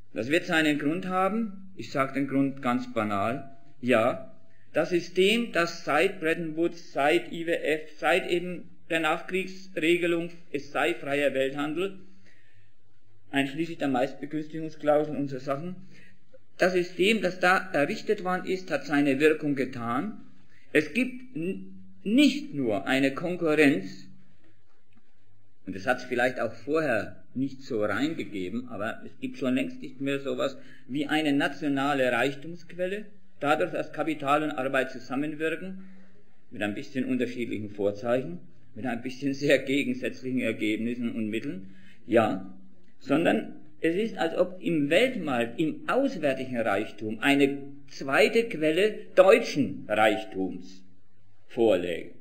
Das wird seinen Grund haben, ich sage den Grund ganz banal, ja, das System, das seit Bretton Woods, seit IWF, seit eben der Nachkriegsregelung, es sei freier Welthandel, einschließlich der Meistbegünstigungsklausel und so Sachen, das System, das da errichtet worden ist, hat seine Wirkung getan. Es gibt nicht nur eine Konkurrenz, und das hat es vielleicht auch vorher nicht so reingegeben, aber es gibt schon längst nicht mehr sowas wie eine nationale Reichtumsquelle, dadurch, dass Kapital und Arbeit zusammenwirken, mit ein bisschen unterschiedlichen Vorzeichen, mit ein bisschen sehr gegensätzlichen Ergebnissen und Mitteln, ja, sondern es ist, als ob im Weltmarkt, im auswärtigen Reichtum, eine zweite Quelle deutschen Reichtums vorläge.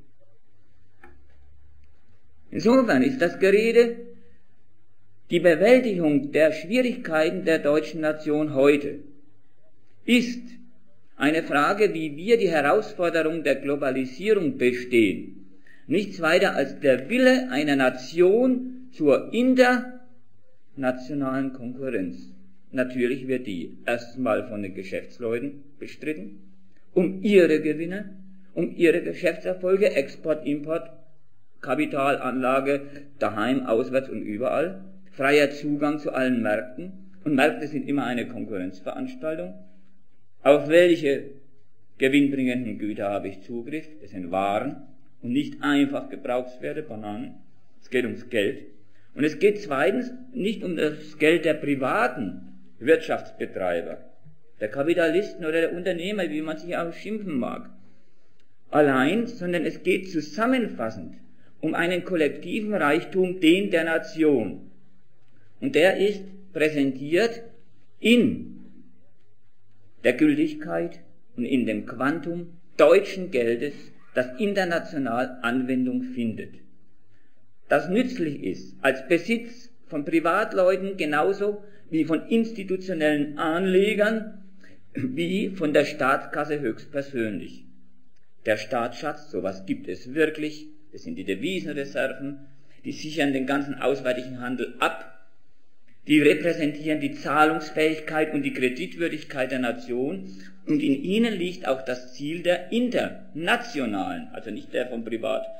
Insofern ist das Gerede, die Bewältigung der Schwierigkeiten der deutschen Nation heute ist eine Frage, wie wir die Herausforderung der Globalisierung bestehen. Nichts weiter als der Wille einer Nation zur internationalen Konkurrenz. Natürlich wird die erstmal von den Geschäftsleuten bestritten, um ihre Gewinne, um ihre Geschäftserfolge, Export, Import, Kapitalanlage, daheim, auswärts und überall, freier Zugang zu allen Märkten, und Märkte sind immer eine Konkurrenzveranstaltung. Auf welche gewinnbringenden Güter habe ich Zugriff? Das sind Waren und nicht einfach Gebrauchswerte, Bananen. Es geht ums Geld. Und es geht zweitens nicht um das Geld der privaten Wirtschaftsbetreiber, der Kapitalisten oder der Unternehmer, wie man sich auch schimpfen mag, allein, sondern es geht zusammenfassend um einen kollektiven Reichtum, den der Nation. Und der ist präsentiert in der Gültigkeit und in dem Quantum deutschen Geldes, das international Anwendung findet. Das nützlich ist als Besitz von Privatleuten genauso wie von institutionellen Anlegern, wie von der Staatskasse höchstpersönlich. Der Staatsschatz, sowas gibt es wirklich, das sind die Devisenreserven, die sichern den ganzen auswärtigen Handel ab, die repräsentieren die Zahlungsfähigkeit und die Kreditwürdigkeit der Nation, und in ihnen liegt auch das Ziel der internationalen, also nicht der von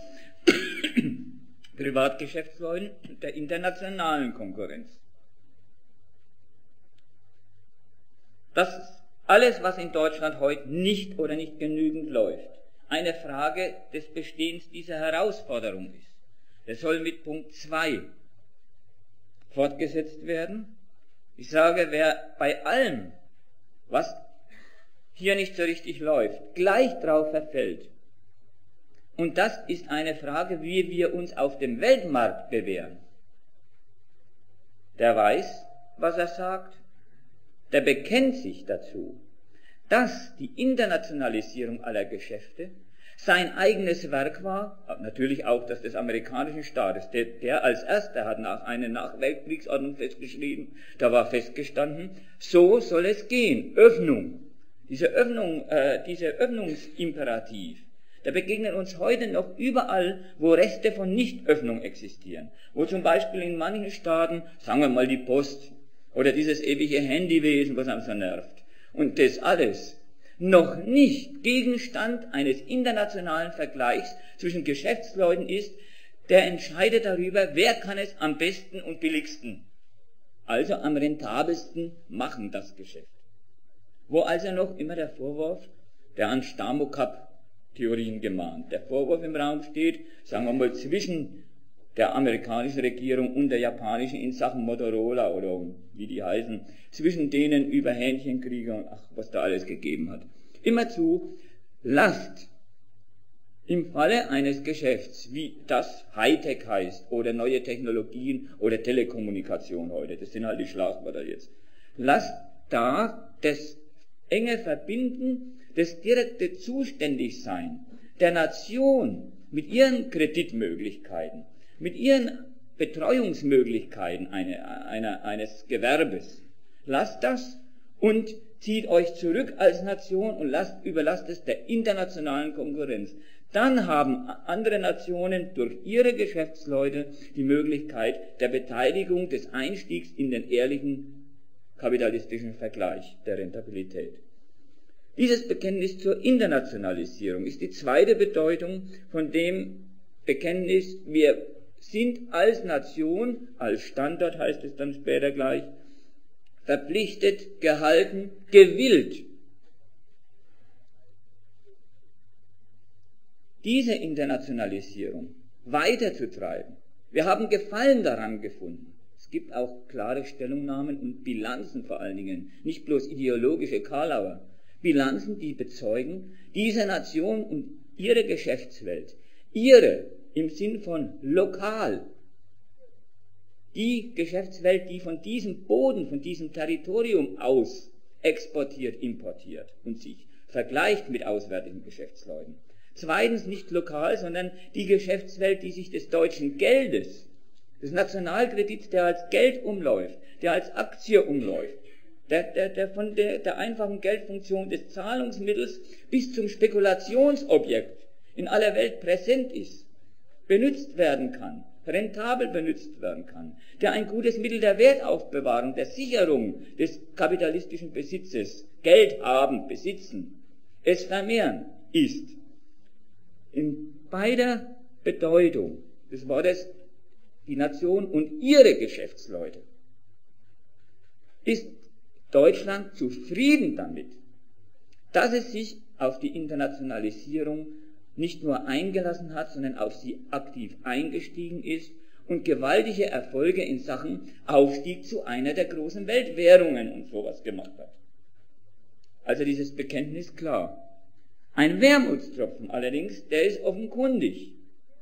Privatgeschäftsleuten, der internationalen Konkurrenz. Das ist alles, was in Deutschland heute nicht oder nicht genügend läuft, eine Frage des Bestehens dieser Herausforderung ist. Das soll mit Punkt 2 fortgesetzt werden. Ich sage, wer bei allem, was hier nicht so richtig läuft, gleich drauf verfällt, und das ist eine Frage, wie wir uns auf dem Weltmarkt bewähren, der weiß, was er sagt, der bekennt sich dazu, dass die Internationalisierung aller Geschäfte sein eigenes Werk war, natürlich auch das des amerikanischen Staates, der als erster hat nach einer Nachweltkriegsordnung festgeschrieben, da war festgestanden, so soll es gehen, Öffnung, dieser Öffnungsimperativ, der begegnet uns heute noch überall, wo Reste von Nichtöffnung existieren, wo zum Beispiel in manchen Staaten, sagen wir mal die Post, oder dieses ewige Handywesen, was einem so nervt, und das alles noch nicht Gegenstand eines internationalen Vergleichs zwischen Geschäftsleuten ist, der entscheidet darüber, wer kann es am besten und billigsten, also am rentabelsten machen, das Geschäft. Wo also noch immer der Vorwurf, der an Stamokap-Theorien gemahnt, der Vorwurf im Raum steht, sagen wir mal, zwischen der amerikanischen Regierung und der japanischen in Sachen Motorola oder wie die heißen, zwischen denen über Hähnchenkriege und ach, was da alles gegeben hat. Immerzu, lasst im Falle eines Geschäfts, wie das Hightech heißt, oder neue Technologien oder Telekommunikation heute, das sind halt die Schlagwörter jetzt, lasst da das enge Verbinden, das direkte Zuständigsein der Nation mit ihren Kreditmöglichkeiten, mit ihren Betreuungsmöglichkeiten eines Gewerbes. Lasst das und zieht euch zurück als Nation und überlasst es der internationalen Konkurrenz. Dann haben andere Nationen durch ihre Geschäftsleute die Möglichkeit der Beteiligung des Einstiegs in den ehrlichen kapitalistischen Vergleich der Rentabilität. Dieses Bekenntnis zur Internationalisierung ist die zweite Bedeutung von dem Bekenntnis, wir sind als Nation, als Standort heißt es dann später gleich, verpflichtet, gehalten, gewillt, diese Internationalisierung weiterzutreiben. Wir haben Gefallen daran gefunden. Es gibt auch klare Stellungnahmen und Bilanzen vor allen Dingen, nicht bloß ideologische Karlauer, Bilanzen, die bezeugen, diese Nation und ihre Geschäftswelt, ihre im Sinn von lokal, die Geschäftswelt, die von diesem Boden, von diesem Territorium aus exportiert, importiert und sich vergleicht mit auswärtigen Geschäftsleuten. Zweitens nicht lokal, sondern die Geschäftswelt, die sich des deutschen Geldes, des Nationalkredits, der als Geld umläuft, der als Aktie umläuft, der von der einfachen Geldfunktion des Zahlungsmittels bis zum Spekulationsobjekt in aller Welt präsent ist, benutzt werden kann, rentabel benutzt werden kann, der ein gutes Mittel der Wertaufbewahrung, der Sicherung des kapitalistischen Besitzes, Geld haben, besitzen, es vermehren ist. In beider Bedeutung des Wortes die Nation und ihre Geschäftsleute ist Deutschland zufrieden damit, dass es sich auf die Internationalisierung nicht nur eingelassen hat, sondern auf sie aktiv eingestiegen ist und gewaltige Erfolge in Sachen Aufstieg zu einer der großen Weltwährungen und sowas gemacht hat. Also dieses Bekenntnis klar. Ein Wermutstropfen allerdings, der ist offenkundig.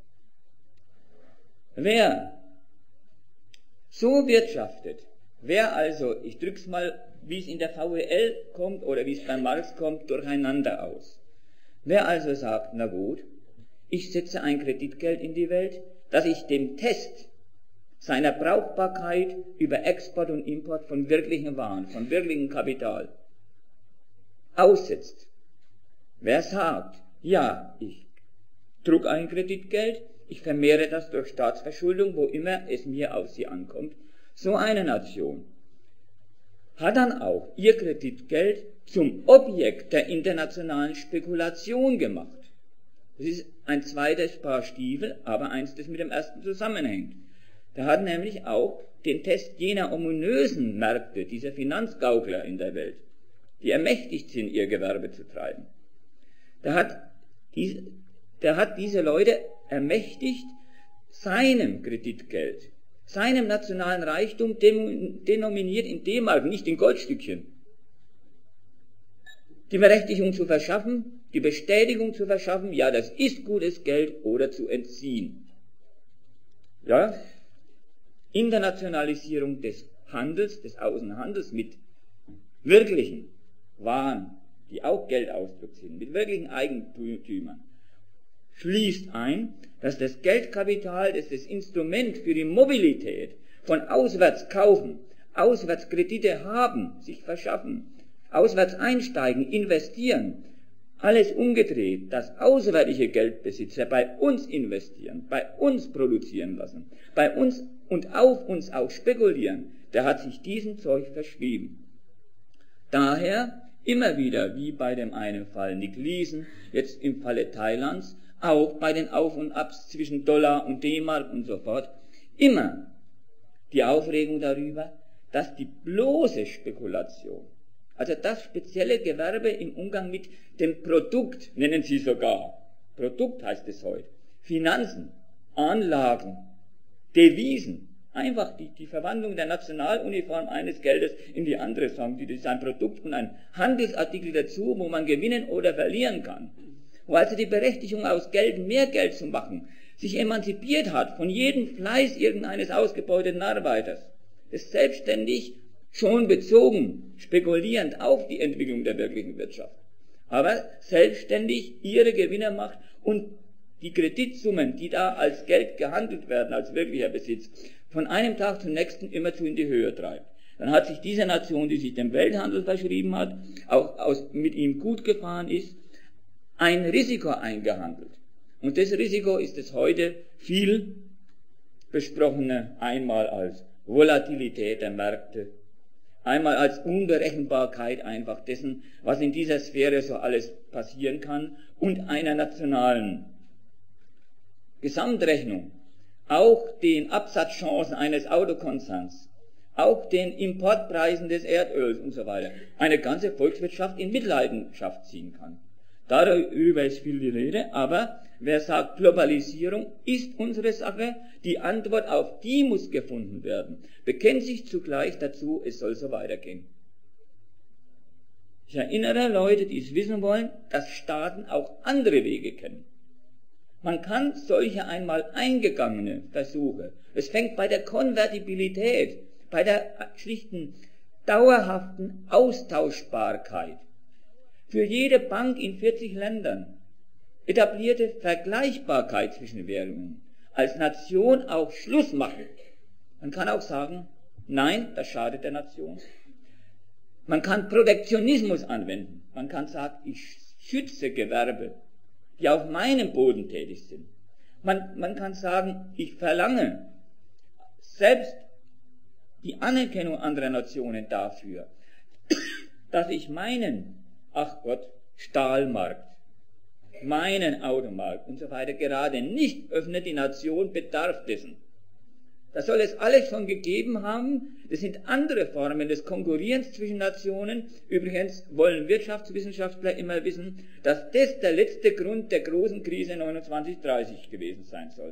Wer so wirtschaftet, wer also, ich drück's mal, wie es in der VWL kommt oder wie es bei Marx kommt, durcheinander aus. Wer also sagt, na gut, ich setze ein Kreditgeld in die Welt, das ich dem Test seiner Brauchbarkeit über Export und Import von wirklichen Waren, von wirklichem Kapital aussetzt. Wer sagt, ja, ich druck ein Kreditgeld, ich vermehre das durch Staatsverschuldung, wo immer es mir auf sie ankommt, so eine Nation hat dann auch ihr Kreditgeld zum Objekt der internationalen Spekulation gemacht. Das ist ein zweites Paar Stiefel, aber eins, das mit dem ersten zusammenhängt. Der hat nämlich auch den Test jener ominösen Märkte, dieser Finanzgaukler in der Welt, die ermächtigt sind, ihr Gewerbe zu treiben. Der hat diese Leute ermächtigt, seinem Kreditgeld, seinem nationalen Reichtum denominiert in D-Mark, nicht in Goldstückchen, die Berechtigung zu verschaffen, die Bestätigung zu verschaffen, ja, das ist gutes Geld, oder zu entziehen. Ja, Internationalisierung des Handels, des Außenhandels mit wirklichen Waren, die auch Geldausdruck sind, mit wirklichen Eigentümern, schließt ein, dass das Geldkapital, das Instrument für die Mobilität von auswärts kaufen, auswärts Kredite haben, sich verschaffen, auswärts einsteigen, investieren, alles umgedreht, dass auswärtige Geldbesitzer bei uns investieren, bei uns produzieren lassen, bei uns und auf uns auch spekulieren, der hat sich diesem Zeug verschrieben. Daher immer wieder, wie bei dem einen Fall Nick Leeson, jetzt im Falle Thailands, auch bei den Auf und Abs zwischen Dollar und D-Mark und so fort, immer die Aufregung darüber, dass die bloße Spekulation, also das spezielle Gewerbe im Umgang mit dem Produkt, nennen sie sogar, Produkt heißt es heute, Finanzen, Anlagen, Devisen, einfach die Verwandlung der Nationaluniform eines Geldes in die andere, sagen die, das ist ein Produkt und ein Handelsartikel dazu, wo man gewinnen oder verlieren kann. Wo also die Berechtigung aus Geld mehr Geld zu machen, sich emanzipiert hat von jedem Fleiß irgendeines ausgebeuteten Arbeiters, das selbstständig schon bezogen, spekulierend auf die Entwicklung der wirklichen Wirtschaft, aber selbstständig ihre Gewinne macht und die Kreditsummen, die da als Geld gehandelt werden, als wirklicher Besitz, von einem Tag zum nächsten immerzu in die Höhe treibt. Dann hat sich diese Nation, die sich dem Welthandel verschrieben hat, auch mit ihm gut gefahren ist, ein Risiko eingehandelt. Und das Risiko ist das heute viel besprochene einmal als Volatilität der Märkte, Einmal als Unberechenbarkeit einfach dessen, was in dieser Sphäre so alles passieren kann, und einer nationalen Gesamtrechnung, auch den Absatzchancen eines Autokonzerns, auch den Importpreisen des Erdöls und so weiter, eine ganze Volkswirtschaft in Mitleidenschaft ziehen kann. Darüber ist viel die Rede, aber wer sagt, Globalisierung ist unsere Sache, die Antwort auf die muss gefunden werden, bekennt sich zugleich dazu, es soll so weitergehen. Ich erinnere Leute, die es wissen wollen, dass Staaten auch andere Wege kennen. Man kann solche einmal eingegangene Versuche, es fängt bei der Konvertibilität, bei der schlichten, dauerhaften Austauschbarkeit, für jede Bank in 40 Ländern etablierte Vergleichbarkeit zwischen Währungen, als Nation auch Schluss machen. Man kann auch sagen, nein, das schadet der Nation. Man kann Protektionismus anwenden. Man kann sagen, ich schütze Gewerbe, die auf meinem Boden tätig sind. Man kann sagen, ich verlange selbst die Anerkennung anderer Nationen dafür, dass ich meinen, ach Gott, Stahlmarkt, meinen Automarkt und so weiter gerade nicht öffnet, die Nation bedarf dessen. Das soll es alles schon gegeben haben. Das sind andere Formen des Konkurrierens zwischen Nationen. Übrigens wollen Wirtschaftswissenschaftler immer wissen, dass das der letzte Grund der großen Krise 29/30 gewesen sein soll.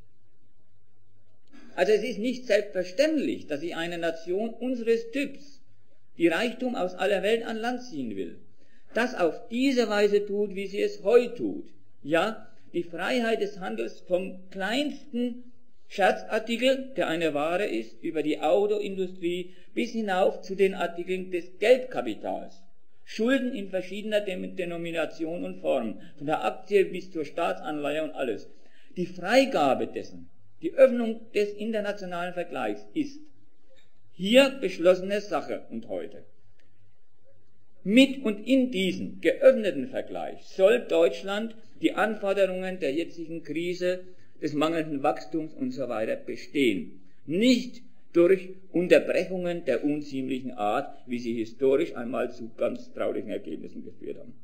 Also es ist nicht selbstverständlich, dass sich eine Nation unseres Typs, die Reichtum aus aller Welt an Land ziehen will, das auf diese Weise tut, wie sie es heute tut. Ja, die Freiheit des Handels vom kleinsten Scherzartikel, der eine Ware ist, über die Autoindustrie bis hinauf zu den Artikeln des Geldkapitals. Schulden in verschiedener Denomination und Form, von der Aktie bis zur Staatsanleihe und alles. Die Freigabe dessen, die Öffnung des internationalen Vergleichs ist hier beschlossene Sache und heute. Mit und in diesem geöffneten Vergleich soll Deutschland die Anforderungen der jetzigen Krise, des mangelnden Wachstums und so weiter bestehen. Nicht durch Unterbrechungen der unziemlichen Art, wie sie historisch einmal zu ganz traulichen Ergebnissen geführt haben.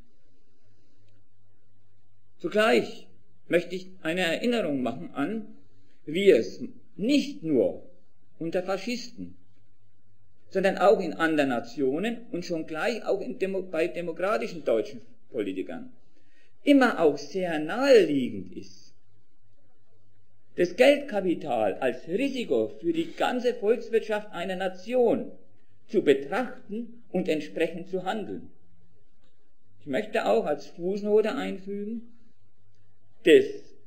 Zugleich möchte ich eine Erinnerung machen an, wie es nicht nur unter Faschisten, sondern auch in anderen Nationen und schon gleich auch bei demokratischen deutschen Politikern immer auch sehr naheliegend ist, das Geldkapital als Risiko für die ganze Volkswirtschaft einer Nation zu betrachten und entsprechend zu handeln. Ich möchte auch als Fußnote einfügen, das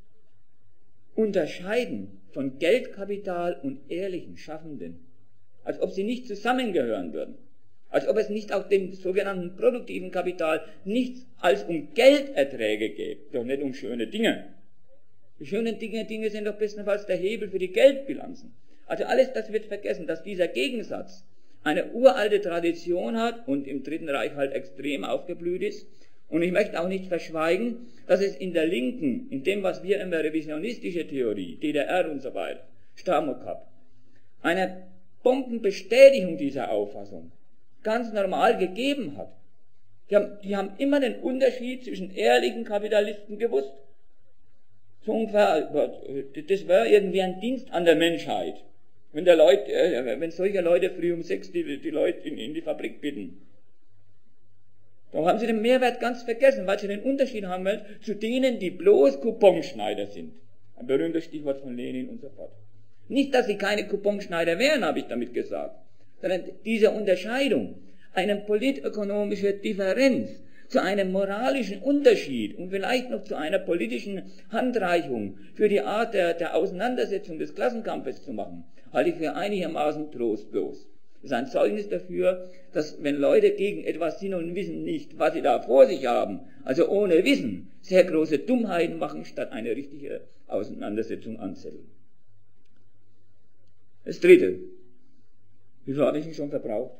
Unterscheiden von Geldkapital und ehrlichen Schaffenden, als ob sie nicht zusammengehören würden, als ob es nicht auch dem sogenannten produktiven Kapital nichts als um Gelderträge geht, doch nicht um schöne Dinge. Die schönen Dinge sind doch bestenfalls der Hebel für die Geldbilanzen. Also alles das wird vergessen, dass dieser Gegensatz eine uralte Tradition hat und im Dritten Reich halt extrem aufgeblüht ist. Und ich möchte auch nicht verschweigen, dass es in der Linken, in dem, was wir immer revisionistische Theorie, DDR und so weiter, Stamokap, eine Bombenbestätigung dieser Auffassung ganz normal gegeben hat. Die haben immer den Unterschied zwischen ehrlichen Kapitalisten gewusst. So ungefähr, das war irgendwie ein Dienst an der Menschheit. Wenn solche Leute früh um 6 die Leute in die Fabrik bitten. Da haben sie den Mehrwert ganz vergessen, weil sie den Unterschied haben wollen zu denen, die bloß Couponschneider sind. Ein berühmtes Stichwort von Lenin und so fort. Nicht, dass sie keine Couponschneider wären, habe ich damit gesagt, sondern diese Unterscheidung, eine politökonomische Differenz, zu einem moralischen Unterschied und vielleicht noch zu einer politischen Handreichung für die Art der Auseinandersetzung des Klassenkampfes zu machen, halte ich für einigermaßen trostlos. Das ist ein Zeugnis dafür, dass wenn Leute gegen etwas sind und wissen nicht, was sie da vor sich haben, also ohne Wissen, sehr große Dummheiten machen, statt eine richtige Auseinandersetzung anzetteln. Das Dritte. Wie viel habe ich denn schon verbraucht?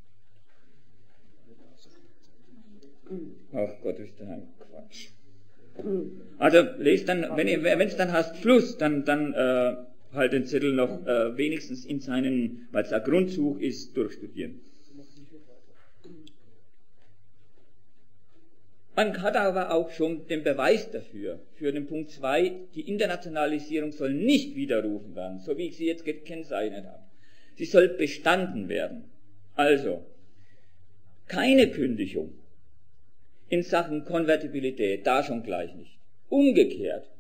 Ach Gott, ist das ein Quatsch. Also lest dann, wenn es dann heißt Schluss, dann halt den Zettel noch wenigstens in seinen, weil es ein Grundzug ist, durchstudieren. Man hat aber auch schon den Beweis dafür, für den Punkt 2, die Internationalisierung soll nicht widerrufen werden, so wie ich sie jetzt gekennzeichnet habe. Sie soll bestanden werden. Also, keine Kündigung in Sachen Konvertibilität, da schon gleich nicht. Umgekehrt,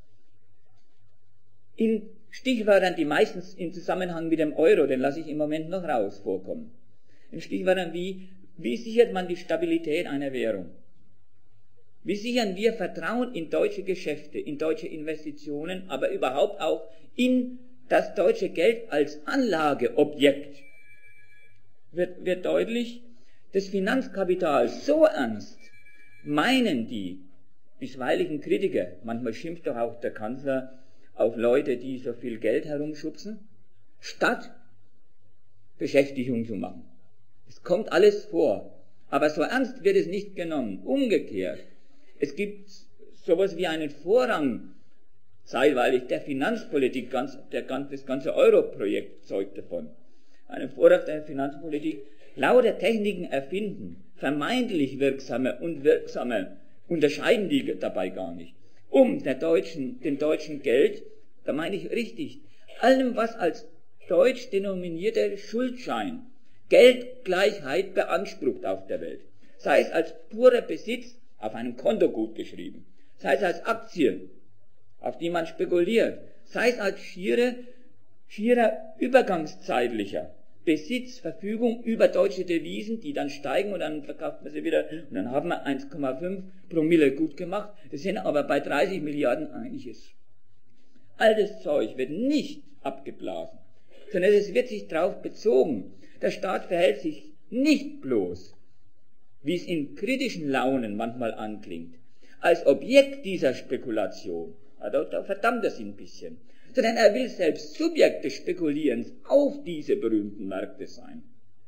in Stichwörtern, die meistens im Zusammenhang mit dem Euro, den lasse ich im Moment noch raus, vorkommen. In Stichwörtern wie sichert man die Stabilität einer Währung? Wie sichern wir Vertrauen in deutsche Geschäfte, in deutsche Investitionen, aber überhaupt auch in das deutsche Geld als Anlageobjekt? Wird deutlich, das Finanzkapital so ernst meinen die bisweiligen Kritiker, manchmal schimpft doch auch der Kanzler auf Leute, die so viel Geld herumschubsen, statt Beschäftigung zu machen. Es kommt alles vor, aber so ernst wird es nicht genommen. Umgekehrt, es gibt sowas wie einen Vorrang, zeitweilig der Finanzpolitik, das ganze Euro-Projekt zeugt davon. Einen Vorrang der Finanzpolitik, lauter Techniken erfinden, vermeintlich wirksame und wirksame, unterscheiden die dabei gar nicht. Den deutschen Geld, da meine ich richtig, allem was als deutsch denominierter Schuldschein Geldgleichheit beansprucht auf der Welt, sei es als purer Besitz auf einem Konto gut geschrieben, sei es als Aktien, auf die man spekuliert, sei es als schierer übergangszeitlicher Besitz, Verfügung über deutsche Devisen, die dann steigen und dann verkauft man sie wieder und dann haben wir 1,5 Promille gut gemacht, das sind aber bei 30 Milliarden einiges. All das Zeug wird nicht abgeblasen, sondern es wird sich darauf bezogen. Der Staat verhält sich nicht bloß, wie es in kritischen Launen manchmal anklingt, als Objekt dieser Spekulation, da verdammt er sich ein bisschen, sondern er will selbst Subjekt des Spekulierens auf diese berühmten Märkte sein.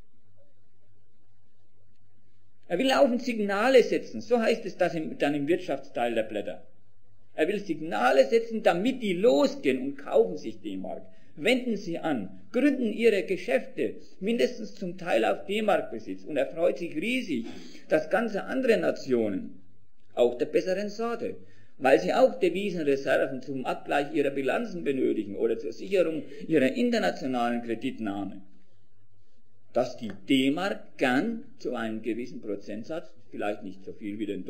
Er will laufend Signale setzen, so heißt es das dann im Wirtschaftsteil der Blätter. Er will Signale setzen, damit die losgehen und kaufen sich D-Mark, wenden sie an, gründen ihre Geschäfte, mindestens zum Teil auf D-Mark-Besitz, und er freut sich riesig, dass ganze andere Nationen, auch der besseren Sorte, weil sie auch Devisenreserven zum Abgleich ihrer Bilanzen benötigen oder zur Sicherung ihrer internationalen Kreditnahme, dass die D-Mark gern zu einem gewissen Prozentsatz, vielleicht nicht so viel wie den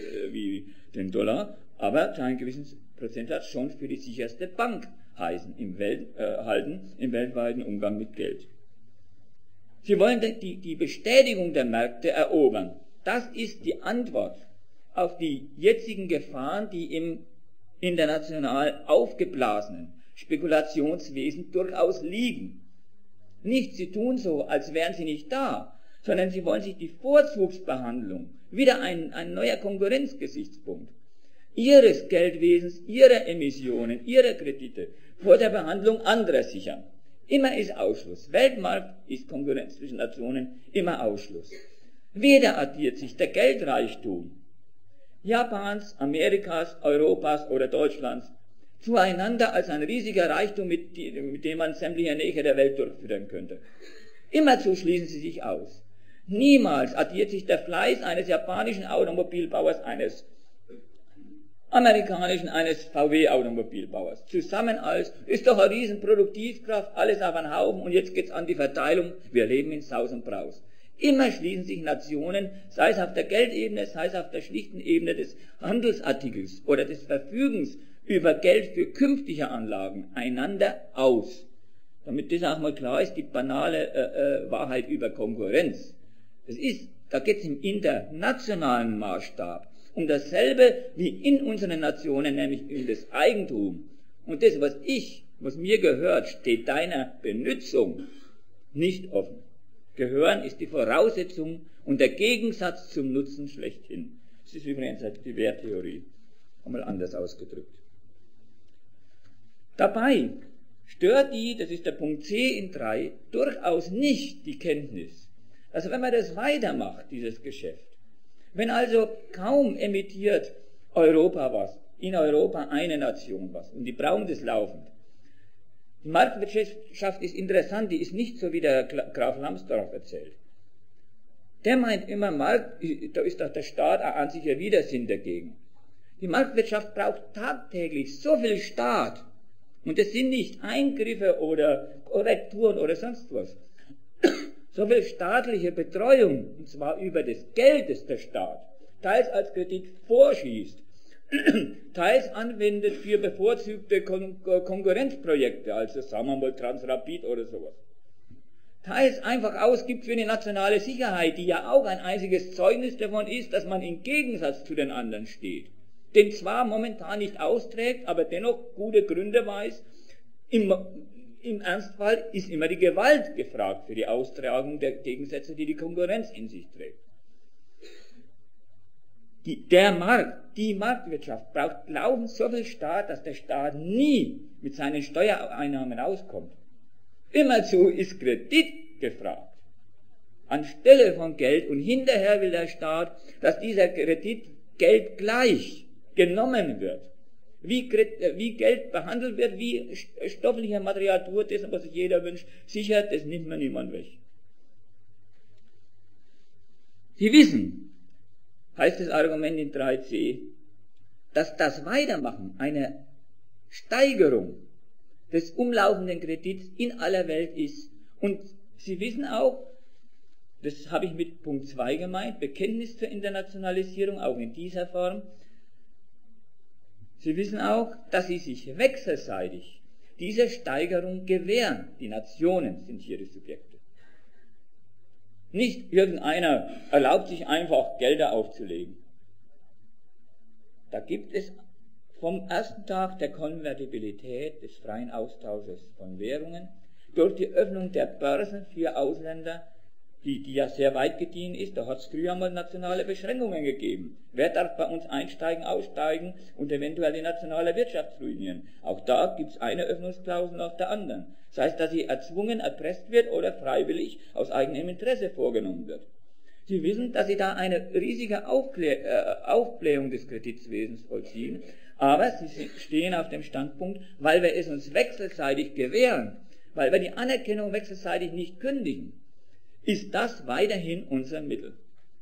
Dollar, aber zu einem gewissen Prozentsatz schon für die sicherste Bank halten im weltweiten Umgang mit Geld. Sie wollen die Bestätigung der Märkte erobern. Das ist die Antwort auf die jetzigen Gefahren, die im international aufgeblasenen Spekulationswesen durchaus liegen. Nicht, sie tun so, als wären sie nicht da, sondern sie wollen sich die Vorzugsbehandlung, wieder ein neuer Konkurrenzgesichtspunkt, ihres Geldwesens, ihrer Emissionen, ihrer Kredite vor der Behandlung anderer sichern. Immer ist Ausschluss. Weltmarkt ist Konkurrenz zwischen Nationen, immer Ausschluss. Weder addiert sich der Geldreichtum Japans, Amerikas, Europas oder Deutschlands zueinander als ein riesiger Reichtum, mit dem man sämtliche Nächte der Welt durchführen könnte. Immerzu schließen sie sich aus. Niemals addiert sich der Fleiß eines japanischen Automobilbauers, eines amerikanischen, eines VW-Automobilbauers. Zusammen als, ist doch eine riesen Produktivkraft, alles auf einen Haufen und jetzt geht's an die Verteilung, wir leben in Saus und Braus. Immer schließen sich Nationen, sei es auf der Geldebene, sei es auf der schlichten Ebene des Handelsartikels oder des Verfügens über Geld für künftige Anlagen, einander aus. Damit das auch mal klar ist, die banale Wahrheit über Konkurrenz. Da geht es im internationalen Maßstab um dasselbe wie in unseren Nationen, nämlich um das Eigentum. Und das, was mir gehört, steht deiner Benutzung nicht offen. Gehören ist die Voraussetzung und der Gegensatz zum Nutzen schlechthin. Das ist übrigens die Werttheorie, einmal anders ausgedrückt. Dabei stört das ist der Punkt C in 3, durchaus nicht die Kenntnis, dass wenn man das weitermacht, dieses Geschäft, wenn also kaum emittiert Europa was, in Europa eine Nation was, und die brauchen das laufend. Die Marktwirtschaft ist interessant, die ist nicht so, wie der Graf Lambsdorff erzählt. Der meint immer, da ist doch der Staat an sich ein Widersinn dagegen. Die Marktwirtschaft braucht tagtäglich so viel Staat. Und es sind nicht Eingriffe oder Korrekturen oder sonst was. So viel staatliche Betreuung, und zwar über das Geld, das der Staat teils als Kredit vorschießt, teils anwendet für bevorzugte Konkurrenzprojekte, also sagen wir mal Transrapid oder sowas. Teils einfach ausgibt für die nationale Sicherheit, die ja auch ein einziges Zeugnis davon ist, dass man im Gegensatz zu den anderen steht. Den zwar momentan nicht austrägt, aber dennoch gute Gründe weiß, im Ernstfall ist immer die Gewalt gefragt für die Austragung der Gegensätze, die die Konkurrenz in sich trägt. Die Marktwirtschaft braucht laufend so viel Staat, dass der Staat nie mit seinen Steuereinnahmen auskommt. Immerzu ist Kredit gefragt, anstelle von Geld, und hinterher will der Staat, dass dieser Kredit geldgleich genommen wird. Wie Geld behandelt wird, wie stoffliche Materiatur, dessen, was sich jeder wünscht, sicher, das nimmt man niemand weg. Sie wissen, heißt das Argument in 3c, dass das Weitermachen einer Steigerung des umlaufenden Kredits in aller Welt ist. Und Sie wissen auch, das habe ich mit Punkt 2 gemeint, Bekenntnis zur Internationalisierung, auch in dieser Form. Sie wissen auch, dass sie sich wechselseitig diese Steigerung gewähren. Die Nationen sind hier die Subjekte. Nicht irgendeiner erlaubt sich einfach, Gelder aufzulegen. Da gibt es vom ersten Tag der Konvertibilität, des freien Austausches von Währungen, durch die Öffnung der Börsen für Ausländer, die ja sehr weit gediehen ist, da hat es früher mal nationale Beschränkungen gegeben. Wer darf bei uns einsteigen, aussteigen und eventuell die nationale Wirtschaft ruinieren? Auch da gibt es eine Öffnungsklausel nach der anderen. Das heißt, dass sie erzwungen, erpresst wird oder freiwillig aus eigenem Interesse vorgenommen wird. Sie wissen, dass sie da eine riesige Aufblähung des Kreditwesens vollziehen, aber sie stehen auf dem Standpunkt, weil wir es uns wechselseitig gewähren, weil wir die Anerkennung wechselseitig nicht kündigen, ist das weiterhin unser Mittel.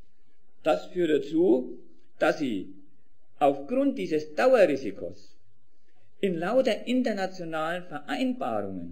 Das führt dazu, dass sie aufgrund dieses Dauerrisikos in lauter internationalen Vereinbarungen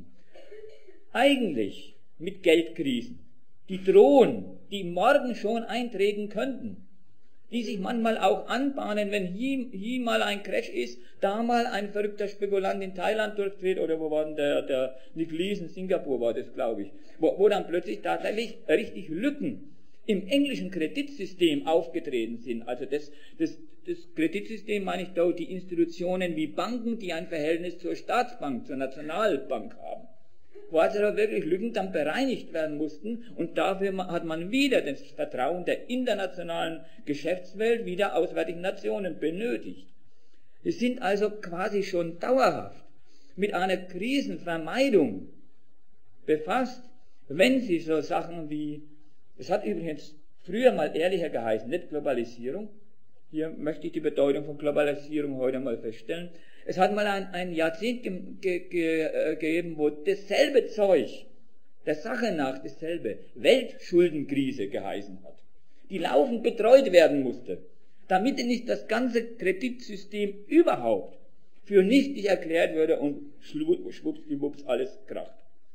eigentlich mit Geldkrisen, die drohen, die morgen schon eintreten könnten, die sich manchmal auch anbahnen, wenn hier mal ein Crash ist, da mal ein verrückter Spekulant in Thailand durchdreht, oder wo war denn der Nick Lees in Singapur war das, glaube ich, wo dann plötzlich tatsächlich richtig Lücken im englischen Kreditsystem aufgetreten sind. Also das Kreditsystem meine ich da, die Institutionen wie Banken, die ein Verhältnis zur Staatsbank, zur Nationalbank haben, wo also da wirklich Lücken dann bereinigt werden mussten, und dafür hat man wieder das Vertrauen der internationalen Geschäftswelt, wie der auswärtigen Nationen benötigt. Sie sind also quasi schon dauerhaft mit einer Krisenvermeidung befasst, wenn sie so Sachen wie, es hat übrigens früher mal ehrlicher geheißen, nicht Globalisierung, hier möchte ich die Bedeutung von Globalisierung heute mal feststellen. Es hat mal ein Jahrzehnt gegeben, wo dasselbe Zeug, der Sache nach dasselbe, Weltschuldenkrise geheißen hat, die laufend betreut werden musste, damit nicht das ganze Kreditsystem überhaupt für nichtig erklärt würde und schwuppsdiwupps alles kracht.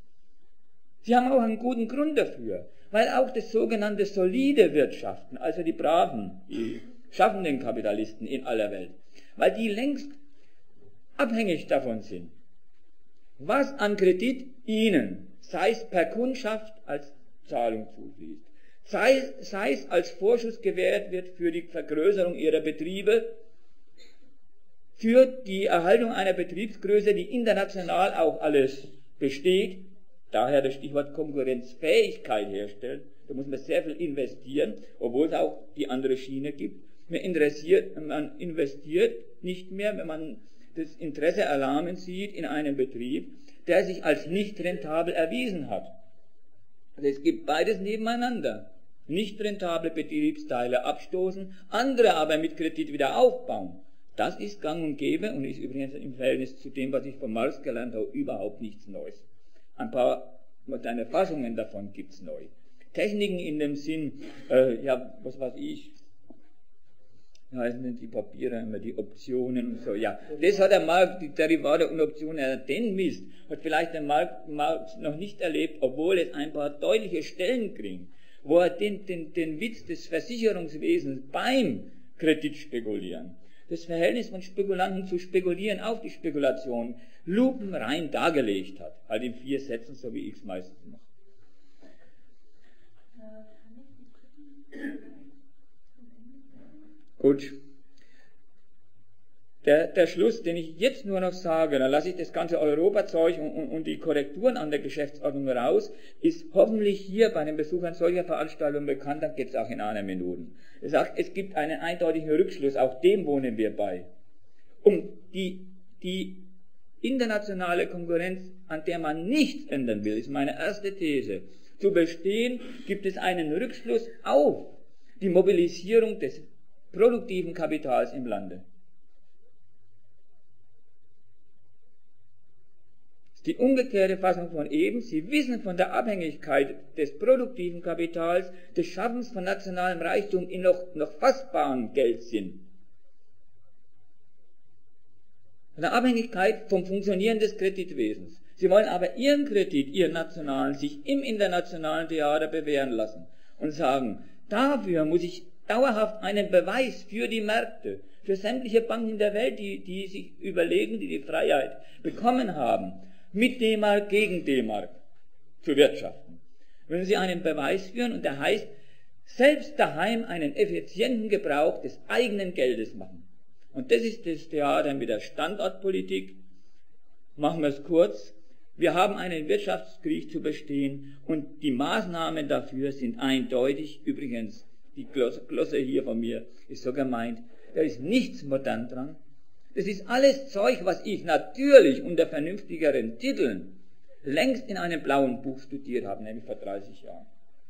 Sie haben auch einen guten Grund dafür, weil auch das sogenannte solide Wirtschaften, also die braven, die schaffenden Kapitalisten in aller Welt, weil die längst abhängig davon sind, was an Kredit ihnen, sei es per Kundschaft als Zahlung zufließt, sei es als Vorschuss gewährt wird für die Vergrößerung ihrer Betriebe, für die Erhaltung einer Betriebsgröße, die international auch alles besteht, daher das Stichwort Konkurrenzfähigkeit herstellen. Da muss man sehr viel investieren, obwohl es auch die andere Schiene gibt. Man investiert nicht mehr, wenn man das Interesse erlahmen sieht in einem Betrieb, der sich als nicht rentabel erwiesen hat. Also es gibt beides nebeneinander. Nicht rentable Betriebsteile abstoßen, andere aber mit Kredit wieder aufbauen. Das ist gang und gäbe und ist übrigens im Verhältnis zu dem, was ich von Marx gelernt habe, überhaupt nichts Neues. Ein paar moderne Fassungen davon gibt's neu. Techniken in dem Sinn, ja, was weiß ich, wie heißen denn die Papiere immer, die Optionen und so, ja. Das hat der Marx, die Derivate und Optionen, den Mist, hat vielleicht der Marx noch nicht erlebt, obwohl es ein paar deutliche Stellen kriegt, wo er den Witz des Versicherungswesens beim Kreditspekulieren, das Verhältnis von Spekulanten zu Spekulieren auf die Spekulation lupenrein dargelegt hat. Halt in 4 Sätzen, so wie ich es meistens mache. Gut. Der Schluss, den ich jetzt nur noch sage, dann lasse ich das ganze Europazeug und die Korrekturen an der Geschäftsordnung raus, ist hoffentlich hier bei den Besuchern solcher Veranstaltungen bekannt, dann geht es auch in einer Minute. Er sagt, es gibt einen eindeutigen Rückschluss, auch dem wohnen wir bei. Um die internationale Konkurrenz, an der man nichts ändern will, ist meine erste These, zu bestehen, gibt es einen Rückschluss auf die Mobilisierung des produktiven Kapitals im Lande. Die umgekehrte Fassung von eben, Sie wissen von der Abhängigkeit des produktiven Kapitals, des Schaffens von nationalem Reichtum in noch fassbaren Geldsinn. Von der Abhängigkeit vom Funktionieren des Kreditwesens. Sie wollen aber Ihren Kredit, Ihren nationalen, sich im internationalen Theater bewähren lassen und sagen, dafür muss ich dauerhaft einen Beweis für die Märkte, für sämtliche Banken der Welt, die sich überlegen, die die Freiheit bekommen haben, mit D-Mark gegen D-Mark zu wirtschaften. Wenn Sie einen Beweis führen und der heißt, selbst daheim einen effizienten Gebrauch des eigenen Geldes machen. Und das ist das Theater mit der Standortpolitik. Machen wir es kurz. Wir haben einen Wirtschaftskrieg zu bestehen und die Maßnahmen dafür sind eindeutig. Übrigens, die Glosse hier von mir ist so gemeint, da ist nichts modern dran. Das ist alles Zeug, was ich natürlich unter vernünftigeren Titeln längst in einem blauen Buch studiert habe, nämlich vor 30 Jahren.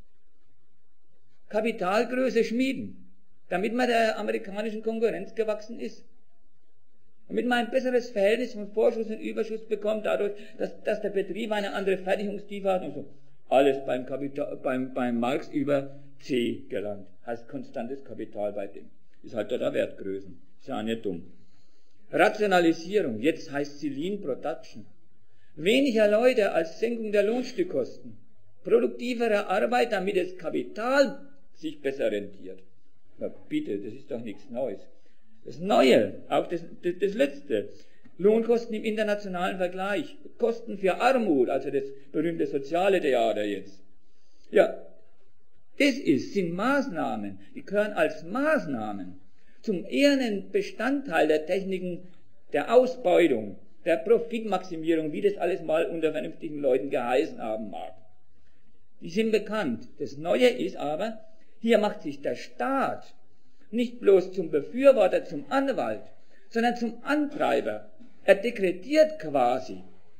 Kapitalgröße schmieden, damit man der amerikanischen Konkurrenz gewachsen ist. Damit man ein besseres Verhältnis von Vorschuss und Überschuss bekommt, dadurch, dass der Betrieb eine andere Fertigungstiefe hat und so. Alles beim Marx über C gelernt. Heißt konstantes Kapital bei dem. Ist halt der Wertgrößen. Ist ja auch nicht dumm. Rationalisierung, jetzt heißt sie Lean Production. Weniger Leute als Senkung der Lohnstückkosten. Produktivere Arbeit, damit das Kapital sich besser rentiert. Na bitte, das ist doch nichts Neues. Das Neue, auch das Letzte, Lohnkosten im internationalen Vergleich, Kosten für Armut, also das berühmte soziale Theater jetzt. Ja, das sind Maßnahmen, die gehören als Maßnahmen zum ehernen Bestandteil der Techniken der Ausbeutung, der Profitmaximierung, wie das alles mal unter vernünftigen Leuten geheißen haben mag. Die sind bekannt. Das Neue ist aber, hier macht sich der Staat nicht bloß zum Befürworter, zum Anwalt, sondern zum Antreiber. Er dekretiert quasi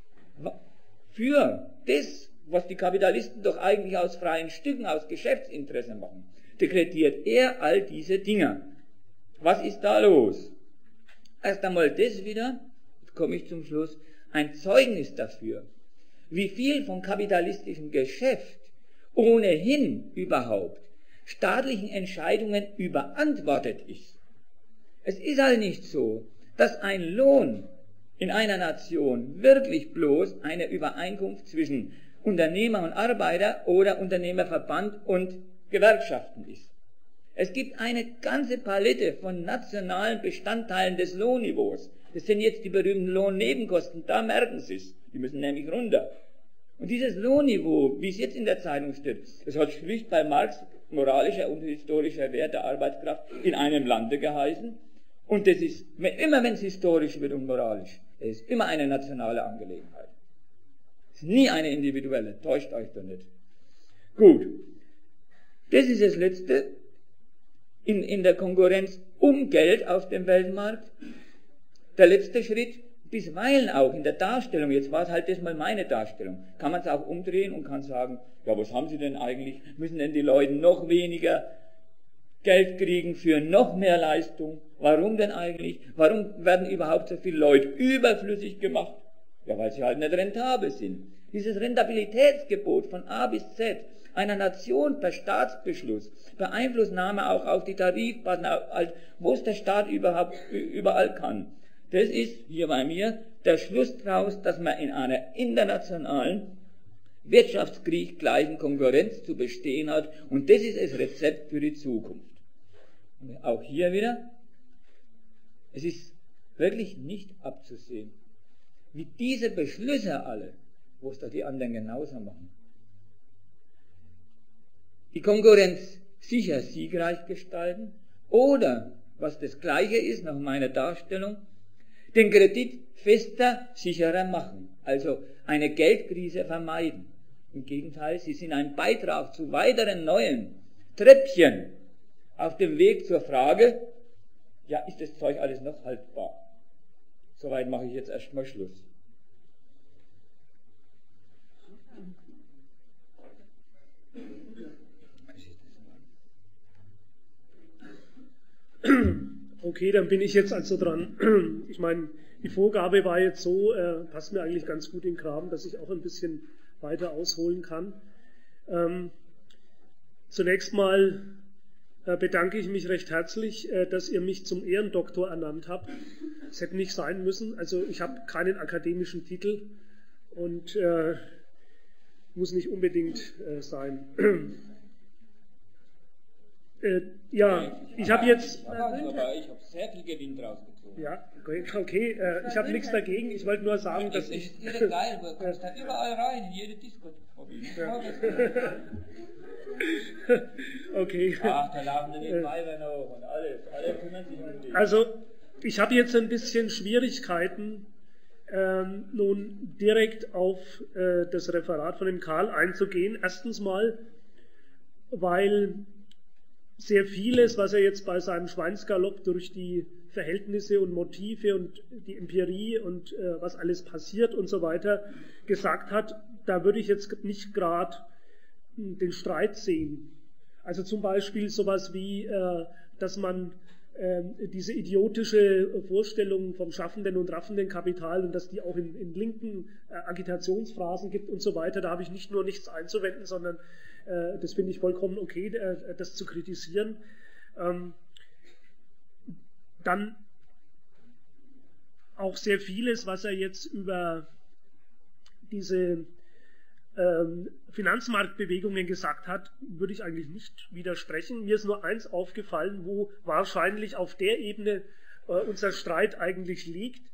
für das, was die Kapitalisten doch eigentlich aus freien Stücken, aus Geschäftsinteresse machen, dekretiert er all diese Dinge. Was ist da los? Erst einmal das wieder, jetzt komme ich zum Schluss, ein Zeugnis dafür, wie viel vom kapitalistischen Geschäft ohnehin überhaupt staatlichen Entscheidungen überantwortet ist. Es ist halt nicht so, dass ein Lohn in einer Nation wirklich bloß eine Übereinkunft zwischen Unternehmer und Arbeiter oder Unternehmerverband und Gewerkschaften ist. Es gibt eine ganze Palette von nationalen Bestandteilen des Lohnniveaus. Das sind jetzt die berühmten Lohnnebenkosten, da merken Sie es. Die müssen nämlich runter. Und dieses Lohnniveau, wie es jetzt in der Zeitung steht, das hat schlicht bei Marx moralischer und historischer Wert der Arbeitskraft in einem Lande geheißen. Und das ist, immer wenn es historisch wird und moralisch, es ist immer eine nationale Angelegenheit. Es ist nie eine individuelle, täuscht euch doch nicht. Gut, das ist das Letzte. In der Konkurrenz um Geld auf dem Weltmarkt. Der letzte Schritt, bisweilen auch in der Darstellung, jetzt war es halt das mal meine Darstellung, kann man es auch umdrehen und kann sagen, ja, was haben Sie denn eigentlich, müssen denn die Leute noch weniger Geld kriegen für noch mehr Leistung? Warum denn eigentlich? Warum werden überhaupt so viele Leute überflüssig gemacht? Ja, weil sie halt nicht rentabel sind. Dieses Rentabilitätsgebot von A bis Z einer Nation per Staatsbeschluss, Beeinflussnahme auch auf die Tarifpartner, wo es der Staat überall kann. Das ist hier bei mir der Schluss daraus, dass man in einer internationalen Wirtschaftskrieg gleichen Konkurrenz zu bestehen hat, und das ist das Rezept für die Zukunft. Und auch hier wieder, es ist wirklich nicht abzusehen, wie diese Beschlüsse alle, wo es doch die anderen genauso machen, die Konkurrenz sicher siegreich gestalten oder, was das Gleiche ist nach meiner Darstellung, den Kredit fester, sicherer machen, also eine Geldkrise vermeiden. Im Gegenteil, sie sind ein Beitrag zu weiteren neuen Treppchen auf dem Weg zur Frage, ja, ist das Zeug alles noch haltbar? Soweit mache ich jetzt erstmal Schluss. Okay, dann bin ich jetzt also dran. Ich meine, die Vorgabe war jetzt so, passt mir eigentlich ganz gut in den Kram, dass ich auch ein bisschen weiter ausholen kann. Zunächst mal bedanke ich mich recht herzlich, dass ihr mich zum Ehrendoktor ernannt habt. Es hätte nicht sein müssen, also ich habe keinen akademischen Titel und muss nicht unbedingt sein. Ja, ich habe jetzt... Aber ich habe sehr viel Gewinn draus gezogen. Ja, okay, ich habe nichts dagegen, ich wollte nur sagen, dass ich... ich... Das ist geil, du kommst da überall rein, in jede Disco. Ja. Okay. Ach, da laufen die Weiber noch und alles, alle kümmern sich um dich. Also, ich habe jetzt ein bisschen Schwierigkeiten, nun direkt auf das Referat von dem Karl einzugehen. Erstens mal, weil sehr vieles, was er jetzt bei seinem Schweinsgalopp durch die Verhältnisse und Motive und die Empirie und was alles passiert und so weiter gesagt hat, da würde ich jetzt nicht gerade den Streit sehen. Also zum Beispiel sowas wie, dass man diese idiotische Vorstellung vom schaffenden und raffenden Kapital und dass die auch in linken Agitationsphrasen gibt und so weiter, da habe ich nicht nur nichts einzuwenden, sondern das finde ich vollkommen okay, das zu kritisieren. Dann auch sehr vieles, was er jetzt über diese Finanzmarktbewegungen gesagt hat, würde ich eigentlich nicht widersprechen. Mir ist nur eins aufgefallen, wo wahrscheinlich auf der Ebene unser Streit eigentlich liegt,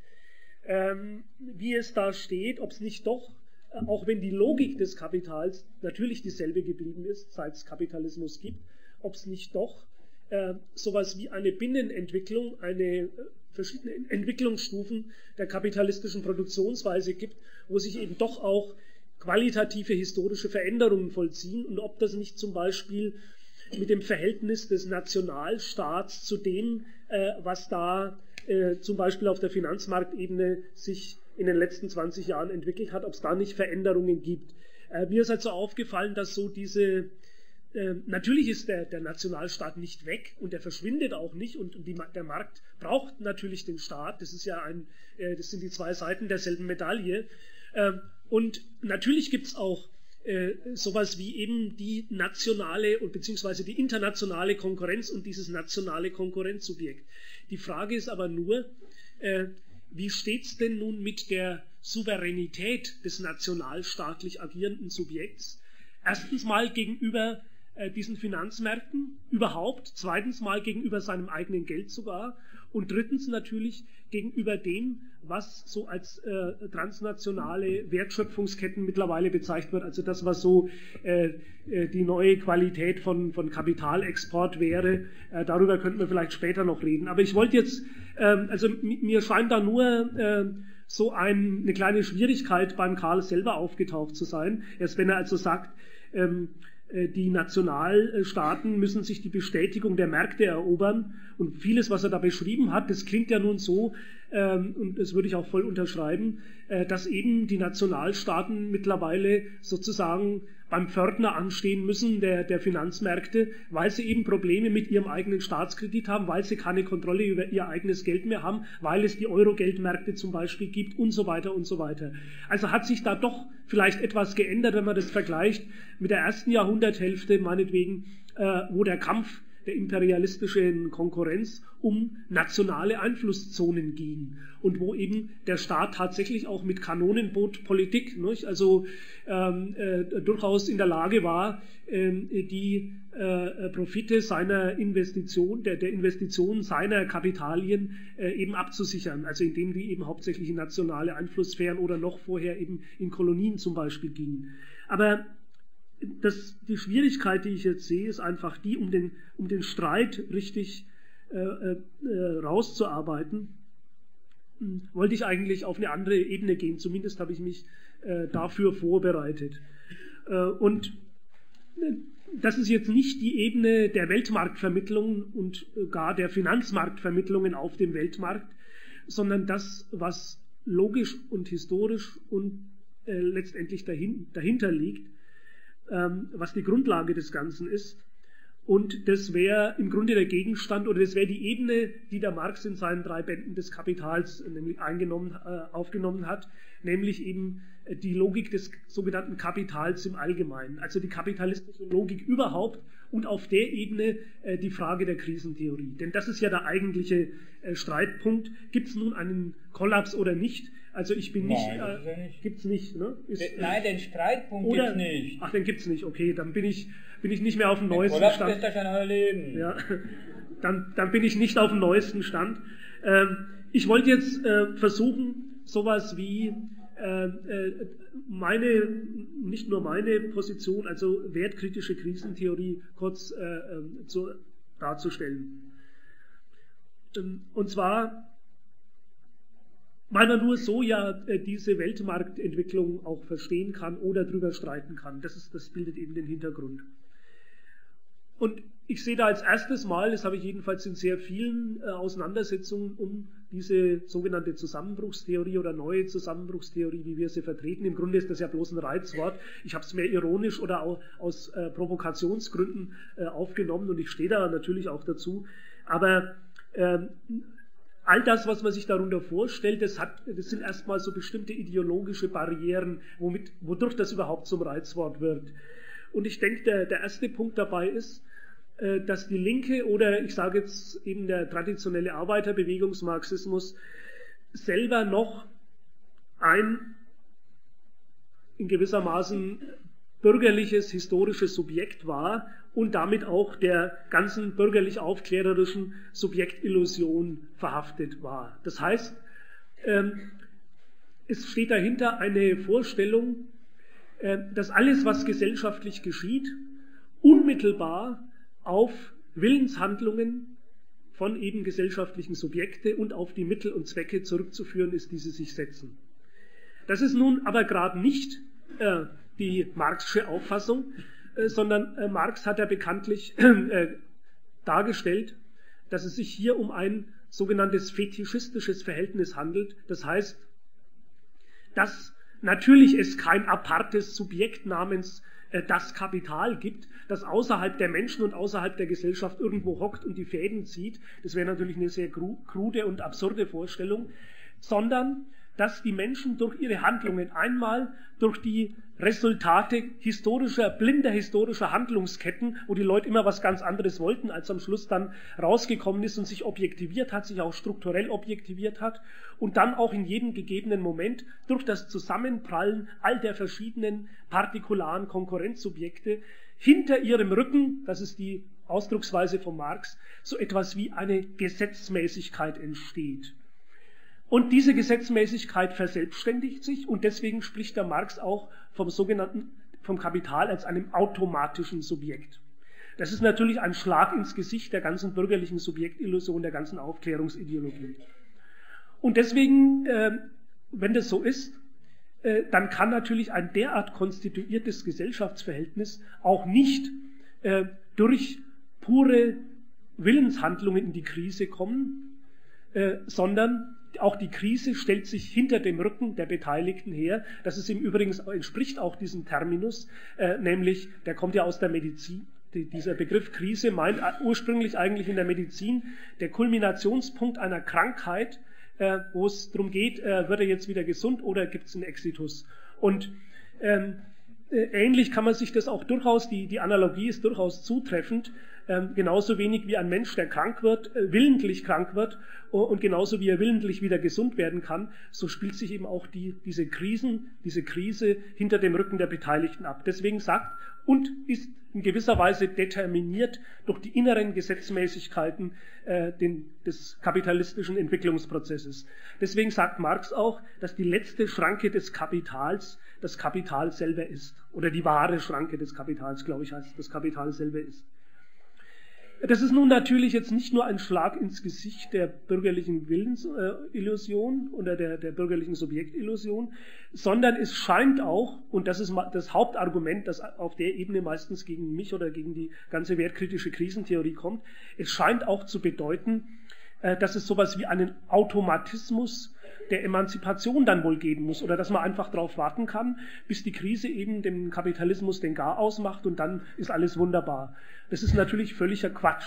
wie es da steht, ob es nicht doch, auch wenn die Logik des Kapitals natürlich dieselbe geblieben ist, seit es Kapitalismus gibt, ob es nicht doch sowas wie eine Binnenentwicklung, verschiedene Entwicklungsstufen der kapitalistischen Produktionsweise gibt, wo sich eben doch auch qualitative historische Veränderungen vollziehen und ob das nicht zum Beispiel mit dem Verhältnis des Nationalstaats zu dem, was da zum Beispiel auf der Finanzmarktebene sich in den letzten 20 Jahren entwickelt hat, ob es da nicht Veränderungen gibt. Mir ist also aufgefallen, dass so diese, natürlich ist der Nationalstaat nicht weg und der verschwindet auch nicht und der Markt braucht natürlich den Staat, das ist ja das sind die zwei Seiten derselben Medaille. Und natürlich gibt es auch sowas wie eben die nationale bzw. die internationale Konkurrenz und dieses nationale Konkurrenzsubjekt. Die Frage ist aber nur, wie steht es denn nun mit der Souveränität des nationalstaatlich agierenden Subjekts? Erstens mal gegenüber diesen Finanzmärkten überhaupt, zweitens mal gegenüber seinem eigenen Geld sogar und drittens natürlich gegenüber dem, was so als transnationale Wertschöpfungsketten mittlerweile bezeichnet wird, also das, was so die neue Qualität von Kapitalexport wäre. Darüber könnten wir vielleicht später noch reden. Aber ich wollte jetzt, also mir scheint da nur so eine kleine Schwierigkeit beim Karl selber aufgetaucht zu sein. Erst wenn er also sagt, die Nationalstaaten müssen sich die Bestätigung der Märkte erobern und vieles, was er da beschrieben hat, das klingt ja nun so, und das würde ich auch voll unterschreiben, dass eben die Nationalstaaten mittlerweile sozusagen beim Pförtner anstehen müssen der Finanzmärkte, weil sie eben Probleme mit ihrem eigenen Staatskredit haben, weil sie keine Kontrolle über ihr eigenes Geld mehr haben, weil es die Euro-Geldmärkte zum Beispiel gibt und so weiter und so weiter. Also hat sich da doch vielleicht etwas geändert, wenn man das vergleicht mit der ersten Jahrhunderthälfte, meinetwegen, wo der Kampf der imperialistischen Konkurrenz um nationale Einflusszonen ging und wo eben der Staat tatsächlich auch mit Kanonenbootpolitik, also durchaus in der Lage war, die Profite seiner Investition, der Investitionen seiner Kapitalien eben abzusichern, also indem die eben hauptsächlich in nationale Einflusssphären oder noch vorher eben in Kolonien zum Beispiel gingen. Aber die Schwierigkeit, die ich jetzt sehe, ist einfach die, um den Streit richtig rauszuarbeiten, wollte ich eigentlich auf eine andere Ebene gehen. Zumindest habe ich mich dafür vorbereitet. Und das ist jetzt nicht die Ebene der Weltmarktvermittlung und gar der Finanzmarktvermittlungen auf dem Weltmarkt, sondern das, was logisch und historisch und letztendlich dahinter liegt, was die Grundlage des Ganzen ist. Und das wäre im Grunde der Gegenstand, oder das wäre die Ebene, die der Marx in seinen 3 Bänden des Kapitals nämlich aufgenommen hat, nämlich eben die Logik des sogenannten Kapitals im Allgemeinen, also die kapitalistische Logik überhaupt und auf der Ebene die Frage der Krisentheorie. Denn das ist ja der eigentliche Streitpunkt. Gibt es nun einen Kollaps oder nicht? Also ich bin nicht... Gibt es nicht, ne? Nein, den Streitpunkt gibt es nicht. Ach, den gibt es nicht. Okay, dann bin ich nicht mehr auf dem neuesten Kollaps Stand. ist das schon euer Leben. Ja, dann bin ich nicht auf dem neuesten Stand. Ich wollte jetzt versuchen, sowas wie nicht nur meine Position, also wertkritische Krisentheorie kurz darzustellen. Und zwar, weil man nur so ja diese Weltmarktentwicklung auch verstehen kann oder drüber streiten kann. Das bildet eben den Hintergrund. Und ich sehe da als erstes Mal, das habe ich jedenfalls in sehr vielen Auseinandersetzungen um diese sogenannte Zusammenbruchstheorie oder neue Zusammenbruchstheorie, wie wir sie vertreten. Im Grunde ist das ja bloß ein Reizwort. Ich habe es mehr ironisch oder auch aus Provokationsgründen aufgenommen und ich stehe da natürlich auch dazu. Aber all das, was man sich darunter vorstellt, das sind erstmal so bestimmte ideologische Barrieren, wodurch das überhaupt zum Reizwort wird. Und ich denke, der erste Punkt dabei ist, dass die Linke oder ich sage jetzt eben der traditionelle Arbeiterbewegungsmarxismus selber noch ein in gewissermaßen bürgerliches, historisches Subjekt war und damit auch der ganzen bürgerlich-aufklärerischen Subjektillusion verhaftet war. Das heißt, es steht dahinter eine Vorstellung, dass alles, was gesellschaftlich geschieht, unmittelbar auf Willenshandlungen von eben gesellschaftlichen Subjekte und auf die Mittel und Zwecke zurückzuführen ist, die sie sich setzen. Das ist nun aber gerade nicht die Marxische Auffassung, sondern Marx hat ja bekanntlich dargestellt, dass es sich hier um ein sogenanntes fetischistisches Verhältnis handelt. Das heißt, dass natürlich es kein apartes Subjekt namens das Kapital gibt, das außerhalb der Menschen und außerhalb der Gesellschaft irgendwo hockt und die Fäden zieht. Das wäre natürlich eine sehr krude und absurde Vorstellung, sondern dass die Menschen durch ihre Handlungen einmal durch die Resultate blinder historischer Handlungsketten, wo die Leute immer was ganz anderes wollten, als am Schluss dann rausgekommen ist und sich objektiviert hat, sich auch strukturell objektiviert hat und dann auch in jedem gegebenen Moment durch das Zusammenprallen all der verschiedenen partikularen Konkurrenzsubjekte hinter ihrem Rücken, das ist die Ausdrucksweise von Marx, so etwas wie eine Gesetzmäßigkeit entsteht. Und diese Gesetzmäßigkeit verselbstständigt sich und deswegen spricht der Marx auch vom Kapital als einem automatischen Subjekt. Das ist natürlich ein Schlag ins Gesicht der ganzen bürgerlichen Subjektillusion, der ganzen Aufklärungsideologie. Und deswegen, wenn das so ist, dann kann natürlich ein derart konstituiertes Gesellschaftsverhältnis auch nicht durch pure Willenshandlungen in die Krise kommen, sondern Auch die Krise stellt sich hinter dem Rücken der Beteiligten her. Das ist im Übrigen, entspricht auch diesem Terminus, nämlich, der kommt ja aus der Medizin. Dieser Begriff Krise meint ursprünglich eigentlich in der Medizin der Kulminationspunkt einer Krankheit, wo es darum geht, wird er jetzt wieder gesund oder gibt es einen Exitus? Und ähnlich kann man sich das auch durchaus, die Analogie ist durchaus zutreffend, genauso wenig wie ein Mensch, der krank wird, willentlich krank wird und genauso wie er willentlich wieder gesund werden kann, so spielt sich eben auch diese Krise hinter dem Rücken der Beteiligten ab. Deswegen sagt und ist in gewisser Weise determiniert durch die inneren Gesetzmäßigkeiten des kapitalistischen Entwicklungsprozesses. Deswegen sagt Marx auch, dass die letzte Schranke des Kapitals das Kapital selber ist. Oder die wahre Schranke des Kapitals, glaube ich, heißt das Kapital selber ist. Das ist nun natürlich jetzt nicht nur ein Schlag ins Gesicht der bürgerlichen Willensillusion oder der bürgerlichen Subjektillusion, sondern es scheint auch, und das ist das Hauptargument, das auf der Ebene meistens gegen mich oder gegen die ganze wertkritische Krisentheorie kommt, es scheint auch zu bedeuten, dass es sowas wie einen Automatismus der Emanzipation dann wohl geben muss oder dass man einfach darauf warten kann, bis die Krise eben dem Kapitalismus den Garaus macht und dann ist alles wunderbar. Das ist natürlich völliger Quatsch.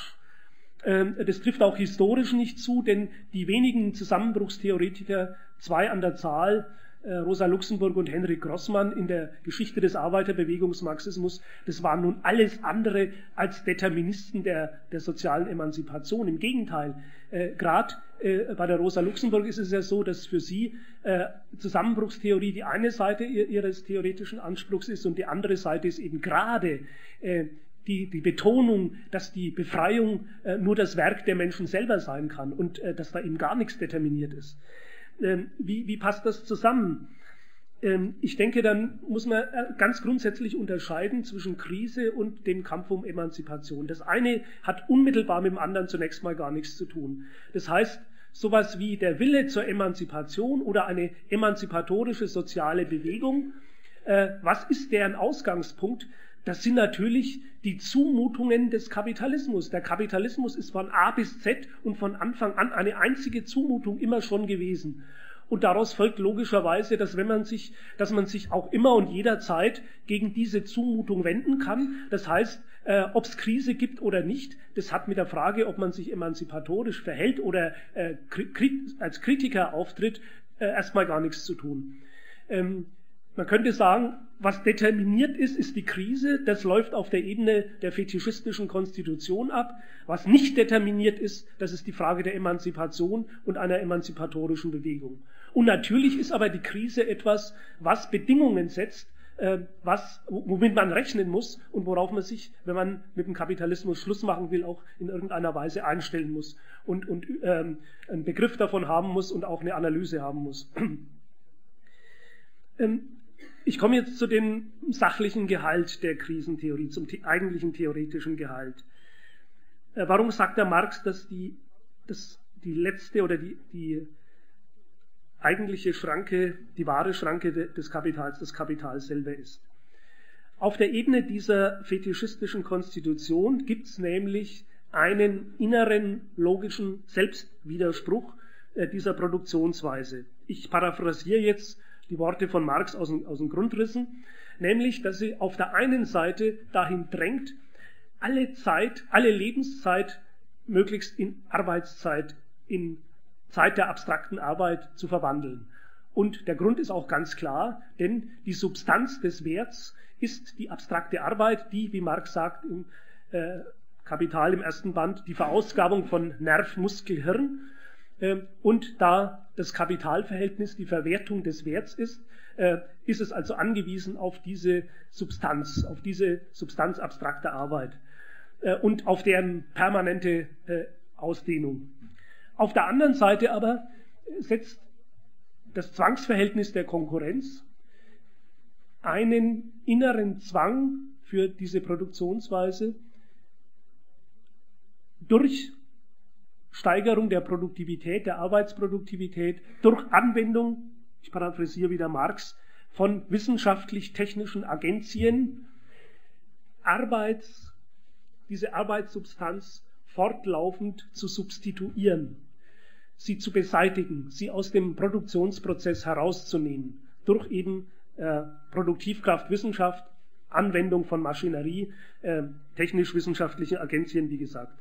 Das trifft auch historisch nicht zu, denn die wenigen Zusammenbruchstheoretiker, 2 an der Zahl, Rosa Luxemburg und Henrik Grossmann in der Geschichte des Arbeiterbewegungsmarxismus, das waren nun alles andere als Deterministen der sozialen Emanzipation. Im Gegenteil, gerade bei der Rosa Luxemburg ist es ja so, dass für sie Zusammenbruchstheorie die eine Seite ihres theoretischen Anspruchs ist und die andere Seite ist eben gerade die Betonung, dass die Befreiung nur das Werk der Menschen selber sein kann und dass da eben gar nichts determiniert ist. Wie passt das zusammen? Ich denke, dann muss man ganz grundsätzlich unterscheiden zwischen Krise und dem Kampf um Emanzipation. Das eine hat unmittelbar mit dem anderen zunächst mal gar nichts zu tun. Das heißt, sowas wie der Wille zur Emanzipation oder eine emanzipatorische soziale Bewegung, was ist deren Ausgangspunkt? Das sind natürlich die Zumutungen des Kapitalismus. Der Kapitalismus ist von A bis Z und von Anfang an eine einzige Zumutung immer schon gewesen. Und daraus folgt logischerweise, dass man sich auch immer und jederzeit gegen diese Zumutung wenden kann. Das heißt, ob es Krise gibt oder nicht, das hat mit der Frage, ob man sich emanzipatorisch verhält oder als Kritiker auftritt, erstmal gar nichts zu tun. Man könnte sagen, was determiniert ist, ist die Krise. Das läuft auf der Ebene der fetischistischen Konstitution ab. Was nicht determiniert ist, das ist die Frage der Emanzipation und einer emanzipatorischen Bewegung. Und natürlich ist aber die Krise etwas, was Bedingungen setzt, womit man rechnen muss und worauf man sich, wenn man mit dem Kapitalismus Schluss machen will, auch in irgendeiner Weise einstellen muss und einen Begriff davon haben muss und auch eine Analyse haben muss. Ich komme jetzt zu dem sachlichen Gehalt der Krisentheorie, zum eigentlichen theoretischen Gehalt. Warum sagt der Marx, dass die letzte oder die eigentliche Schranke, die wahre Schranke des Kapitals, das Kapital selber ist? Auf der Ebene dieser fetischistischen Konstitution gibt es nämlich einen inneren logischen Selbstwiderspruch dieser Produktionsweise. Ich paraphrasiere jetzt die Worte von Marx aus den Grundrissen, nämlich, dass sie auf der einen Seite dahin drängt, alle Lebenszeit möglichst in Arbeitszeit, in Zeit der abstrakten Arbeit zu verwandeln. Und der Grund ist auch ganz klar, denn die Substanz des Werts ist die abstrakte Arbeit, die, wie Marx sagt, im Kapital im ersten Band, die Verausgabung von Nerv, Muskel, Hirn. Und da das Kapitalverhältnis die Verwertung des Werts ist es also angewiesen auf diese Substanz abstrakter Arbeit und auf deren permanente Ausdehnung. Auf der anderen Seite aber setzt das Zwangsverhältnis der Konkurrenz einen inneren Zwang für diese Produktionsweise durch Steigerung der Produktivität, der Arbeitsproduktivität, durch Anwendung, ich paraphrasiere wieder Marx, von wissenschaftlich-technischen Agenzien, diese Arbeitssubstanz fortlaufend zu substituieren. sie zu beseitigen, sie aus dem Produktionsprozess herauszunehmen, durch eben Produktivkraftwissenschaft, Anwendung von Maschinerie, technisch-wissenschaftliche Agenzien, wie gesagt.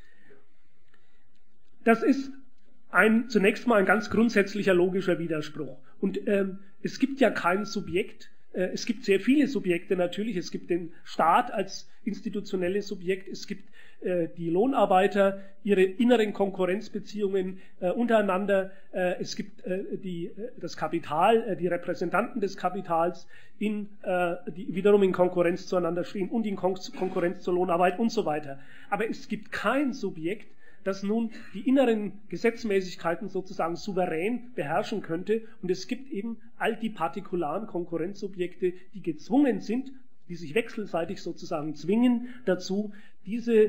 Das ist zunächst mal ein ganz grundsätzlicher logischer Widerspruch. Und es gibt ja kein Subjekt, es gibt sehr viele Subjekte natürlich, es gibt den Staat als institutionelles Subjekt, es gibt die Lohnarbeiter, ihre inneren Konkurrenzbeziehungen untereinander, es gibt das Kapital, die Repräsentanten des Kapitals, die wiederum in Konkurrenz zueinander stehen und in Konkurrenz zur Lohnarbeit und so weiter. Aber es gibt kein Subjekt, das nun die inneren Gesetzmäßigkeiten sozusagen souverän beherrschen könnte. Und es gibt eben all die partikularen Konkurrenzsubjekte, die gezwungen sind, die sich wechselseitig sozusagen zwingen dazu, diese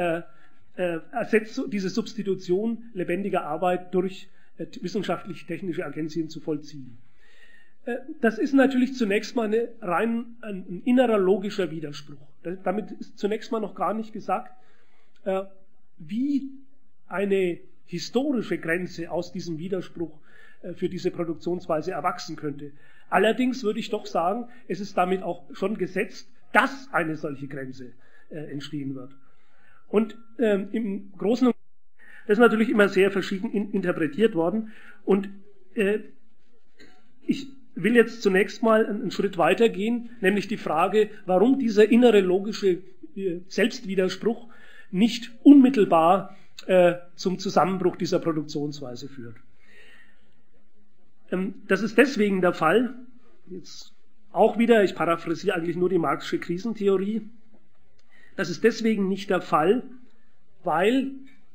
Substitution lebendiger Arbeit durch wissenschaftlich-technische Agenzien zu vollziehen. Das ist natürlich zunächst mal ein innerer logischer Widerspruch. Damit ist zunächst mal noch gar nicht gesagt, wie eine historische Grenze aus diesem Widerspruch für diese Produktionsweise erwachsen könnte. Allerdings würde ich doch sagen, es ist damit auch schon gesetzt, dass eine solche Grenze entstehen wird. Und im Großen und Ganzen, das ist natürlich immer sehr verschieden interpretiert worden. Und ich will jetzt zunächst mal einen Schritt weitergehen, nämlich die Frage, warum dieser innere logische Selbstwiderspruch nicht unmittelbar zum Zusammenbruch dieser Produktionsweise führt. Das ist deswegen der Fall, jetzt auch wieder, ich paraphrasiere eigentlich nur die Marxische Krisentheorie, das ist deswegen nicht der Fall, weil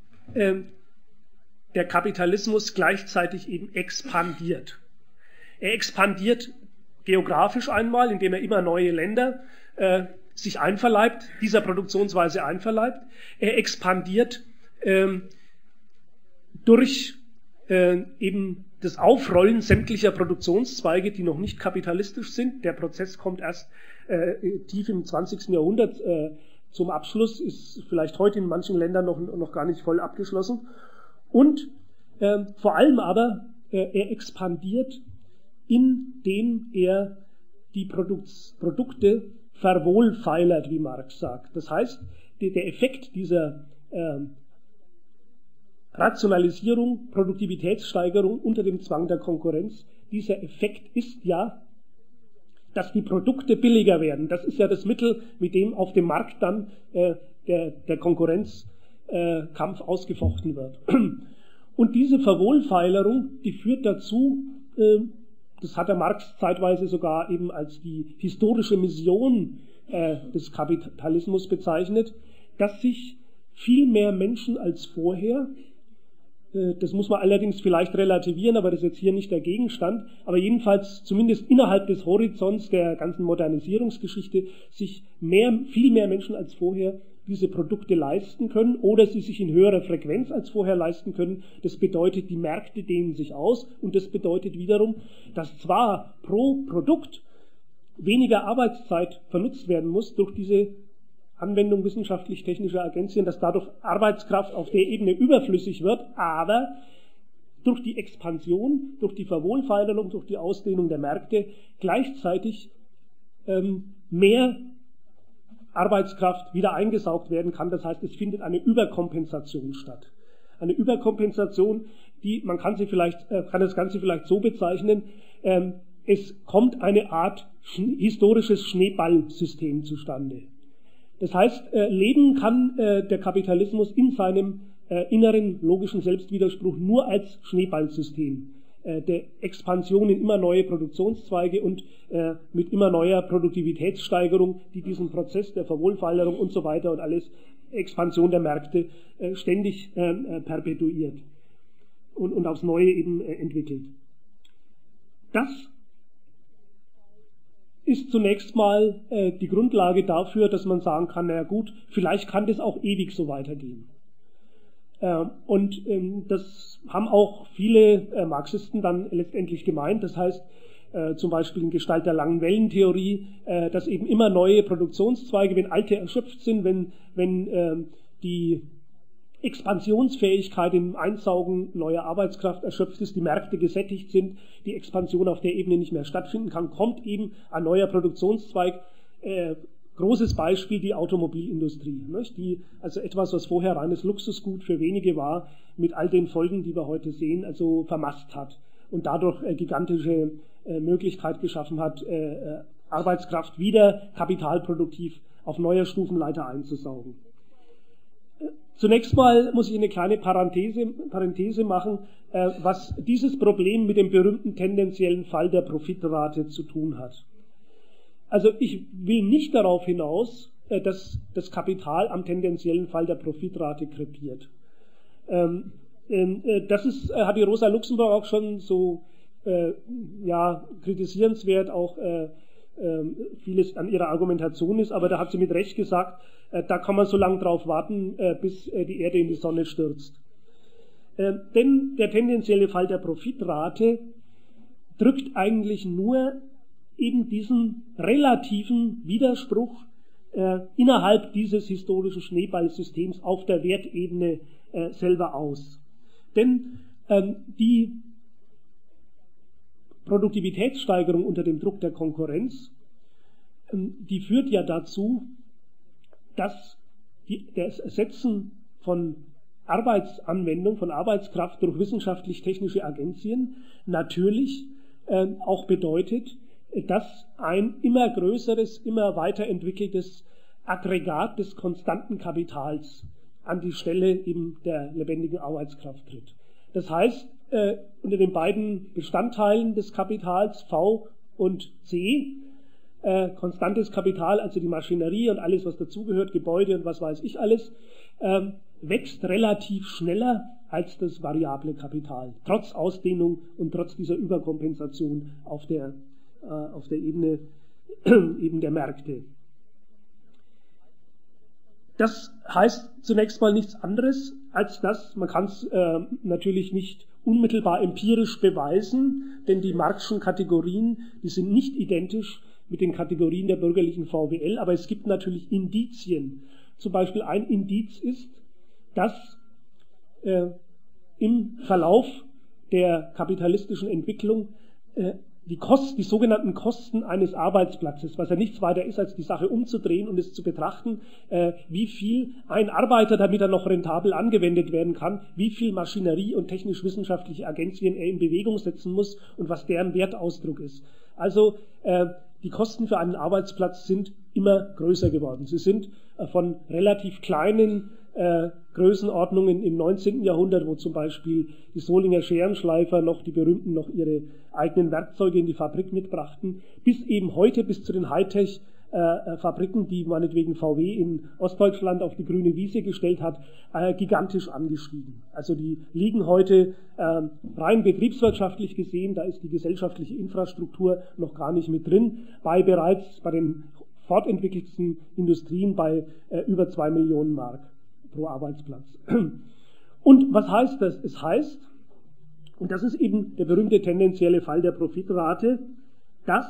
der Kapitalismus gleichzeitig eben expandiert. Er expandiert geografisch einmal, indem er immer neue Länder sich einverleibt, dieser Produktionsweise einverleibt. Er expandiert durch eben das Aufrollen sämtlicher Produktionszweige, die noch nicht kapitalistisch sind. Der Prozess kommt erst tief im 20. Jahrhundert zum Abschluss, ist vielleicht heute in manchen Ländern noch gar nicht voll abgeschlossen. Und vor allem aber, er expandiert, indem er die Produkte verwohlfeilert, wie Marx sagt. Das heißt, der Effekt dieser Rationalisierung, Produktivitätssteigerung unter dem Zwang der Konkurrenz, dieser Effekt ist ja, dass die Produkte billiger werden. Das ist ja das Mittel, mit dem auf dem Markt dann der Konkurrenzkampf ausgefochten wird. Und diese Verwohlfeilerung, die führt dazu, das hat der Marx zeitweise sogar eben als die historische Mission des Kapitalismus bezeichnet, dass sich viel mehr Menschen als vorher, das muss man allerdings vielleicht relativieren, aber das ist jetzt hier nicht der Gegenstand, aber jedenfalls zumindest innerhalb des Horizonts der ganzen Modernisierungsgeschichte sich viel mehr Menschen als vorher diese Produkte leisten können oder sie sich in höherer Frequenz als vorher leisten können. Das bedeutet, die Märkte dehnen sich aus und das bedeutet wiederum, dass zwar pro Produkt weniger Arbeitszeit vernutzt werden muss durch diese Anwendung wissenschaftlich-technischer Agenzien, dass dadurch Arbeitskraft auf der Ebene überflüssig wird, aber durch die Expansion, durch die Verwohlfeilerung, durch die Ausdehnung der Märkte gleichzeitig mehr Arbeitskraft wieder eingesaugt werden kann. Das heißt, es findet eine Überkompensation statt. Eine Überkompensation, man kann das Ganze vielleicht so bezeichnen, es kommt eine Art historisches Schneeballsystem zustande. Das heißt, leben kann der Kapitalismus in seinem inneren logischen Selbstwiderspruch nur als Schneeballsystem der Expansion in immer neue Produktionszweige und mit immer neuer Produktivitätssteigerung, die diesen Prozess der Verwohlfeilerung und so weiter und alles, Expansion der Märkte ständig perpetuiert und aufs Neue eben entwickelt. Das ist zunächst mal die Grundlage dafür, dass man sagen kann, naja gut, vielleicht kann das auch ewig so weitergehen. Und das haben auch viele Marxisten dann letztendlich gemeint. Das heißt, zum Beispiel in Gestalt der langen Wellentheorie, dass eben immer neue Produktionszweige, wenn alte erschöpft sind, wenn die Expansionsfähigkeit im Einsaugen neuer Arbeitskraft erschöpft ist, die Märkte gesättigt sind, die Expansion auf der Ebene nicht mehr stattfinden kann, kommt eben ein neuer Produktionszweig. Großes Beispiel die Automobilindustrie, nicht? Die also etwas, was vorher reines Luxusgut für wenige war, mit all den Folgen, die wir heute sehen, also vermasst hat und dadurch gigantische Möglichkeit geschaffen hat, Arbeitskraft wieder kapitalproduktiv auf neuer Stufenleiter einzusaugen. Zunächst mal muss ich eine kleine Parenthese machen, was dieses Problem mit dem berühmten tendenziellen Fall der Profitrate zu tun hat. Also ich will nicht darauf hinaus, dass das Kapital am tendenziellen Fall der Profitrate krepiert. Das ist, hat die Rosa Luxemburg auch schon so kritisierenswert, auch vieles an ihrer Argumentation ist, aber da hat sie mit Recht gesagt, da kann man so lange drauf warten, bis die Erde in die Sonne stürzt. Denn der tendenzielle Fall der Profitrate drückt eigentlich nur eben diesen relativen Widerspruch innerhalb dieses historischen Schneeballsystems auf der Wertebene selber aus. Denn die Produktivitätssteigerung unter dem Druck der Konkurrenz, die führt ja dazu, dass das Ersetzen von Arbeitsanwendung, von Arbeitskraft durch wissenschaftlich-technische Agenzien natürlich auch bedeutet, dass ein immer größeres, immer weiterentwickeltes Aggregat des konstanten Kapitals an die Stelle eben der lebendigen Arbeitskraft tritt. Das heißt, unter den beiden Bestandteilen des Kapitals V und C, konstantes Kapital, also die Maschinerie und alles, was dazugehört, Gebäude und was weiß ich alles, wächst relativ schneller als das variable Kapital, trotz Ausdehnung und trotz dieser Überkompensation auf der Ebene eben der Märkte. Das heißt zunächst mal nichts anderes, als dass, man kann es natürlich nicht unmittelbar empirisch beweisen, denn die Marx'schen Kategorien, die sind nicht identisch mit den Kategorien der bürgerlichen VWL, aber es gibt natürlich Indizien. Zum Beispiel ein Indiz ist, dass im Verlauf der kapitalistischen Entwicklung die sogenannten Kosten eines Arbeitsplatzes, was ja nichts weiter ist, als die Sache umzudrehen und es zu betrachten, wie viel ein Arbeiter, damit er noch rentabel angewendet werden kann, wie viel Maschinerie und technisch-wissenschaftliche Agenzien er in Bewegung setzen muss und was deren Wertausdruck ist. Also die Kosten für einen Arbeitsplatz sind immer größer geworden. Sie sind von relativ kleinen Größenordnungen im 19. Jahrhundert, wo zum Beispiel die Solinger Scherenschleifer die berühmten noch ihre eigenen Werkzeuge in die Fabrik mitbrachten, bis eben heute, bis zu den Hightech-Fabriken, die meinetwegen VW in Ostdeutschland auf die grüne Wiese gestellt hat, gigantisch angestiegen. Also die liegen heute rein betriebswirtschaftlich gesehen, da ist die gesellschaftliche Infrastruktur noch gar nicht mit drin, bereits bei den fortentwickelten Industrien bei über 2 Millionen Mark pro Arbeitsplatz. Und was heißt das? Es heißt, und das ist eben der berühmte tendenzielle Fall der Profitrate, dass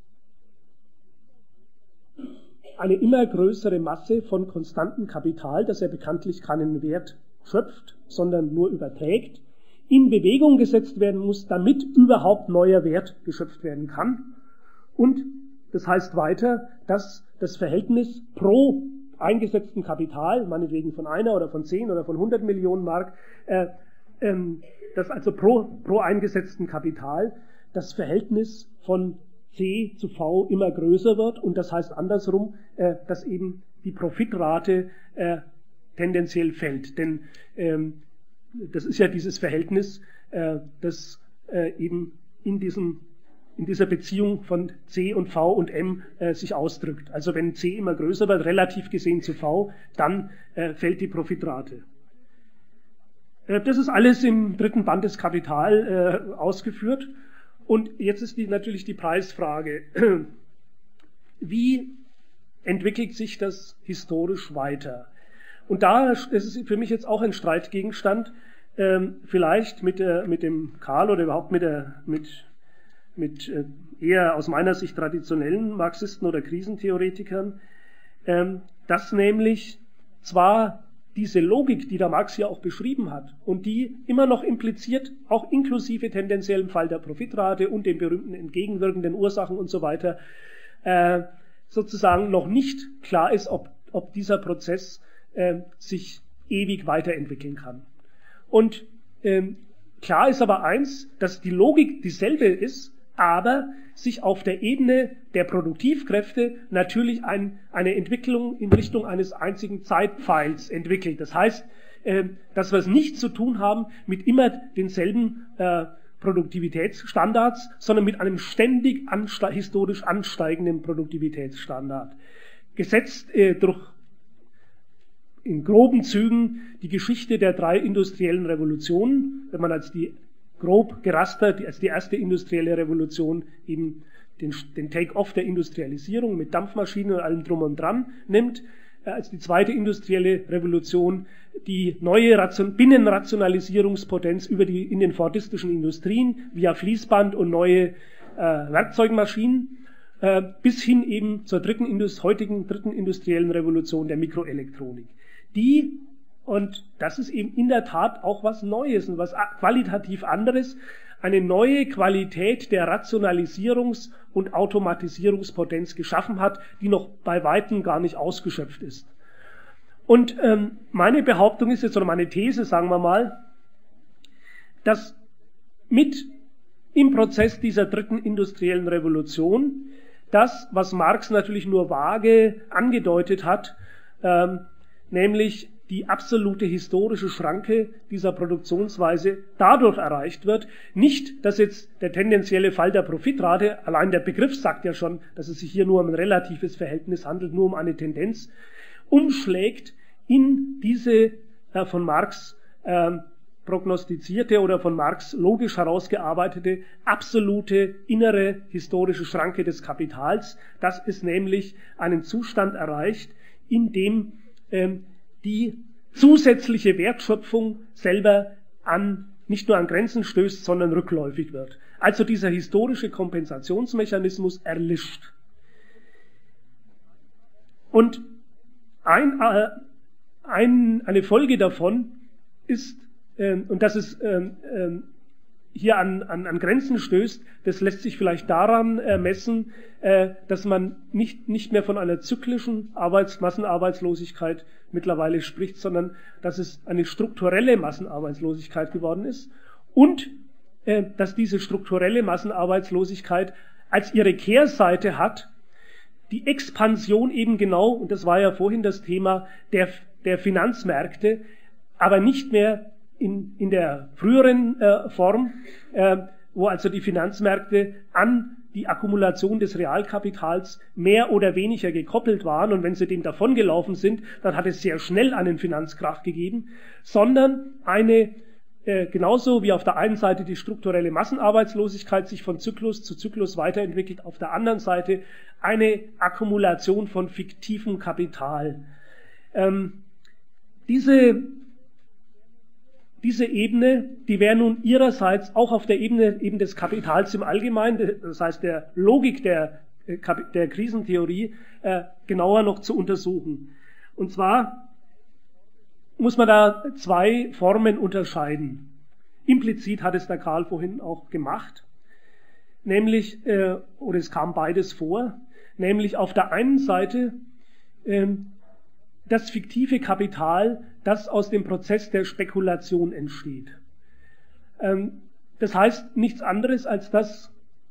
eine immer größere Masse von konstantem Kapital, das ja bekanntlich keinen Wert schöpft, sondern nur überträgt, in Bewegung gesetzt werden muss, damit überhaupt neuer Wert geschöpft werden kann. Und das heißt weiter, dass das Verhältnis pro eingesetzten Kapital, meinetwegen von 1 oder von 10 oder von 100 Millionen Mark, dass also pro eingesetzten Kapital das Verhältnis von C zu V immer größer wird und das heißt andersrum, dass eben die Profitrate tendenziell fällt. Denn das ist ja dieses Verhältnis, das eben in dieser Beziehung von C und V und M sich ausdrückt. Also wenn C immer größer wird, relativ gesehen zu V, dann fällt die Profitrate. Das ist alles im dritten Band des Kapital ausgeführt. Und jetzt ist natürlich die Preisfrage. Wie entwickelt sich das historisch weiter? Und das ist für mich jetzt auch ein Streitgegenstand, vielleicht mit dem Karl oder überhaupt mit eher aus meiner Sicht traditionellen Marxisten oder Krisentheoretikern, dass nämlich zwar diese Logik, die der Marx hier auch beschrieben hat und die immer noch impliziert, auch inklusive tendenziellem Fall der Profitrate und den berühmten entgegenwirkenden Ursachen und so weiter, sozusagen noch nicht klar ist, ob dieser Prozess sich ewig weiterentwickeln kann. Und klar ist aber eins, dass die Logik dieselbe ist, aber sich auf der Ebene der Produktivkräfte natürlich eine Entwicklung in Richtung eines einzigen Zeitpfeils entwickelt. Das heißt, dass wir es nicht zu tun haben mit immer denselben Produktivitätsstandards, sondern mit einem ständig historisch ansteigenden Produktivitätsstandard. Gesetzt durch in groben Zügen die Geschichte der 3 industriellen Revolutionen, wenn man als die grob gerastert, als die erste industrielle Revolution eben den Take-off der Industrialisierung mit Dampfmaschinen und allem drum und dran nimmt, als die zweite industrielle Revolution die neue Binnenrationalisierungspotenz in den fordistischen Industrien via Fließband und neue Werkzeugmaschinen bis hin eben zur heutigen dritten industriellen Revolution der Mikroelektronik. Und das ist eben in der Tat auch was Neues und was qualitativ anderes, eine neue Qualität der Rationalisierungs- und Automatisierungspotenz geschaffen hat, die noch bei Weitem gar nicht ausgeschöpft ist. Und meine Behauptung ist jetzt, oder meine These, sagen wir mal, dass im Prozess dieser dritten industriellen Revolution das, was Marx natürlich nur vage angedeutet hat, nämlich die absolute historische Schranke dieser Produktionsweise dadurch erreicht wird, nicht, dass jetzt der tendenzielle Fall der Profitrate, allein der Begriff sagt ja schon, dass es sich hier nur um ein relatives Verhältnis handelt, nur um eine Tendenz, umschlägt in diese von Marx prognostizierte oder von Marx logisch herausgearbeitete absolute innere historische Schranke des Kapitals, dass es nämlich einen Zustand erreicht, in dem die zusätzliche Wertschöpfung selber nicht nur an Grenzen stößt, sondern rückläufig wird. Also dieser historische Kompensationsmechanismus erlischt. Und eine Folge davon ist, und dass es hier an Grenzen stößt, das lässt sich vielleicht daran messen, dass man nicht mehr von einer zyklischen Massenarbeitslosigkeit mittlerweile spricht, sondern dass es eine strukturelle Massenarbeitslosigkeit geworden ist und dass diese strukturelle Massenarbeitslosigkeit als ihre Kehrseite hat, die Expansion eben genau, und das war ja vorhin das Thema der Finanzmärkte, aber nicht mehr in der früheren Form, wo also die Finanzmärkte an die Akkumulation des Realkapitals mehr oder weniger gekoppelt waren, und wenn sie dem davongelaufen sind, dann hat es sehr schnell einen Finanzkrach gegeben, sondern genauso wie auf der einen Seite die strukturelle Massenarbeitslosigkeit sich von Zyklus zu Zyklus weiterentwickelt, auf der anderen Seite eine Akkumulation von fiktivem Kapital. Diese Ebene, die wäre nun ihrerseits auch auf der Ebene eben des Kapitals im Allgemeinen, das heißt der Logik der Krisentheorie, genauer noch zu untersuchen. Und zwar muss man da 2 Formen unterscheiden. Implizit hat es der Karl vorhin auch gemacht, nämlich, oder es kam beides vor, nämlich auf der einen Seite das fiktive Kapital, das aus dem Prozess der Spekulation entsteht. Das heißt nichts anderes als das,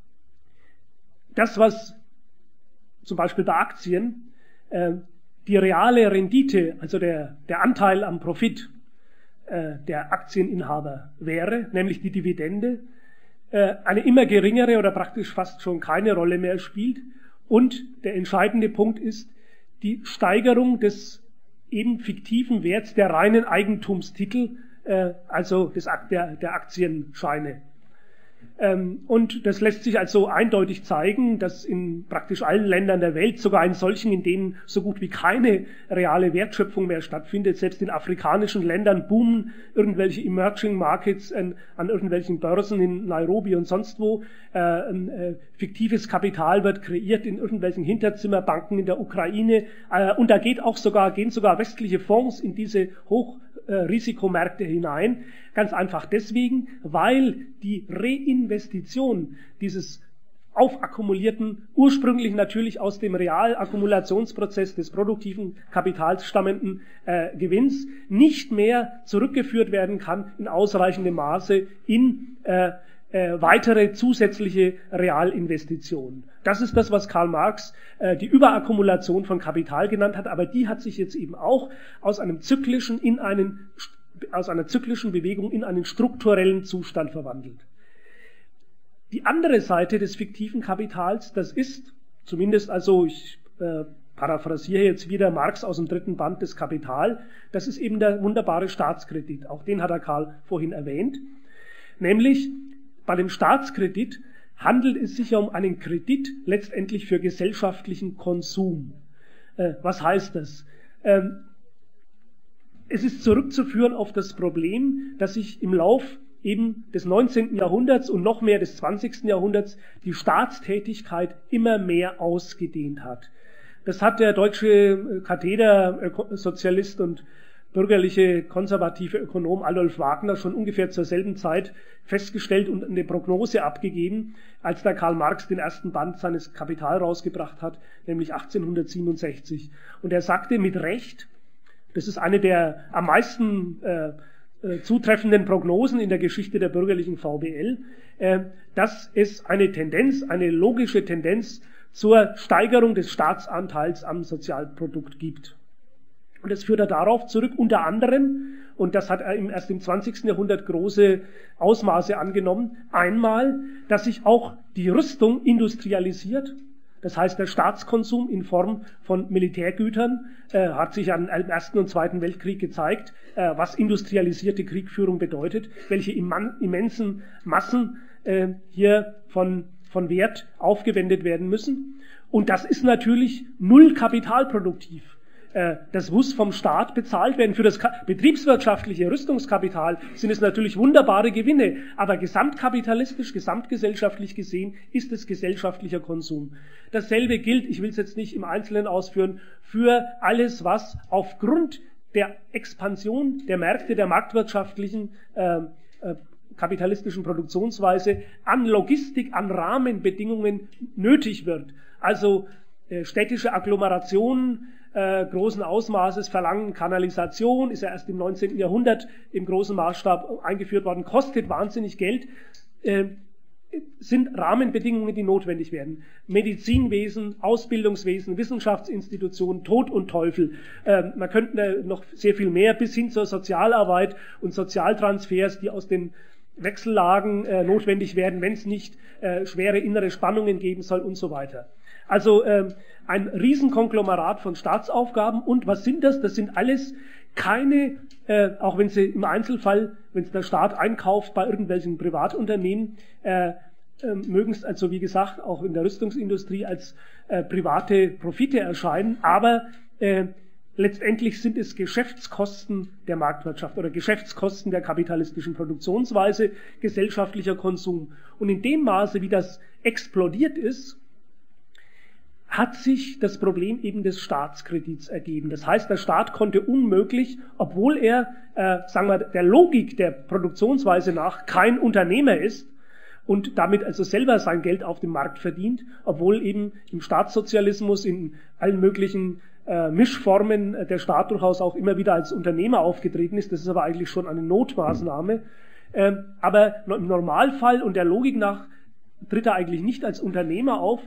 was zum Beispiel bei Aktien die reale Rendite, also der Anteil am Profit der Aktieninhaber wäre, nämlich die Dividende, eine immer geringere oder praktisch fast schon keine Rolle mehr spielt. Und der entscheidende Punkt ist die Steigerung des eben fiktiven Werts der reinen Eigentumstitel, also der Aktienscheine. Und das lässt sich also eindeutig zeigen, dass in praktisch allen Ländern der Welt, sogar in solchen, in denen so gut wie keine reale Wertschöpfung mehr stattfindet, selbst in afrikanischen Ländern boomen irgendwelche Emerging Markets an irgendwelchen Börsen in Nairobi und sonst wo. Fiktives Kapital wird kreiert in irgendwelchen Hinterzimmerbanken in der Ukraine. Und da gehen sogar westliche Fonds in diese Hochrisikomärkte hinein. Ganz einfach deswegen, weil die Reinvestition dieses aufakkumulierten, ursprünglich natürlich aus dem Realakkumulationsprozess des produktiven Kapitals stammenden Gewinns nicht mehr zurückgeführt werden kann in ausreichendem Maße in weitere zusätzliche Realinvestitionen. Das ist das, was Karl Marx die Überakkumulation von Kapital genannt hat, aber die hat sich jetzt eben auch aus einer zyklischen Bewegung in einen strukturellen Zustand verwandelt. Die andere Seite des fiktiven Kapitals, das ist, zumindest also, ich paraphrasiere jetzt wieder Marx aus dem 3. Band des Kapital, das ist eben der wunderbare Staatskredit. Auch den hat der Karl vorhin erwähnt. Nämlich, bei dem Staatskredit handelt es sich ja um einen Kredit letztendlich für gesellschaftlichen Konsum. Was heißt das? Es ist zurückzuführen auf das Problem, dass sich im Lauf eben des 19. Jahrhunderts und noch mehr des 20. Jahrhunderts die Staatstätigkeit immer mehr ausgedehnt hat. Das hat der deutsche Kathedersozialist und bürgerliche konservative Ökonom Adolf Wagner schon ungefähr zur selben Zeit festgestellt und eine Prognose abgegeben, als der Karl Marx den ersten Band seines Kapital rausgebracht hat, nämlich 1867. Und er sagte mit Recht, das ist eine der am meisten zutreffenden Prognosen in der Geschichte der bürgerlichen VWL, dass es eine logische Tendenz zur Steigerung des Staatsanteils am Sozialprodukt gibt. Und das führt er darauf zurück, unter anderem, und das hat er erst im 20. Jahrhundert große Ausmaße angenommen, einmal, dass sich auch die Rüstung industrialisiert. Das heißt, der Staatskonsum in Form von Militärgütern hat sich im Ersten und Zweiten Weltkrieg gezeigt, was industrialisierte Kriegführung bedeutet, welche immensen Massen hier von Wert aufgewendet werden müssen. Und das ist natürlich null kapitalproduktiv. Das muss vom Staat bezahlt werden. Für das betriebswirtschaftliche Rüstungskapital sind es natürlich wunderbare Gewinne, aber gesamtkapitalistisch, gesamtgesellschaftlich gesehen ist es gesellschaftlicher Konsum. Dasselbe gilt, ich will es jetzt nicht im Einzelnen ausführen, für alles, was aufgrund der Expansion der Märkte, der marktwirtschaftlichen kapitalistischen Produktionsweise an Logistik, an Rahmenbedingungen nötig wird. Also städtische Agglomerationen großen Ausmaßes verlangen Kanalisation, ist ja erst im 19. Jahrhundert im großen Maßstab eingeführt worden, kostet wahnsinnig Geld, sind Rahmenbedingungen, die notwendig werden. Medizinwesen, Ausbildungswesen, Wissenschaftsinstitutionen, Tod und Teufel. Man könnte noch sehr viel mehr bis hin zur Sozialarbeit und Sozialtransfers, die aus den Wechsellagen notwendig werden, wenn es nicht schwere innere Spannungen geben soll und so weiter. Also ein Riesenkonglomerat von Staatsaufgaben. Und was sind das? Das sind alles keine, auch wenn sie im Einzelfall, wenn es der Staat einkauft bei irgendwelchen Privatunternehmen, mögen es also wie gesagt auch in der Rüstungsindustrie als private Profite erscheinen, aber letztendlich sind es Geschäftskosten der Marktwirtschaft oder Geschäftskosten der kapitalistischen Produktionsweise, gesellschaftlicher Konsum. Und in dem Maße, wie das explodiert ist, hat sich das Problem eben des Staatskredits ergeben. Das heißt, der Staat konnte unmöglich, obwohl er, sagen wir, der Logik der Produktionsweise nach kein Unternehmer ist und damit also selber sein Geld auf dem Markt verdient, obwohl eben im Staatssozialismus in allen möglichen Mischformen der Staat durchaus auch immer wieder als Unternehmer aufgetreten ist. Das ist aber eigentlich schon eine Notmaßnahme. Aber im Normalfall und der Logik nach tritt er eigentlich nicht als Unternehmer auf.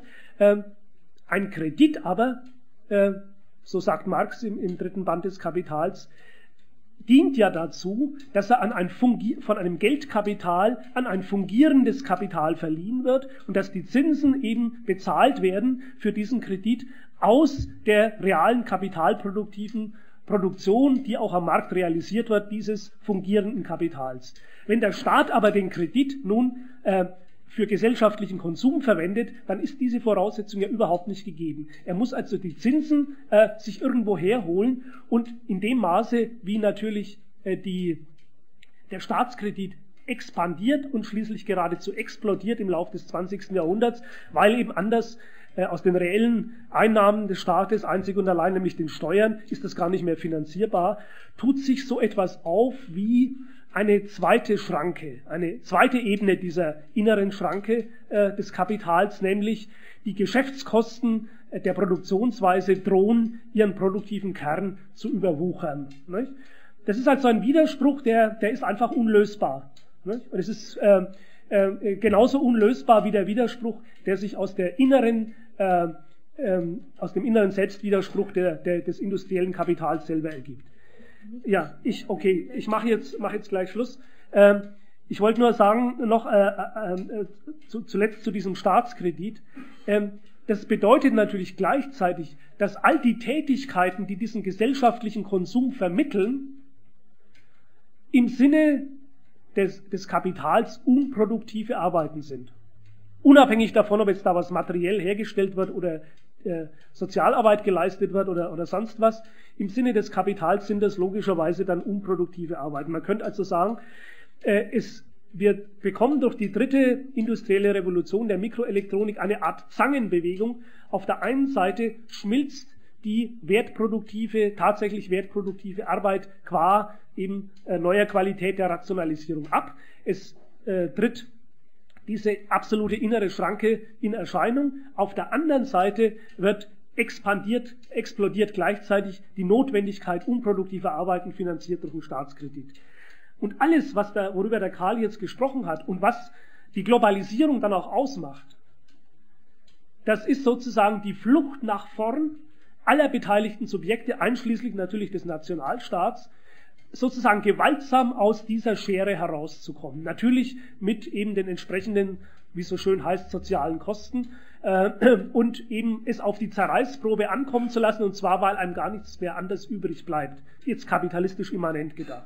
Ein Kredit aber, so sagt Marx im 3. Band des Kapitals, dient ja dazu, dass er von einem Geldkapital an ein fungierendes Kapital verliehen wird und dass die Zinsen eben bezahlt werden für diesen Kredit aus der realen kapitalproduktiven Produktion, die auch am Markt realisiert wird, dieses fungierenden Kapitals. Wenn der Staat aber den Kredit nun für gesellschaftlichen Konsum verwendet, dann ist diese Voraussetzung ja überhaupt nicht gegeben. Er muss also die Zinsen sich irgendwo herholen und in dem Maße, wie natürlich der Staatskredit expandiert und schließlich geradezu explodiert im Laufe des 20. Jahrhunderts, weil eben anders aus den reellen Einnahmen des Staates, einzig und allein nämlich den Steuern, ist das gar nicht mehr finanzierbar, tut sich so etwas auf wie eine zweite Schranke, eine zweite Ebene dieser inneren Schranke des Kapitals, nämlich die Geschäftskosten der Produktionsweise drohen, ihren produktiven Kern zu überwuchern. Nicht? Das ist also ein Widerspruch, der ist einfach unlösbar. Nicht? Und es ist genauso unlösbar wie der Widerspruch, der sich aus dem inneren Selbstwiderspruch des industriellen Kapitals selber ergibt. Ja, ich mache jetzt gleich Schluss. Ich wollte nur sagen, noch zuletzt zu diesem Staatskredit. Das bedeutet natürlich gleichzeitig, dass all die Tätigkeiten, die diesen gesellschaftlichen Konsum vermitteln, im Sinne des Kapitals unproduktive Arbeiten sind. Unabhängig davon, ob jetzt da was materiell hergestellt wird oder Sozialarbeit geleistet wird oder sonst was, im Sinne des Kapitals sind das logischerweise dann unproduktive Arbeiten. Man könnte also sagen, wir bekommen durch die dritte industrielle Revolution der Mikroelektronik eine Art Zangenbewegung. Auf der einen Seite schmilzt die tatsächlich wertproduktive Arbeit qua eben neuer Qualität der Rationalisierung ab. Es tritt diese absolute innere Schranke in Erscheinung. Auf der anderen Seite explodiert gleichzeitig die Notwendigkeit unproduktiver Arbeiten, finanziert durch den Staatskredit. Und alles, worüber der Karl jetzt gesprochen hat und was die Globalisierung dann auch ausmacht, das ist sozusagen die Flucht nach vorn aller beteiligten Subjekte, einschließlich natürlich des Nationalstaats, sozusagen gewaltsam aus dieser Schere herauszukommen. Natürlich mit eben den entsprechenden, wie es so schön heißt, sozialen Kosten und eben es auf die Zerreißprobe ankommen zu lassen, und zwar, weil einem gar nichts mehr anders übrig bleibt, jetzt kapitalistisch immanent gedacht.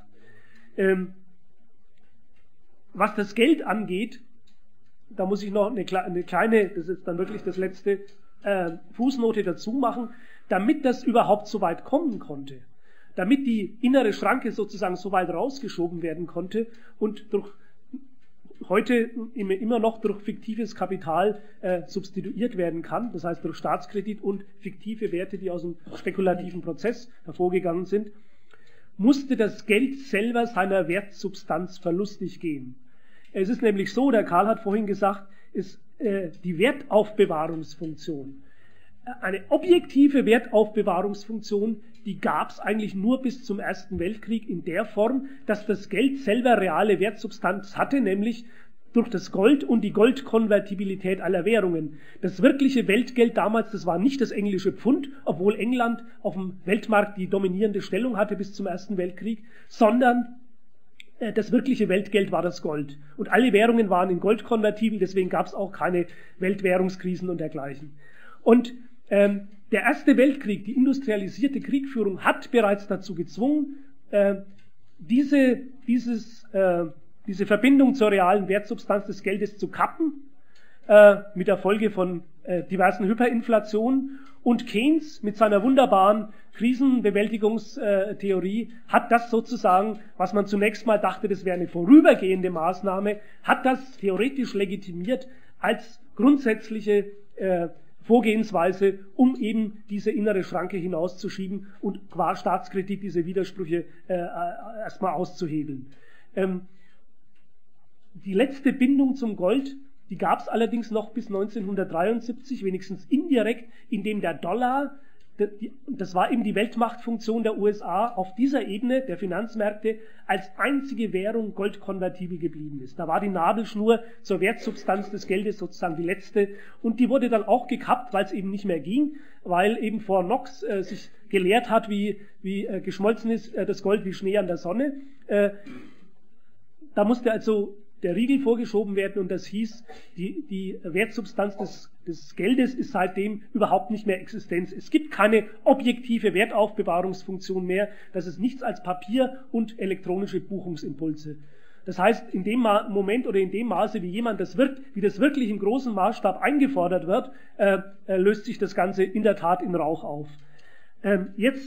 Was das Geld angeht, da muss ich noch eine kleine, das ist dann wirklich das letzte, Fußnote dazu machen, damit das überhaupt so weit kommen konnte. Damit die innere Schranke sozusagen so weit rausgeschoben werden konnte und heute immer noch durch fiktives Kapital substituiert werden kann, das heißt durch Staatskredit und fiktive Werte, die aus dem spekulativen Prozess hervorgegangen sind, musste das Geld selber seiner Wertsubstanz verlustig gehen. Es ist nämlich so, der Karl hat vorhin gesagt, ist die Wertaufbewahrungsfunktion. Eine objektive Wertaufbewahrungsfunktion, die gab es eigentlich nur bis zum Ersten Weltkrieg in der Form, dass das Geld selber reale Wertsubstanz hatte, nämlich durch das Gold und die Goldkonvertibilität aller Währungen. Das wirkliche Weltgeld damals, das war nicht das englische Pfund, obwohl England auf dem Weltmarkt die dominierende Stellung hatte bis zum Ersten Weltkrieg, sondern das wirkliche Weltgeld war das Gold. Und alle Währungen waren in Gold konvertibel, deswegen gab es auch keine Weltwährungskrisen und dergleichen. Und der Erste Weltkrieg, die industrialisierte Kriegführung, hat bereits dazu gezwungen, diese Verbindung zur realen Wertsubstanz des Geldes zu kappen, mit der Folge von diversen Hyperinflationen. Und Keynes mit seiner wunderbaren Krisenbewältigungstheorie hat das sozusagen, was man zunächst mal dachte, das wäre eine vorübergehende Maßnahme, hat das theoretisch legitimiert als grundsätzliche Vorgehensweise, um eben diese innere Schranke hinauszuschieben und qua Staatskredit diese Widersprüche erstmal auszuhebeln. Die letzte Bindung zum Gold, die gab es allerdings noch bis 1973, wenigstens indirekt, indem der Dollar, das war eben die Weltmachtfunktion der USA, auf dieser Ebene der Finanzmärkte als einzige Währung goldkonvertibel geblieben ist. Da war die Nabelschnur zur Wertsubstanz des Geldes sozusagen die letzte, und die wurde dann auch gekappt, weil es eben nicht mehr ging, weil eben Fort Knox sich gelehrt hat, wie geschmolzen ist das Gold wie Schnee an der Sonne. Da musste also der Riegel vorgeschoben werden, und das hieß, die Wertsubstanz des Geldes ist seitdem überhaupt nicht mehr Existenz. Es gibt keine objektive Wertaufbewahrungsfunktion mehr, das ist nichts als Papier und elektronische Buchungsimpulse. Das heißt, in dem Moment oder in dem Maße, wie das wirklich im großen Maßstab eingefordert wird, löst sich das Ganze in der Tat in Rauch auf. Jetzt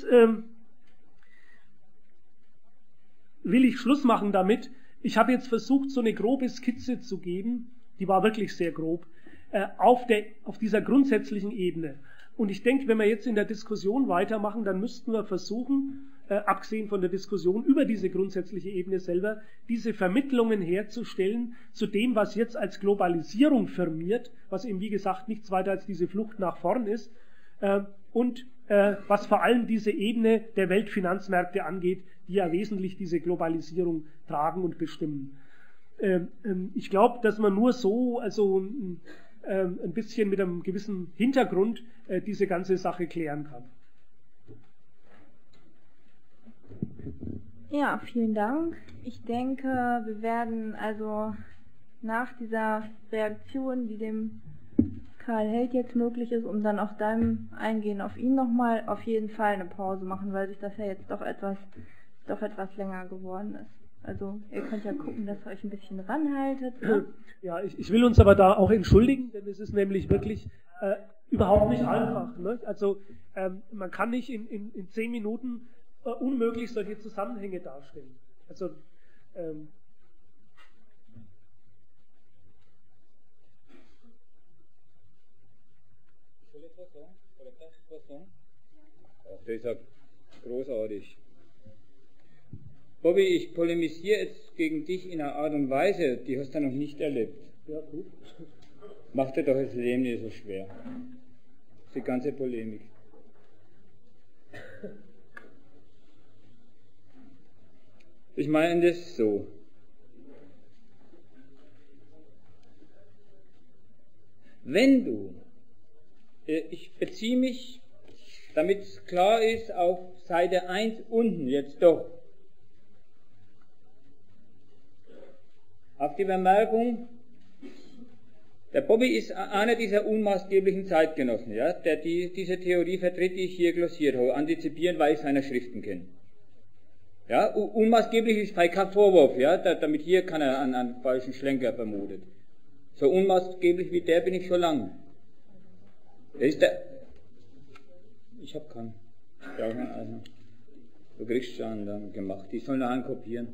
will ich Schluss machen damit. Ich habe jetzt versucht, so eine grobe Skizze zu geben, die war wirklich sehr grob, auf dieser grundsätzlichen Ebene. Und ich denke, wenn wir jetzt in der Diskussion weitermachen, dann müssten wir versuchen, abgesehen von der Diskussion über diese grundsätzliche Ebene selber, diese Vermittlungen herzustellen zu dem, was jetzt als Globalisierung firmiert, was eben wie gesagt nichts weiter als diese Flucht nach vorn ist, und was vor allem diese Ebene der Weltfinanzmärkte angeht, die ja wesentlich diese Globalisierung tragen und bestimmen. Ich glaube, dass man nur so, also ein bisschen mit einem gewissen Hintergrund, diese ganze Sache klären kann. Ja, vielen Dank. Ich denke, wir werden also nach dieser Reaktion, die dem Karl Held jetzt möglich ist, um dann auch deinem Eingehen auf ihn nochmal, auf jeden Fall eine Pause machen, weil sich das ja jetzt doch etwas länger geworden ist. Also ihr könnt ja gucken, dass ihr euch ein bisschen ranhaltet. Ne? Ja, ich will uns aber da auch entschuldigen, denn es ist nämlich wirklich überhaupt nicht einfach. Ne? Also man kann nicht in 10 Minuten unmöglich solche Zusammenhänge darstellen. Also das ist ja großartig. Bobby, ich polemisiere jetzt gegen dich in einer Art und Weise, die hast du noch nicht erlebt. Ja, gut. Macht dir doch das Leben nicht so schwer. Die ganze Polemik. Ich meine das so. Wenn du, ich beziehe mich, damit es klar ist, auf Seite 1 unten jetzt doch, auf die Bemerkung, der Bobby ist einer dieser unmaßgeblichen Zeitgenossen, ja, der diese Theorie vertritt, die ich hier glossiert habe, antizipieren, weil ich seine Schriften kenne. Ja, unmaßgeblich ist kein Vorwurf, ja, damit hier keiner einen falschen Schlenker vermutet. So unmaßgeblich wie der bin ich schon lange. Der ist der. Ich hab keinen. Ja, also. Du kriegst schon dann gemacht. Die sollen nachher kopieren.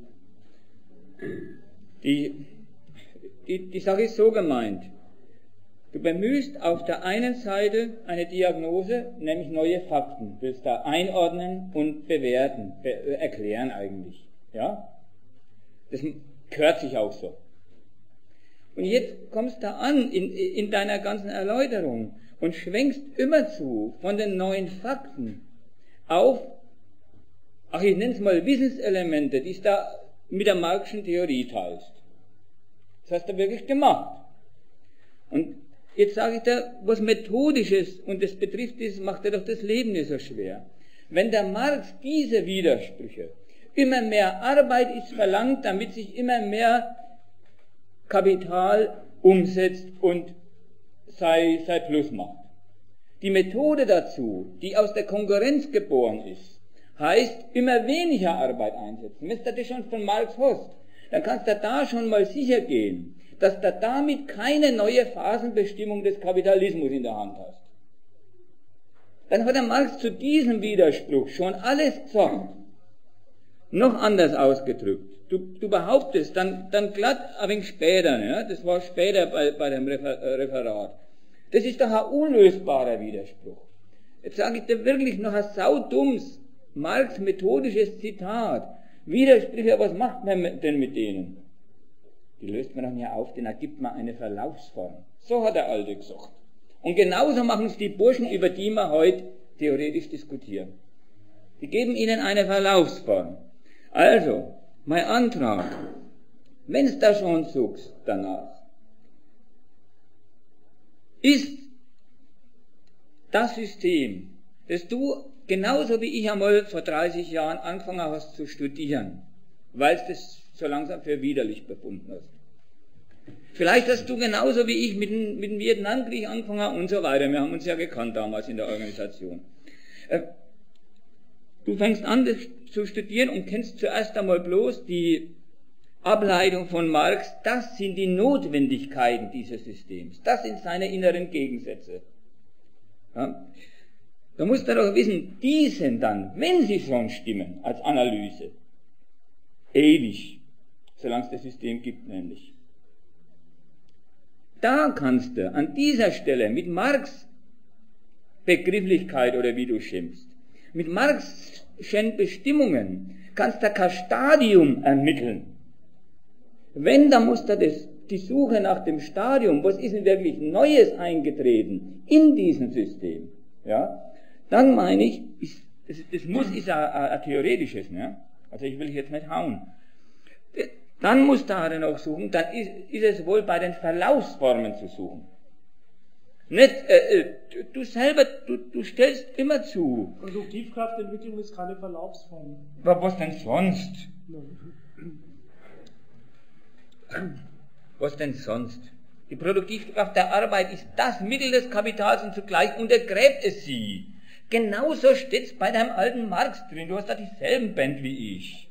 Die Sache ist so gemeint. Du bemühst auf der einen Seite eine Diagnose, nämlich neue Fakten, willst da einordnen und bewerten, erklären eigentlich. Ja? Das gehört sich auch so. Und jetzt kommst du da an in deiner ganzen Erläuterung und schwenkst immer zu von den neuen Fakten auf, ich nenne es mal Wissenselemente, die du da mit der Marxischen Theorie teilst. Das hast du wirklich gemacht. Und jetzt sage ich dir was Methodisches, und das betrifft das, macht dir doch das Leben nicht so schwer. Wenn der Marx diese Widersprüche, immer mehr Arbeit ist verlangt, damit sich immer mehr Kapital umsetzt und sei Plus macht. Die Methode dazu, die aus der Konkurrenz geboren ist, heißt immer weniger Arbeit einsetzen. Wenn du das schon von Marx hast, dann kannst du da schon mal sicher gehen, dass du damit keine neue Phasenbestimmung des Kapitalismus in der Hand hast. Dann hat der Marx zu diesem Widerspruch schon alles gesagt. Noch anders ausgedrückt. Du behauptest, dann glatt ein wenig später, ja, das war später bei dem Referat, das ist doch ein unlösbarer Widerspruch. Jetzt sage ich dir wirklich noch ein saudummes, Marx-methodisches Zitat. Widersprüche, was macht man denn mit denen? Die löst man doch nicht auf, denn da gibt man eine Verlaufsform. So hat der Alte gesagt. Und genauso machen es die Burschen, über die wir heute theoretisch diskutieren. Die geben ihnen eine Verlaufsform. Also, mein Antrag, wenn es da schon suchst danach, ist das System, das du genauso wie ich einmal vor 30 Jahren angefangen hast zu studieren, weil es das so langsam für widerlich befunden hast. Vielleicht hast du genauso wie ich mit dem Vietnamkrieg angefangen und so weiter. Wir haben uns ja gekannt damals in der Organisation. Du fängst an, das zu studieren und kennst zuerst einmal bloß die Ableitung von Marx, das sind die Notwendigkeiten dieses Systems. Das sind seine inneren Gegensätze. Ja? Da muss man doch wissen, die sind dann, wenn sie schon stimmen, als Analyse, ewig, solange es das System gibt nämlich. Da kannst du an dieser Stelle mit Marx Begrifflichkeit oder wie du schimpfst, mit Marx'schen Bestimmungen kannst du kein Stadium ermitteln. Wenn, dann musst du die Suche nach dem Stadium, was ist denn wirklich Neues eingetreten in diesem System, ja, dann meine ich, das muss ist ein theoretisches, ne? Also ich will jetzt nicht hauen. Dann musst du darin auch suchen, dann ist es wohl bei den Verlaufsformen zu suchen. Nicht, du selber, du stellst immer zu. Produktivkraftentwicklung ist keine Verlaufsform. Was denn sonst? Was denn sonst? Die Produktivkraft der Arbeit ist das Mittel des Kapitals und zugleich untergräbt es sie. Genauso steht's bei deinem alten Marx drin. Du hast da dieselben Band wie ich.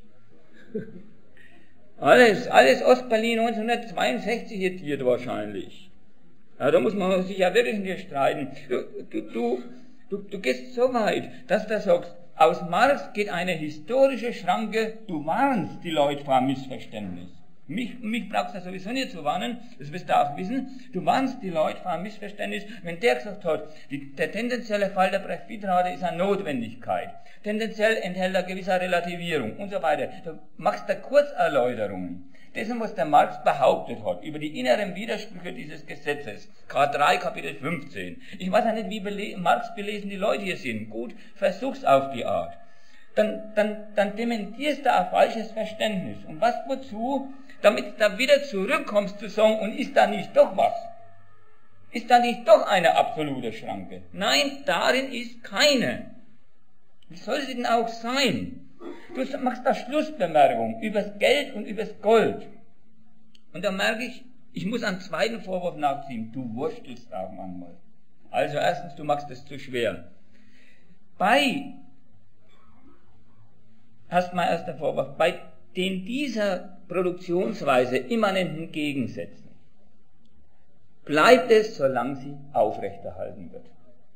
Alles Ostberlin 1962 zitiert wahrscheinlich. Ja, da muss man sich ja wirklich nicht streiten. Du gehst so weit, dass du sagst, aus Marx geht eine historische Schranke, du warnst die Leute vor Missverständnis. Mich brauchst du sowieso nicht zu warnen, das wirst du auch wissen. Du warnst die Leute vor einem Missverständnis, wenn der gesagt hat, der tendenzielle Fall der Profitrate ist eine Notwendigkeit. Tendenziell enthält er gewisse Relativierung und so weiter. Du machst da Kurzerläuterungen. Dessen, was der Marx behauptet hat, über die inneren Widersprüche dieses Gesetzes, K3, Kapitel 15. Ich weiß ja nicht, wie Marx belesen die Leute hier sind. Gut, versuch's auf die Art. Dann dementierst du ein falsches Verständnis. Und was wozu? Damit du da wieder zurückkommst zu sagen, und ist da nicht doch was? Ist da nicht doch eine absolute Schranke? Nein, darin ist keine. Wie soll sie denn auch sein? Du machst da Schlussbemerkung übers Geld und übers Gold. Und da merke ich muss einen zweiten Vorwurf nachziehen. Du wurstelst auch manchmal. Also erstens, du machst es zu schwer. Erst mein erster Vorwurf, bei den dieser Produktionsweise immanenten Gegensätzen bleibt es, solange sie aufrechterhalten wird.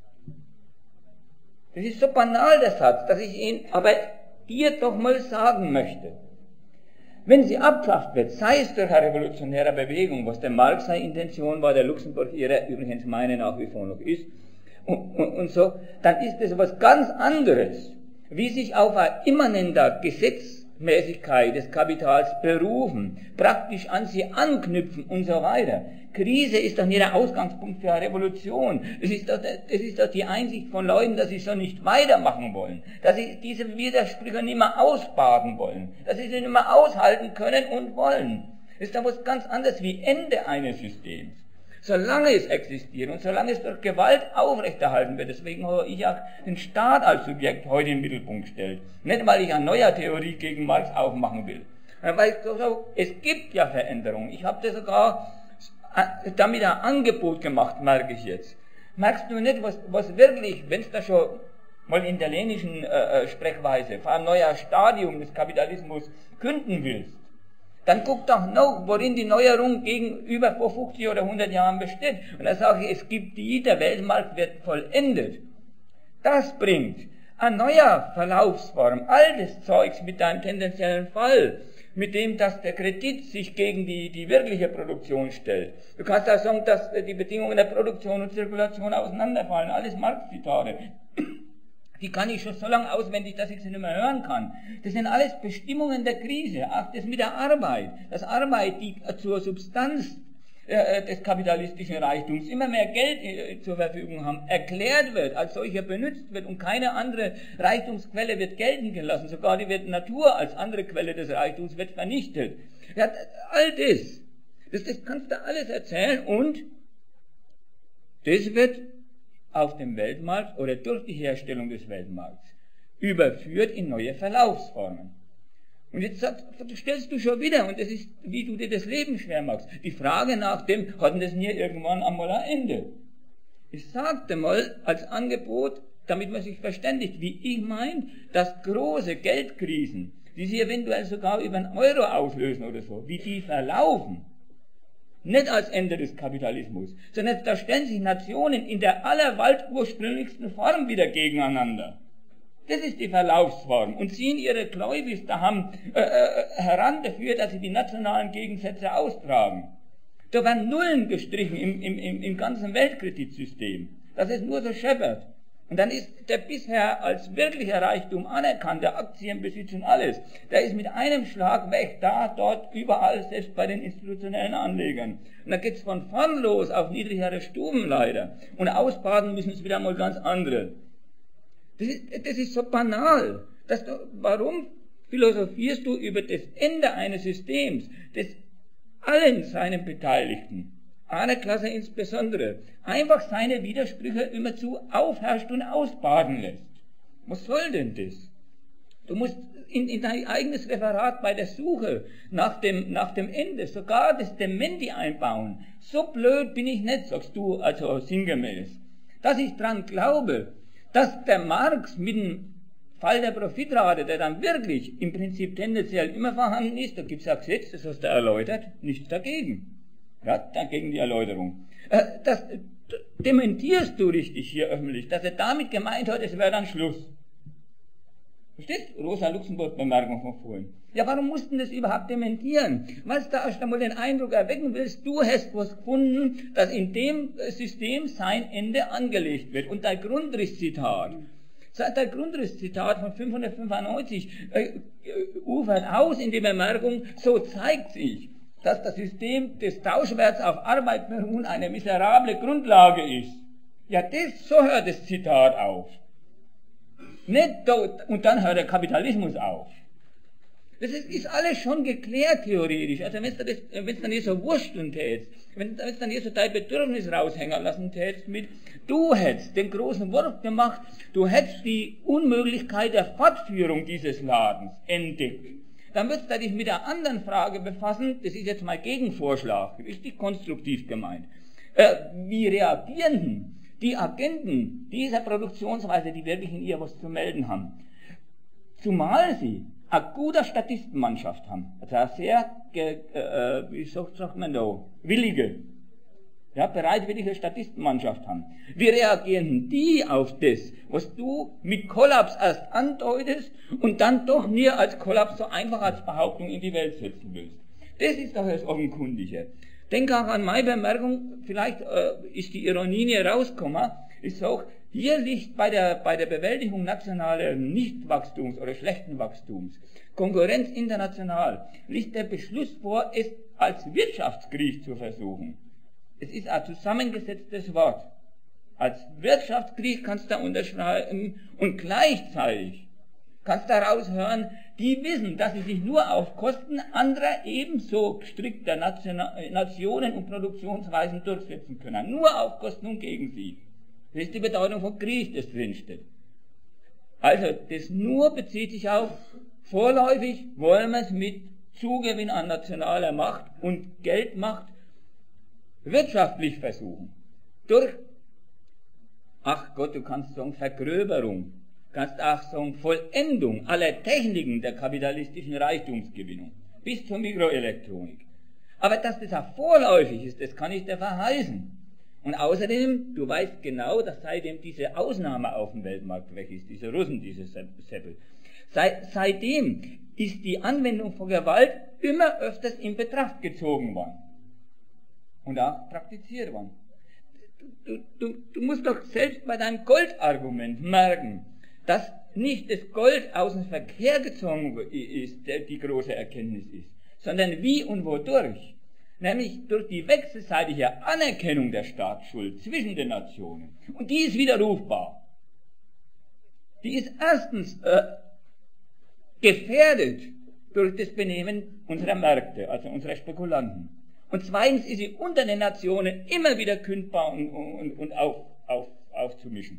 Das ist so banal, der Satz, dass ich ihn aber dir doch mal sagen möchte. Wenn sie abgeschafft wird, sei es durch eine revolutionäre Bewegung, was der Marx seine Intention war, der Luxemburg ihre, übrigens meine nach wie vor noch ist, und so, dann ist es was ganz anderes, wie sich auf eine immanente Gesetzmäßigkeit des Kapitals berufen, praktisch an sie anknüpfen und so weiter. Krise ist doch nicht der Ausgangspunkt für eine Revolution. Es ist doch die Einsicht von Leuten, dass sie so nicht weitermachen wollen, dass sie diese Widersprüche nicht mehr ausbaden wollen, dass sie sie nicht mehr aushalten können und wollen. Das ist doch was ganz anderes wie Ende eines Systems. Solange es existiert und solange es durch Gewalt aufrechterhalten wird, deswegen habe ich auch den Staat als Subjekt heute im Mittelpunkt gestellt. Nicht, weil ich eine neue Theorie gegen Marx aufmachen will. Weil es gibt ja Veränderungen. Ich habe das sogar damit ein Angebot gemacht, merke ich jetzt. Merkst du nicht, was wirklich, wenn es da schon mal in der leninischen Sprechweise vor ein neues Stadium des Kapitalismus künden willst, dann guck doch noch, worin die Neuerung gegenüber vor 50 oder 100 Jahren besteht. Und dann sage ich, es gibt der Weltmarkt wird vollendet. Das bringt eine neue Verlaufsform, altes Zeugs mit deinem tendenziellen Fall, mit dem, dass der Kredit sich gegen die wirkliche Produktion stellt. Du kannst auch sagen, dass die Bedingungen der Produktion und Zirkulation auseinanderfallen, alles Marx-Zitate. Die kann ich schon so lange auswendig, dass ich sie nicht mehr hören kann. Das sind alles Bestimmungen der Krise. Auch das mit der Arbeit. Dass Arbeit, die zur Substanz des kapitalistischen Reichtums immer mehr Geld zur Verfügung haben, erklärt wird, als solcher benutzt wird und keine andere Reichtumsquelle wird gelten gelassen. Sogar die Natur als andere Quelle des Reichtums wird vernichtet. Ja, all das kannst du alles erzählen und das wird auf dem Weltmarkt oder durch die Herstellung des Weltmarkts überführt in neue Verlaufsformen. Und jetzt stellst du schon wieder, und das ist, wie du dir das Leben schwer machst, die Frage nach dem, hat denn das nie irgendwann einmal ein Ende? Ich sagte mal als Angebot, damit man sich verständigt, wie ich meine, dass große Geldkrisen die sich eventuell sogar über einen Euro auslösen oder so, wie die verlaufen, nicht als Ende des Kapitalismus, sondern da stellen sich Nationen in der allerursprünglichsten Form wieder gegeneinander. Das ist die Verlaufsform und ziehen ihre Gläubis daheim heran dafür, dass sie die nationalen Gegensätze austragen. Da werden Nullen gestrichen im ganzen Weltkreditsystem, dass es nur so scheppert. Und dann ist der bisher als wirklicher Reichtum anerkannte Aktienbesitz und alles, der ist mit einem Schlag weg, da, dort, überall, selbst bei den institutionellen Anlegern. Und dann geht's von vorn los auf niedrigere Stufen leider. Und ausbaden müssen es wieder mal ganz andere. Das ist so banal. Warum philosophierst du über das Ende eines Systems, das allen seinen Beteiligten, einer Klasse insbesondere, einfach seine Widersprüche immerzu aufherrscht und ausbaden lässt? Was soll denn das? Du musst in dein eigenes Referat bei der Suche nach dem Ende sogar das Dementi einbauen. So blöd bin ich nicht, sagst du, also sinngemäß, dass ich dran glaube, dass der Marx mit dem Fall der Profitrate, der dann wirklich im Prinzip tendenziell immer vorhanden ist, da gibt es ja Gesetz, das hast du erläutert, nichts dagegen. Ja, dagegen die Erläuterung. Das dementierst du richtig hier öffentlich, dass er damit gemeint hat, es wäre dann Schluss. Verstehst? Rosa-Luxemburg-Bemerkung von vorhin. Ja, warum mussten das überhaupt dementieren? Weil du da erst einmal den Eindruck erwecken willst, du hast was gefunden, dass in dem System sein Ende angelegt wird. Und dein Grundrisszitat von 595 ufert aus in die Bemerkung, so zeigt sich, dass das System des Tauschwerts auf Arbeit beruhen eine miserable Grundlage ist. Ja, so hört das Zitat auf. Nicht dort, und dann hört der Kapitalismus auf. Das ist alles schon geklärt theoretisch. Also wenn es dann hier so wursteln tätst, wenn es dann hier so dein Bedürfnis raushängen lassen tätst mit, du hättest den großen Wurf gemacht, du hättest die Unmöglichkeit der Fortführung dieses Ladens entdeckt. Dann würdest du dich mit der anderen Frage befassen, das ist jetzt mal Gegenvorschlag, richtig konstruktiv gemeint. Wie reagieren denn die Agenten dieser Produktionsweise, die wirklich in ihr was zu melden haben? Zumal sie eine gute Statistenmannschaft haben, also eine sehr, wie sagt man da, willige, ja, bereitwillige Statistenmannschaft haben. Wie reagieren die auf das, was du mit Kollaps erst andeutest und dann doch nie als Kollaps so einfach als Behauptung in die Welt setzen willst? Das ist doch das Offenkundige. Denk auch an meine Bemerkung, vielleicht ist die Ironie nie rausgekommen, ich sage, hier liegt bei der Bewältigung nationalen Nichtwachstums oder schlechten Wachstums, Konkurrenz international, liegt der Beschluss vor, es als Wirtschaftskrieg zu versuchen. Es ist ein zusammengesetztes Wort. Als Wirtschaftskrieg kannst du da unterschreiben und gleichzeitig kannst du daraus hören, die wissen, dass sie sich nur auf Kosten anderer ebenso gestrickter Nationen und Produktionsweisen durchsetzen können. Nur auf Kosten und gegen sie. Das ist die Bedeutung von Krieg, das drinsteht. Also, das nur bezieht sich auf, vorläufig wollen wir es mit Zugewinn an nationaler Macht und Geldmacht wirtschaftlich versuchen. Durch, ach Gott, du kannst sagen Vergröberung, kannst auch sagen Vollendung aller Techniken der kapitalistischen Reichtumsgewinnung, bis zur Mikroelektronik. Aber dass das auch vorläufig ist, das kann ich dir verheißen. Und außerdem, du weißt genau, dass seitdem diese Ausnahme auf dem Weltmarkt weg ist, diese Russen, diese Seppel, seitdem ist die Anwendung von Gewalt immer öfters in Betracht gezogen worden. Und auch praktiziert worden. Du musst doch selbst bei deinem Goldargument merken, dass nicht das Gold aus dem Verkehr gezogen ist, der die große Erkenntnis ist, sondern wie und wodurch. Nämlich durch die wechselseitige Anerkennung der Staatsschuld zwischen den Nationen. Und die ist widerrufbar. Die ist erstens gefährdet durch das Benehmen unserer Märkte, also unserer Spekulanten. Und zweitens ist sie unter den Nationen immer wieder kündbar und aufzumischen.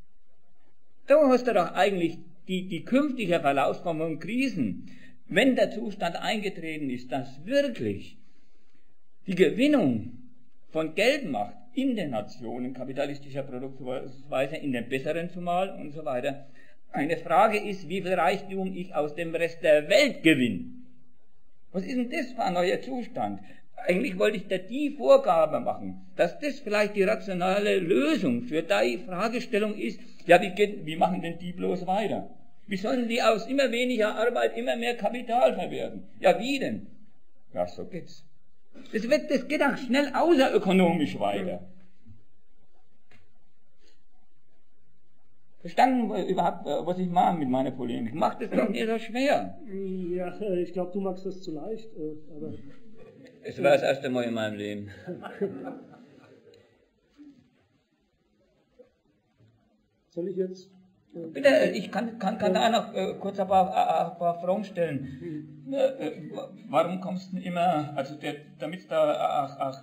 Da hast du doch eigentlich die künftige Verlaufsform von Krisen, wenn der Zustand eingetreten ist, dass wirklich die Gewinnung von Geldmacht in den Nationen kapitalistischer Produktionsweise, in den besseren zumal und so weiter, Eine Frage ist, wie viel Reichtum ich aus dem Rest der Welt gewinne. Was ist denn das für ein neuer Zustand? Eigentlich wollte ich da die Vorgabe machen, dass das vielleicht die rationale Lösung für die Fragestellung ist, ja, wie machen denn die bloß weiter? Wie sollen die aus immer weniger Arbeit immer mehr Kapital verwerten? Ja, wie denn? Ja, so geht's. Das geht auch schnell außerökonomisch weiter. Verstanden überhaupt, was ich mache mit meiner Polemik? Macht es doch nicht so schwer. Ja, ich glaube, du magst das zu leicht. Aber es war das erste Mal in meinem Leben. Soll ich jetzt? Bitte, ich kann da noch kurz ein paar Fragen stellen. Warum kommst du immer, also damit da auch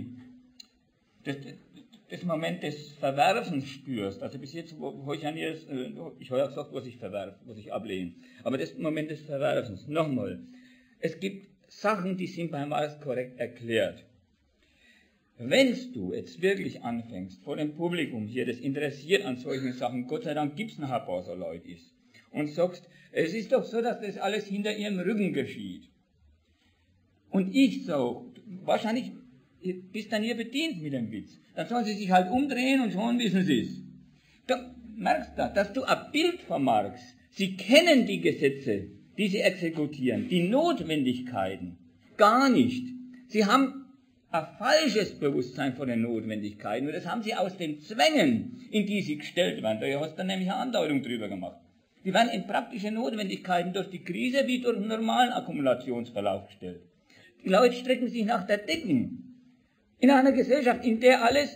das Moment des Verwerfens spürst, also bis jetzt, wo ich ich habe ja gesagt, was ich verwerfe, was ich ablehne, aber das Moment des Verwerfens, nochmal, es gibt Sachen, die sind bei Marx korrekt erklärt. Wenn du jetzt wirklich anfängst, vor dem Publikum hier, das interessiert an solchen Sachen, Gott sei Dank gibt es noch ein paar so Leute, und sagst, es ist doch so, dass das alles hinter ihrem Rücken geschieht. Und ich so, wahrscheinlich bist dann ihr bedient mit dem Witz. Dann sollen sie sich halt umdrehen und schon wissen sie es. Du merkst da, dass du ein Bild von Marx, sie kennen die Gesetze, die sie exekutieren, die Notwendigkeiten, gar nicht. Sie haben ein falsches Bewusstsein von den Notwendigkeiten, und das haben sie aus den Zwängen, in die sie gestellt werden. Da hast du nämlich eine Andeutung drüber gemacht. Die werden in praktische Notwendigkeiten durch die Krise wie durch den normalen Akkumulationsverlauf gestellt. Die Leute strecken sich nach der Deckung. In einer Gesellschaft, in der alles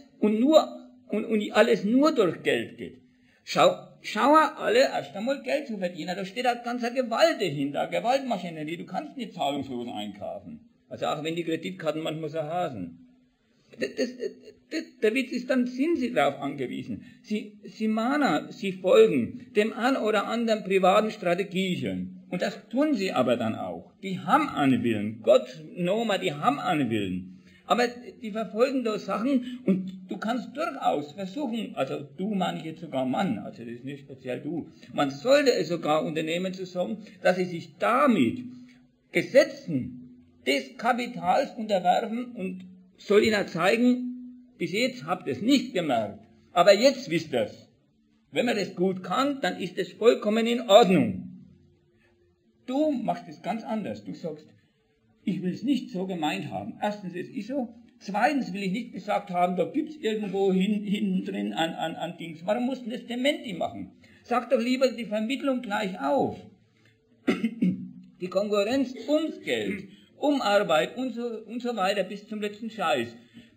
alles nur durch Geld geht. Schauen alle erst einmal Geld zu verdienen. Da steht eine ganze Gewalt dahinter, eine Gewaltmaschinerie. Du kannst nicht zahlungslos einkaufen. Also auch wenn die Kreditkarten manchmal so hasen. Der Witz ist, dann sind sie darauf angewiesen. Sie folgen dem ein oder anderen privaten Strategien. Und das tun sie aber dann auch. Die haben einen Willen. Gott, Noma, die haben einen Willen. Aber die verfolgen da Sachen, und du kannst durchaus versuchen, also du meine ich jetzt sogar Mann, also das ist nicht speziell du, man sollte es sogar unternehmen zu sagen, dass sie sich damit Gesetzen des Kapitals unterwerfen, und soll ihnen zeigen, bis jetzt habt ihr es nicht gemerkt, aber jetzt wisst ihr es. Wenn man das gut kann, dann ist es vollkommen in Ordnung. Du machst es ganz anders, du sagst, ich will es nicht so gemeint haben. Erstens, es ist so. Zweitens will ich nicht gesagt haben, da gibt es irgendwo hinten drin an Dings. Warum mussten das Dementi machen? Sag doch lieber die Vermittlung gleich auf. Die Konkurrenz ums Geld, um Arbeit und so weiter bis zum letzten Scheiß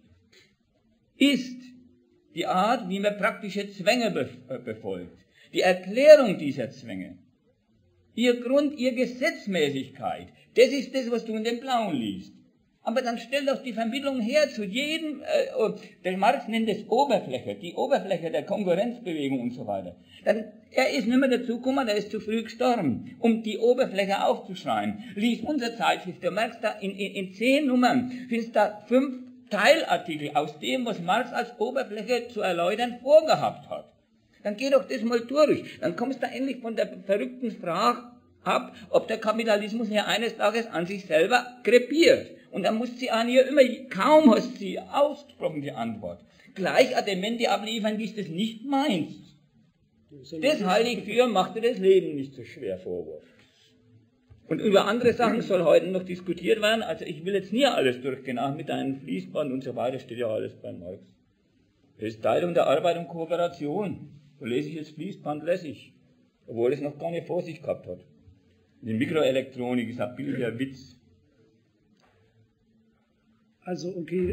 ist die Art, wie man praktische Zwänge befolgt. Die Erklärung dieser Zwänge. Ihr Grund, ihre Gesetzmäßigkeit, das ist das, was du in dem Blauen liest. Aber dann stell doch die Vermittlung her zu jedem, der Marx nennt es Oberfläche, die Oberfläche der Konkurrenzbewegung und so weiter. Er ist nicht mehr dazu gekommen, er ist zu früh gestorben, um die Oberfläche aufzuschreiben. Lies unser Zeitschrift, du merkst da in 10 Nummern, findest da 5 Teilartikel aus dem, was Marx als Oberfläche zu erläutern vorgehabt hat. Dann geh doch das mal durch. Dann kommst du endlich von der verrückten Frage ab, ob der Kapitalismus ja eines Tages an sich selber krepiert. Und dann musst sie an ihr immer, kaum hast sie ausgesprochen die Antwort, gleich Adementi abliefern, wie du das nicht meinst. Das halte ich für, macht dir das Leben nicht so schwer Vorwurf. Und über andere Sachen soll heute noch diskutiert werden. Also ich will jetzt nie alles durchgehen, auch mit deinem Fließband und so weiter, steht ja alles bei Marx. Das ist Teilung der Arbeit und Kooperation. So lese ich jetzt Fließband lässig, obwohl es noch gar nicht vor sich gehabt hat. Die Mikroelektronik ist ein billiger Witz. Also okay,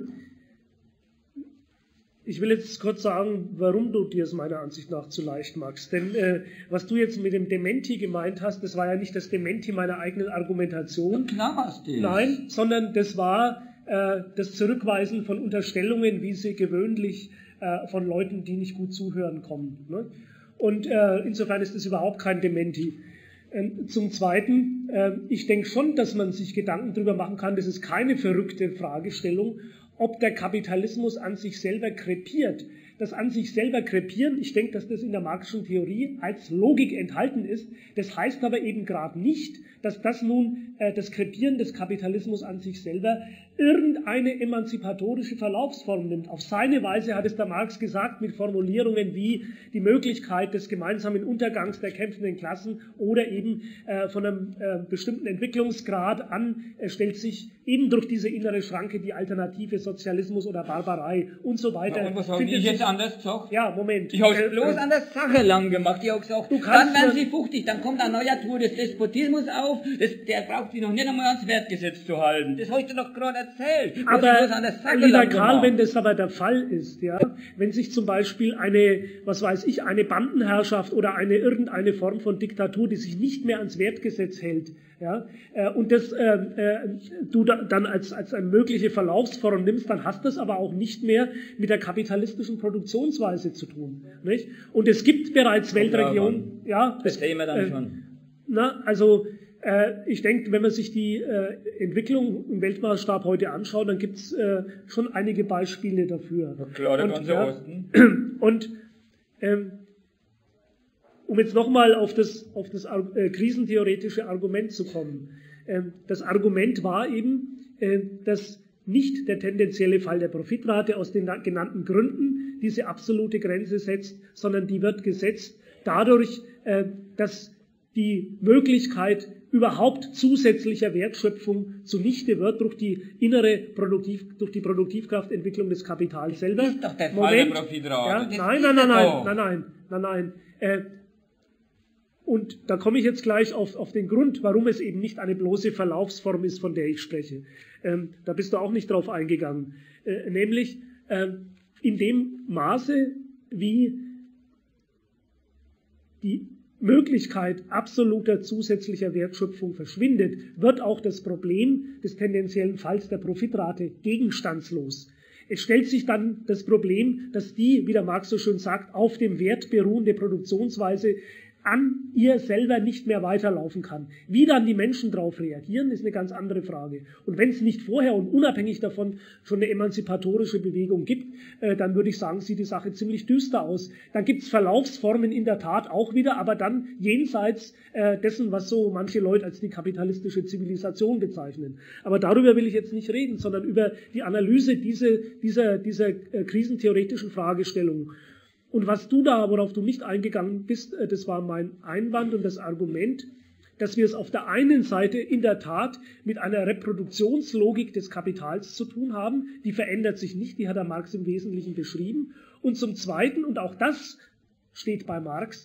ich will jetzt kurz sagen, warum du dir es meiner Ansicht nach zu leicht machst. Denn was du jetzt mit dem Dementi gemeint hast, das war ja nicht das Dementi meiner eigenen Argumentation. Klar war's das. Nein, sondern das war das Zurückweisen von Unterstellungen, wie sie gewöhnlich von Leuten, die nicht gut zuhören, kommen. Ne? Und insofern ist das überhaupt kein Dementi. Zum Zweiten, ich denke schon, dass man sich Gedanken darüber machen kann, das ist keine verrückte Fragestellung, ob der Kapitalismus an sich selber krepiert. Das an sich selber krepieren, ich denke, dass das in der Marxischen Theorie als Logik enthalten ist. Das heißt aber eben gerade nicht, dass das nun das Krepieren des Kapitalismus an sich selber irgendeine emanzipatorische Verlaufsform nimmt. Auf seine Weise hat es der Marx gesagt mit Formulierungen wie die Möglichkeit des gemeinsamen Untergangs der kämpfenden Klassen oder eben von einem bestimmten Entwicklungsgrad an stellt sich eben durch diese innere Schranke die Alternative Sozialismus oder Barbarei und so weiter. Ja, und was habe ich jetzt anders gesagt? Ja, Moment. Ich habe es bloß an der Sache lang gemacht. Ich habe gesagt, dann werden sie fuchtig, dann kommt ein neuer Tour des Despotismus auf, der braucht sich noch nicht einmal ans Wertgesetz zu halten. Das habe ich dir doch gerade erzählt. Aber, lieber Karl, wenn das aber der Fall ist, ja, wenn sich zum Beispiel eine, was weiß ich, eine Bandenherrschaft oder irgendeine Form von Diktatur, die sich nicht mehr ans Wertgesetz hält, ja, und das du dann als eine mögliche Verlaufsform nimmst, dann hast das aber auch nicht mehr mit der kapitalistischen Produktionsweise zu tun, nicht? Und es gibt bereits Weltregionen, ja, das sehen wir dann schon. Also ich denke, wenn man sich die Entwicklung im Weltmaßstab heute anschaut, dann gibt es schon einige Beispiele dafür. Klar, der ganze Osten. Und um jetzt nochmal auf das krisentheoretische Argument zu kommen. Das Argument war eben, dass nicht der tendenzielle Fall der Profitrate aus den genannten Gründen diese absolute Grenze setzt, sondern die wird gesetzt dadurch, dass die Möglichkeit überhaupt zusätzlicher Wertschöpfung zunichte wird durch die durch die Produktivkraftentwicklung des Kapitals selber. Das ist doch der Fall der Profitrate. Ja, nein. Und da komme ich jetzt gleich auf den Grund, warum es eben nicht eine bloße Verlaufsform ist, von der ich spreche. Da bist du auch nicht drauf eingegangen. Nämlich in dem Maße, wie die Möglichkeit absoluter zusätzlicher Wertschöpfung verschwindet, wird auch das Problem des tendenziellen Falls der Profitrate gegenstandslos. Es stellt sich dann das Problem, dass die, wie der Marx so schön sagt, auf dem Wert beruhende Produktionsweise an ihr selber nicht mehr weiterlaufen kann. Wie dann die Menschen darauf reagieren, ist eine ganz andere Frage. Und wenn es nicht vorher und unabhängig davon schon eine emanzipatorische Bewegung gibt, dann würde ich sagen, sieht die Sache ziemlich düster aus. Dann gibt es Verlaufsformen in der Tat auch wieder, aber dann jenseits dessen, was so manche Leute als die kapitalistische Zivilisation bezeichnen. Aber darüber will ich jetzt nicht reden, sondern über die Analyse dieser krisentheoretischen Fragestellung. Und worauf du nicht eingegangen bist, das war mein Einwand und das Argument, dass wir es auf der einen Seite in der Tat mit einer Reproduktionslogik des Kapitals zu tun haben, die verändert sich nicht, die hat der Marx im Wesentlichen beschrieben, und zum Zweiten, und auch das steht bei Marx,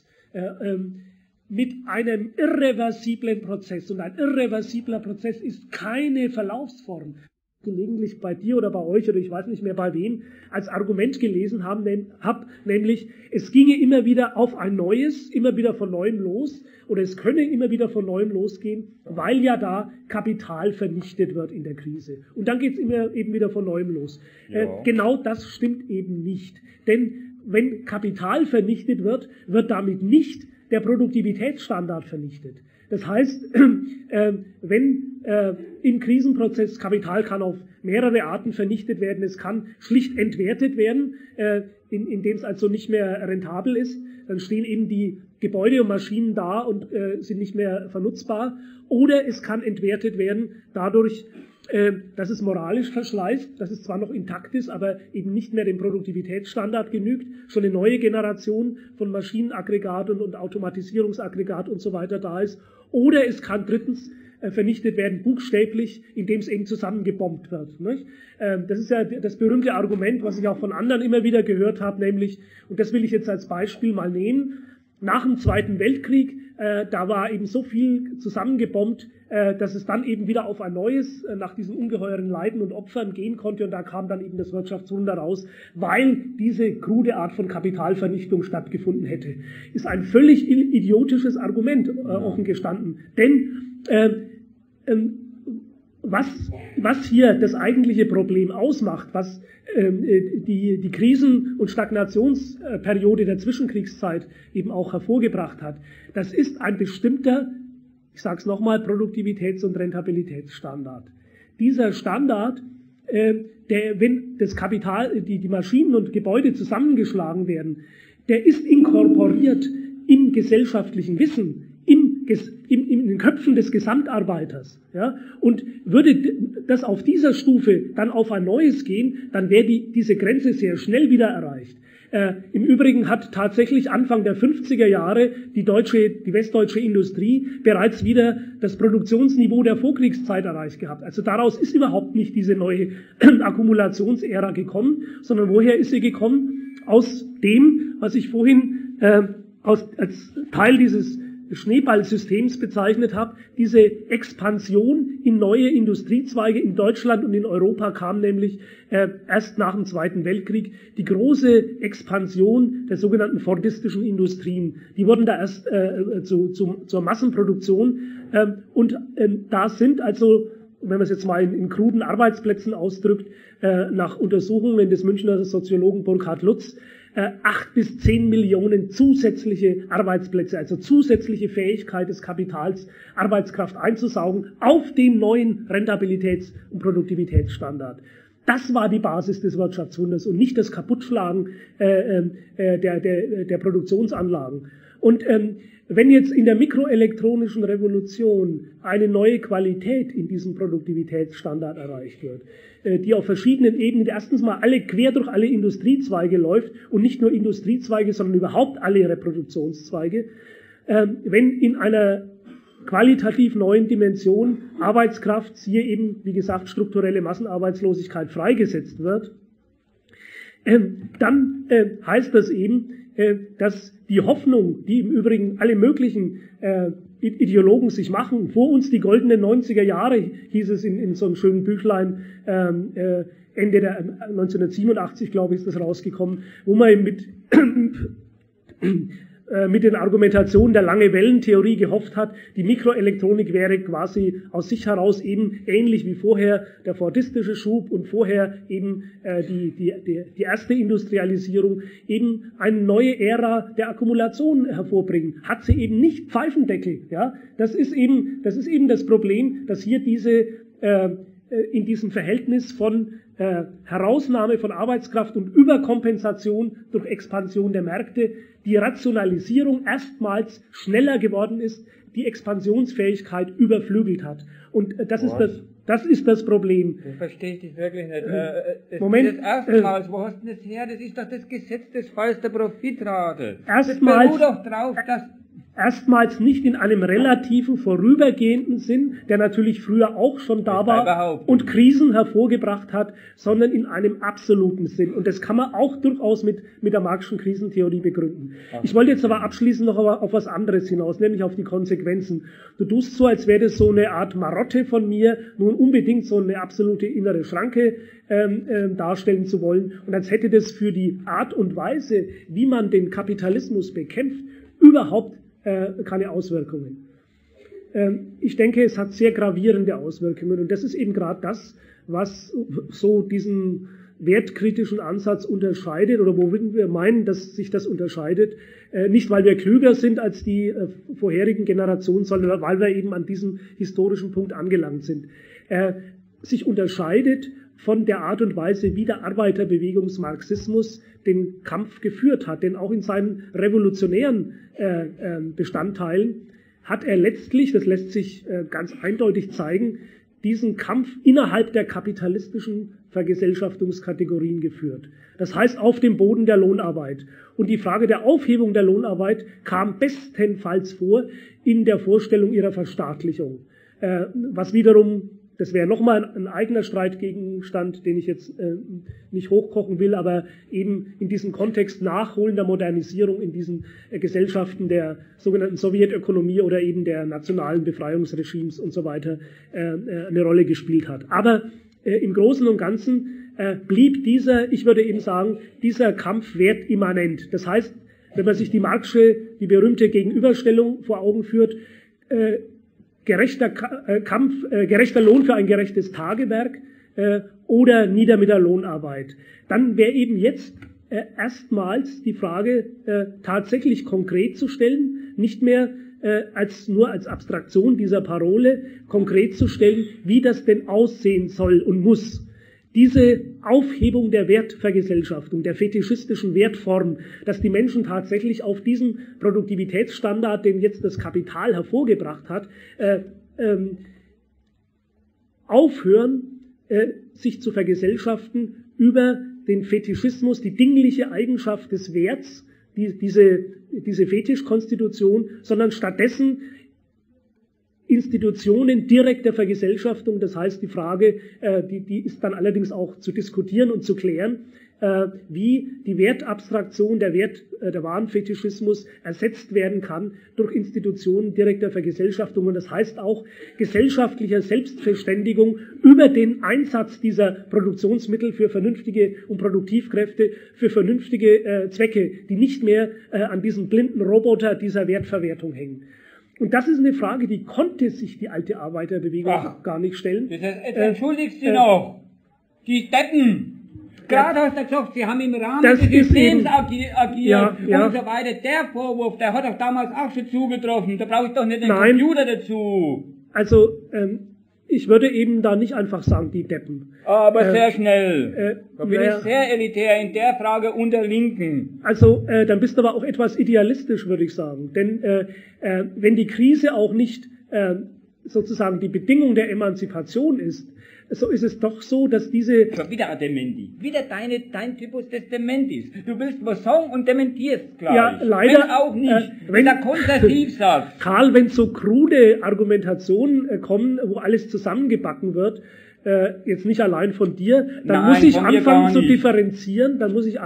mit einem irreversiblen Prozess. Und ein irreversibler Prozess ist keine Verlaufsform. Gelegentlich bei dir oder bei euch oder ich weiß nicht mehr bei wem, als Argument gelesen habe, nämlich es ginge immer wieder auf ein neues, immer wieder von neuem los oder es könne immer wieder von neuem losgehen, weil ja da Kapital vernichtet wird in der Krise. Und dann geht es eben wieder von neuem los. Ja. Genau das stimmt eben nicht. Denn wenn Kapital vernichtet wird, wird damit nicht der Produktivitätsstandard vernichtet. Das heißt, wenn im Krisenprozess Kapital kann auf mehrere Arten vernichtet werden, es kann schlicht entwertet werden, indem es also nicht mehr rentabel ist, dann stehen eben die Gebäude und Maschinen da und sind nicht mehr vernutzbar, oder es kann entwertet werden dadurch, dass es moralisch verschleißt, dass es zwar noch intakt ist, aber eben nicht mehr dem Produktivitätsstandard genügt, schon eine neue Generation von Maschinenaggregaten und Automatisierungsaggregat und so weiter da ist, oder es kann drittens vernichtet werden, buchstäblich, indem es eben zusammengebombt wird. Nicht? Das ist ja das berühmte Argument, was ich auch von anderen immer wieder gehört habe, nämlich, und das will ich jetzt als Beispiel mal nehmen, nach dem Zweiten Weltkrieg, da war eben so viel zusammengebombt, dass es dann eben wieder auf ein neues, nach diesen ungeheuren Leiden und Opfern gehen konnte, und da kam dann eben das Wirtschaftswunder raus, weil diese krude Art von Kapitalvernichtung stattgefunden hätte. Ist ein völlig idiotisches Argument, offen gestanden. Denn was hier das eigentliche Problem ausmacht, was die Krisen- und Stagnationsperiode der Zwischenkriegszeit eben auch hervorgebracht hat, das ist ein bestimmter, ich sage es nochmal, Produktivitäts- und Rentabilitätsstandard. Dieser Standard wenn das Kapital, die Maschinen und Gebäude zusammengeschlagen werden, der ist inkorporiert im gesellschaftlichen Wissen, in den Köpfen des Gesamtarbeiters. Ja? Und würde das auf dieser Stufe dann auf ein neues gehen, dann wäre diese Grenze sehr schnell wieder erreicht. Im Übrigen hat tatsächlich Anfang der 50er Jahre die westdeutsche Industrie bereits wieder das Produktionsniveau der Vorkriegszeit erreicht gehabt. Also daraus ist überhaupt nicht diese neue Akkumulationsära gekommen, sondern woher ist sie gekommen? Aus dem, was ich vorhin als Teil dieses Schneeballsystems bezeichnet habe, diese Expansion in neue Industriezweige in Deutschland und in Europa kam nämlich erst nach dem Zweiten Weltkrieg, die große Expansion der sogenannten fordistischen Industrien. Die wurden da erst zur Massenproduktion und da sind also, wenn man es jetzt mal in kruden Arbeitsplätzen ausdrückt, nach Untersuchungen des Münchner Soziologen Burkhard Lutz, 8 bis 10 Millionen zusätzliche Arbeitsplätze, also zusätzliche Fähigkeit des Kapitals, Arbeitskraft einzusaugen auf den neuen Rentabilitäts- und Produktivitätsstandard. Das war die Basis des Wirtschaftswunders und nicht das Kaputtschlagen der Produktionsanlagen. Und wenn jetzt in der mikroelektronischen Revolution eine neue Qualität in diesem Produktivitätsstandard erreicht wird, die auf verschiedenen Ebenen erstens mal quer durch alle Industriezweige läuft und nicht nur Industriezweige, sondern überhaupt alle Reproduktionszweige, wenn in einer qualitativ neuen Dimension Arbeitskraft, siehe eben, wie gesagt, strukturelle Massenarbeitslosigkeit freigesetzt wird, dann heißt das eben, dass die Hoffnung, die im Übrigen alle möglichen Ideologen sich machen, vor uns die goldenen 90er Jahre, hieß es in so einem schönen Büchlein, Ende der 1987, glaube ich, ist das rausgekommen, wo man mit den Argumentationen der Lange-Wellen-Theorie gehofft hat, die Mikroelektronik wäre quasi aus sich heraus eben ähnlich wie vorher der fordistische Schub und vorher eben die erste Industrialisierung eben eine neue Ära der Akkumulation hervorbringen. Hat sie eben nicht. Pfeifendeckel. Ja? Das ist eben das Problem, dass hier in diesem Verhältnis von Herausnahme von Arbeitskraft und Überkompensation durch Expansion der Märkte die Rationalisierung erstmals schneller geworden ist, die Expansionsfähigkeit überflügelt hat. Und das ist das Problem. Das verstehe ich dich wirklich nicht. Moment. Das erstmals, wo hast du das her? Das ist doch das Gesetz des Falls der Profitrate. Erstmals, das beruht doch drauf, dass erstmals nicht in einem relativen, vorübergehenden Sinn, der natürlich früher auch schon da war und Krisen hervorgebracht hat, sondern in einem absoluten Sinn. Und das kann man auch durchaus mit der Marx'schen Krisentheorie begründen. Ich wollte jetzt aber abschließend noch auf was anderes hinaus, nämlich auf die Konsequenzen. Du tust so, als wäre das so eine Art Marotte von mir, nun unbedingt so eine absolute innere Schranke darstellen zu wollen. Und als hätte das für die Art und Weise, wie man den Kapitalismus bekämpft, überhaupt keine Auswirkungen. Ich denke, es hat sehr gravierende Auswirkungen und das ist eben gerade das, was so diesen wertkritischen Ansatz unterscheidet oder wo wir meinen, dass sich das unterscheidet. Nicht, weil wir klüger sind als die vorherigen Generationen, sondern weil wir eben an diesem historischen Punkt angelangt sind. Sich unterscheidet von der Art und Weise, wie der Arbeiterbewegungsmarxismus den Kampf geführt hat. Denn auch in seinen revolutionären Bestandteilen hat er letztlich, das lässt sich ganz eindeutig zeigen, diesen Kampf innerhalb der kapitalistischen Vergesellschaftungskategorien geführt. Das heißt auf dem Boden der Lohnarbeit. Und die Frage der Aufhebung der Lohnarbeit kam bestenfalls vor in der Vorstellung ihrer Verstaatlichung. Was wiederum, das wäre nochmal ein eigener Streitgegenstand, den ich jetzt nicht hochkochen will, aber eben in diesem Kontext nachholender Modernisierung in diesen Gesellschaften der sogenannten Sowjetökonomie oder eben der nationalen Befreiungsregimes und so weiter eine Rolle gespielt hat. Aber im Großen und Ganzen blieb ich würde eben sagen, dieser Kampf wertimmanent. Das heißt, wenn man sich die berühmte Gegenüberstellung vor Augen führt, gerechter Lohn für ein gerechtes Tagewerk oder nieder mit der Lohnarbeit. Dann wäre eben jetzt erstmals die Frage tatsächlich konkret zu stellen, nicht mehr nur als Abstraktion dieser Parole konkret zu stellen, wie das denn aussehen soll und muss. diese Aufhebung der Wertvergesellschaftung, der fetischistischen Wertform, dass die Menschen tatsächlich auf diesen Produktivitätsstandard, den jetzt das Kapital hervorgebracht hat, aufhören, sich zu vergesellschaften über den Fetischismus, die dingliche Eigenschaft des Werts, diese Fetischkonstitution, sondern stattdessen Institutionen direkter Vergesellschaftung, das heißt die Frage, die ist dann allerdings auch zu diskutieren und zu klären, wie die Wertabstraktion, der Warenfetischismus ersetzt werden kann durch Institutionen direkter Vergesellschaftung. Und das heißt auch gesellschaftlicher Selbstverständigung über den Einsatz dieser Produktionsmittel für vernünftige und Produktivkräfte, für vernünftige Zwecke, die nicht mehr an diesem blinden Roboter dieser Wertverwertung hängen. Und das ist eine Frage, die konnte sich die alte Arbeiterbewegung gar nicht stellen. Jetzt entschuldigst du noch. Die Deppen. Gerade hast du gesagt, sie haben im Rahmen des Systems agiert und so weiter. Der Vorwurf, der hat doch damals auch schon zugetroffen. Da brauche ich doch nicht den Computer dazu. Also, ich würde eben da nicht einfach sagen, die Deppen. Aber sehr schnell. Da bin ich sehr elitär in der Frage unter Linken. Also, dann bist du aber auch etwas idealistisch, würde ich sagen. Denn wenn die Krise auch nicht sozusagen die Bedingung der Emanzipation ist, so ist es doch so, dass diese... Schon wieder ein Dementi. Wieder dein Typus des Dementis. Du willst was sagen und dementierst gleich. Ja, leider. Wenn auch nicht. Wenn er konservativ sagt. Karl, wenn so krude Argumentationen kommen, wo alles zusammengebacken wird, jetzt nicht allein von dir, dann muss ich anfangen zu differenzieren,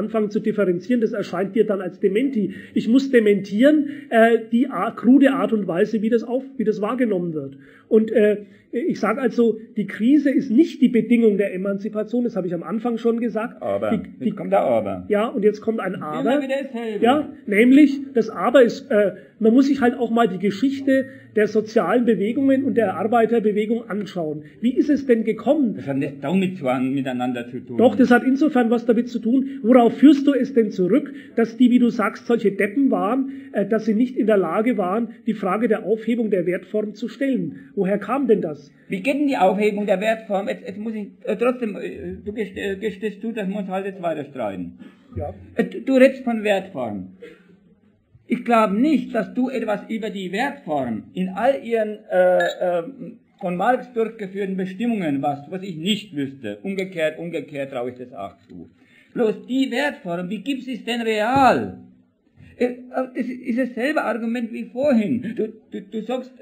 das erscheint dir dann als Dementi. Ich muss dementieren, die krude Art und Weise, wie das wahrgenommen wird. Und ich sage also, die Krise ist nicht die Bedingung der Emanzipation, das habe ich am Anfang schon gesagt. Aber, jetzt kommt der Aber. Ja, und jetzt kommt ein Aber. Ja, nämlich, das Aber ist, man muss sich halt auch mal die Geschichte der sozialen Bewegungen und der Arbeiterbewegung anschauen. Wie ist es denn gekommen? Das hat nicht damit miteinander zu tun. Doch, das hat insofern was damit zu tun. Worauf führst du es denn zurück, dass die, wie du sagst, solche Deppen waren, dass sie nicht in der Lage waren, die Frage der Aufhebung der Wertform zu stellen? Woher kam denn das? Wie geht denn die Aufhebung der Wertform? Jetzt muss ich trotzdem, du gestehst du, dass wir uns halt jetzt weiter streiten. Ja. Du redest von Wertform. Ich glaube nicht, dass du etwas über die Wertform in all ihren von Marx durchgeführten Bestimmungen weißt, was ich nicht wüsste. Umgekehrt traue ich das auch zu. Bloß die Wertform, wie gibt es denn real? Das ist dasselbe Argument wie vorhin. Du sagst,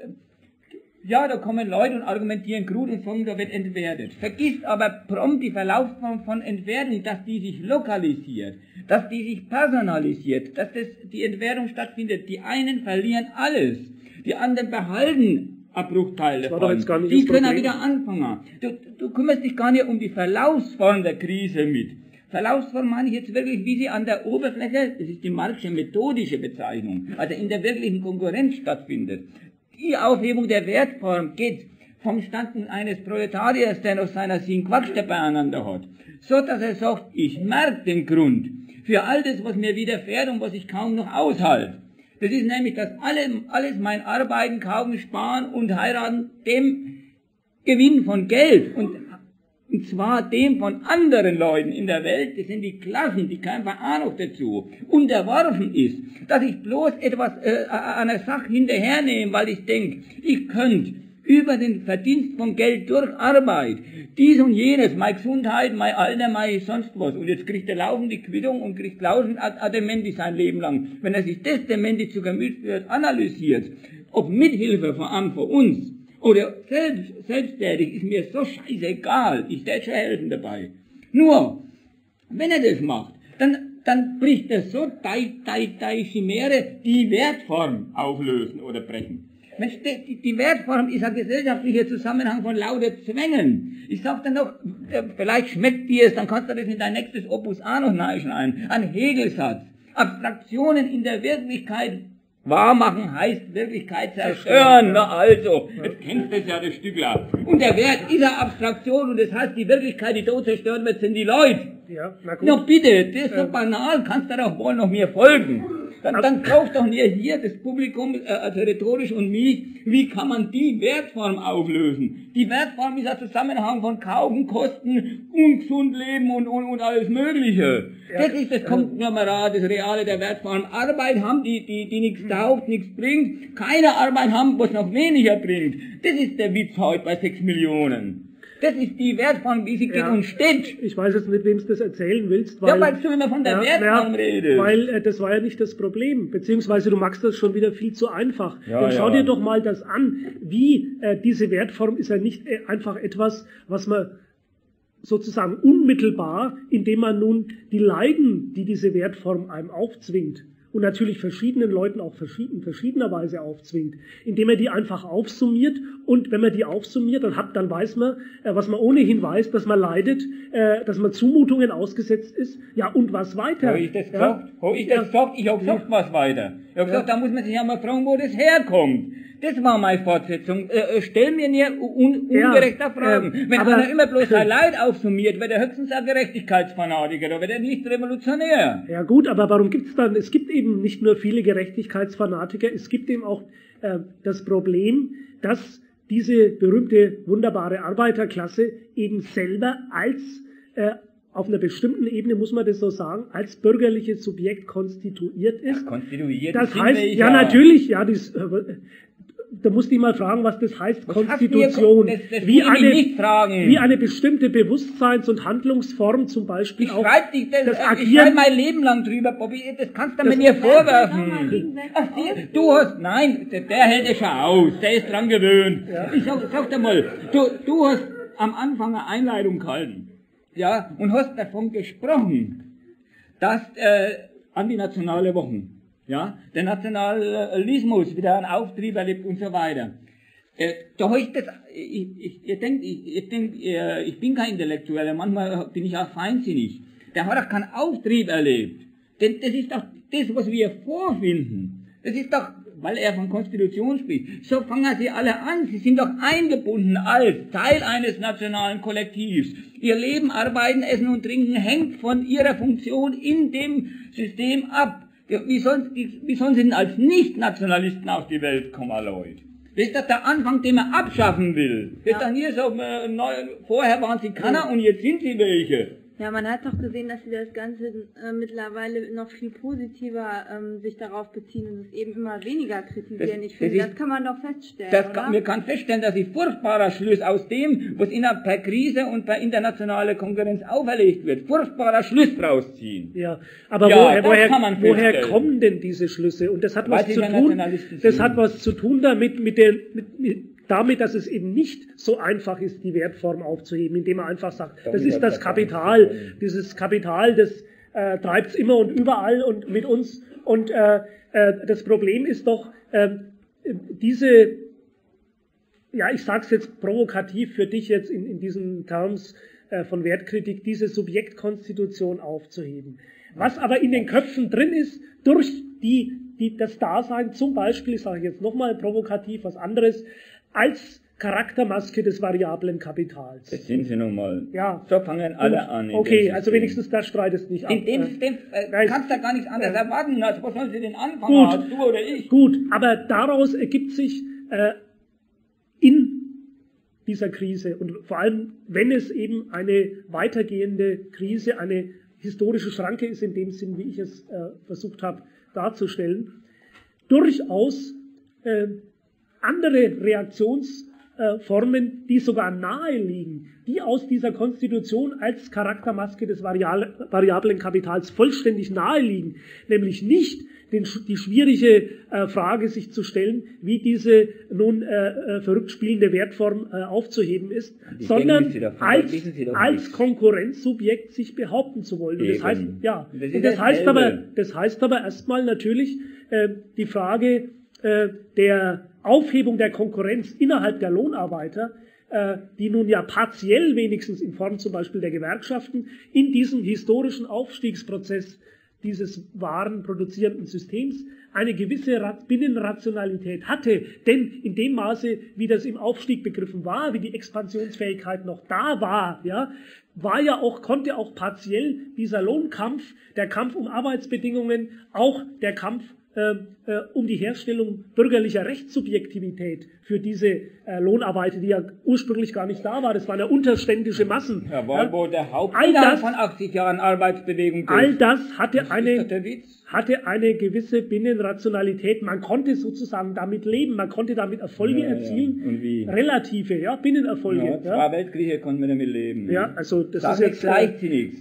ja, da kommen Leute und argumentieren krud und sagen, da wird entwertet. Vergisst aber prompt die Verlaufsform von Entwertung, dass die sich lokalisiert, dass die sich personalisiert, dass die Entwertung stattfindet. Die einen verlieren alles, die anderen behalten ein Bruchteil davon. Die können wieder anfangen. Du kümmerst dich gar nicht um die Verlaufsform der Krise mit. Verlaufsform meine ich jetzt wirklich, wie sie an der Oberfläche, das ist die Marxische methodische Bezeichnung, also in der wirklichen Konkurrenz stattfindet. Die Aufhebung der Wertform geht vom Standpunkt eines Proletariers, der noch seiner 7 Quatsch beieinander hat, so dass er sagt, ich merke den Grund für all das, was mir widerfährt und was ich kaum noch aushalte. Das ist nämlich, dass alles mein Arbeiten, Kaufen, Sparen und Heiraten dem Gewinn von Geld und zwar dem von anderen Leuten in der Welt, das sind die Klassen, die keine Ahnung dazu, unterworfen ist, dass ich bloß etwas einer Sache hinterhernehme, weil ich denke, ich könnte über den Verdienst von Geld durch Arbeit, dies und jenes, meine Gesundheit, mein Alter, mein sonst was, und jetzt kriegt er laufend die Quittung und kriegt laufend Dementi sein Leben lang. Wenn er sich das Dementi zu Gemüt führt, analysiert, ob Mithilfe vor allem für uns, oder selbsttätig, ist mir so scheißegal, ich werde schon helfen dabei. Nur, wenn er das macht, dann bricht er so die Chimäre, die Wertform auflösen oder brechen. Mensch, die Wertform ist ein gesellschaftlicher Zusammenhang von lauter Zwängen. Ich sag dann noch, vielleicht schmeckt dir es, dann kannst du das in dein nächstes Opus auch noch reinschneiden. Ein Hegelsatz. Abstraktionen in der Wirklichkeit wahrmachen heißt Wirklichkeit zerstören. Na also, jetzt kennst du es ja, das Stückler. Und der Wert ist eine Abstraktion und das heißt, die Wirklichkeit, die dort zerstört wird, sind die Leute. Ja, na gut. Na bitte, das ist so banal, kannst du doch wohl noch mir folgen. Dann braucht doch nicht hier das Publikum, also rhetorisch und mich, wie kann man die Wertform auflösen? Die Wertform ist ein Zusammenhang von Kaufen, Kosten, ungesund leben und alles Mögliche. Ja, das ist das Konglomerat, das Reale der Wertform. Arbeit haben, die nichts taugt, nichts bringt. Keine Arbeit haben, was noch weniger bringt. Das ist der Witz heute bei 6 Millionen. Das ist die Wertform, wie sie geht und steht. Ich weiß jetzt nicht, wem du das erzählen willst, weil... Ja, weil du immer von der Wertform redest. Weil das war ja nicht das Problem, beziehungsweise du machst das schon wieder viel zu einfach. Dann schau dir doch mal das an, wie diese Wertform ist ja nicht einfach etwas, was man sozusagen unmittelbar, indem man nun die Leiden, die diese Wertform einem aufzwingt, und natürlich verschiedenen Leuten auch verschiedenerweise aufzwingt, indem er die einfach aufsummiert, und wenn man die aufsummiert, dann weiß man, was man ohnehin weiß, dass man leidet, dass man Zumutungen ausgesetzt ist, ja, und was weiter. Habe ich das gesagt? Ich habe gesagt, was weiter. Ich habe gesagt, da muss man sich ja mal fragen, wo das herkommt. Das war meine Fortsetzung. Stell mir nicht ungerechte Fragen. Wenn einer immer bloß sein Leid aufsummiert, wird er höchstens ein Gerechtigkeitsfanatiker, da wird er nicht revolutionär. Ja gut, aber warum gibt's dann, es gibt eben nicht nur viele Gerechtigkeitsfanatiker, es gibt eben auch das Problem, dass diese berühmte, wunderbare Arbeiterklasse eben selber als, auf einer bestimmten Ebene, muss man das so sagen, als bürgerliches Subjekt konstituiert ist. Ja, konstituiert. Das heißt, ja natürlich, ja, da musst du dich mal fragen, was das heißt, was Konstitution. Das wie eine bestimmte Bewusstseins- und Handlungsform zum Beispiel ich schreibe mein Leben lang drüber, Bobby, das kannst du mir nicht vorwerfen. Der hält es schon aus, der ist dran gewöhnt. Ja. Ich sag dir mal, du hast am Anfang eine Einleitung gehalten, ja, und hast davon gesprochen, dass antinationale Wochen, ja, der Nationalismus wieder einen Auftrieb erlebt und so weiter. Ich bin kein Intellektueller, manchmal bin ich auch feinsinnig. Der hat auch keinen Auftrieb erlebt. Denn das ist doch das, was wir vorfinden. Das ist doch, weil er von Konstitution spricht. So fangen sie alle an. Sie sind doch eingebunden als Teil eines nationalen Kollektivs. Ihr Leben, Arbeiten, Essen und Trinken hängt von ihrer Funktion in dem System ab. Wie sollen sie denn als Nicht-Nationalisten auf die Welt kommen, Leute? Das ist doch der Anfang, den man abschaffen will. Das ist doch nie so, vorher waren sie keiner und jetzt sind sie welche. Ja, man hat doch gesehen, dass sie das Ganze mittlerweile noch viel positiver sich darauf beziehen und es eben immer weniger kritisieren. Ich finde, das kann man doch feststellen, Man kann feststellen, dass sie furchtbarer Schluss aus dem, was ihnen per Krise und per internationale Konkurrenz auferlegt wird, furchtbarer Schluss draus ziehen. Ja, aber woher kommen denn diese Schlüsse? Und das hat was zu tun damit, dass es eben nicht so einfach ist, die Wertform aufzuheben, indem man einfach sagt, das ist das Kapital, dieses Kapital, das treibt's immer und überall und mit uns. Und das Problem ist doch, ich sag's jetzt provokativ für dich jetzt in diesen Terms von Wertkritik, diese Subjektkonstitution aufzuheben. Was aber in den Köpfen drin ist, durch das Dasein, zum Beispiel, ich sage jetzt nochmal provokativ was anderes, als Charaktermaske des variablen Kapitals. Das sind sie nun mal. Ja. So fangen alle an. Okay, also wenigstens das streitest nicht ab. In dem kannst du ja gar nichts anderes erwarten. Also was sollen sie denn anfangen, als du oder ich? Gut, aber daraus ergibt sich in dieser Krise und vor allem, wenn es eben eine weitergehende Krise, eine historische Schranke ist, in dem Sinn, wie ich es versucht habe darzustellen, durchaus andere Reaktionsformen, die sogar nahe liegen, die aus dieser Konstitution als Charaktermaske des variablen Kapitals vollständig nahe liegen, nämlich nicht die schwierige Frage sich zu stellen, wie diese nun verrückt spielende Wertform aufzuheben ist, sondern als Konkurrenzsubjekt sich behaupten zu wollen. Und das heißt aber erstmal natürlich die Frage der Aufhebung der Konkurrenz innerhalb der Lohnarbeiter, die nun ja partiell wenigstens in Form zum Beispiel der Gewerkschaften in diesem historischen Aufstiegsprozess dieses warenproduzierenden Systems eine gewisse Binnenrationalität hatte. Denn in dem Maße, wie das im Aufstieg begriffen war, wie die Expansionsfähigkeit noch da war, ja, konnte auch partiell dieser Lohnkampf, der Kampf um Arbeitsbedingungen, auch der Kampf um die Herstellung bürgerlicher Rechtssubjektivität für diese Lohnarbeiter, die ja ursprünglich gar nicht da war. Das waren ja unterständische Massen. Ja, wo der Hauptteil von 80 Jahren Arbeitsbewegung ist. All das hatte eine gewisse Binnenrationalität. Man konnte sozusagen damit leben, man konnte damit Erfolge erzielen. Und wie? Relative, ja, Binnenerfolge. Ja, zwei Weltkriege konnten wir damit leben. Ja, also das Sag ist jetzt leichtsinnig.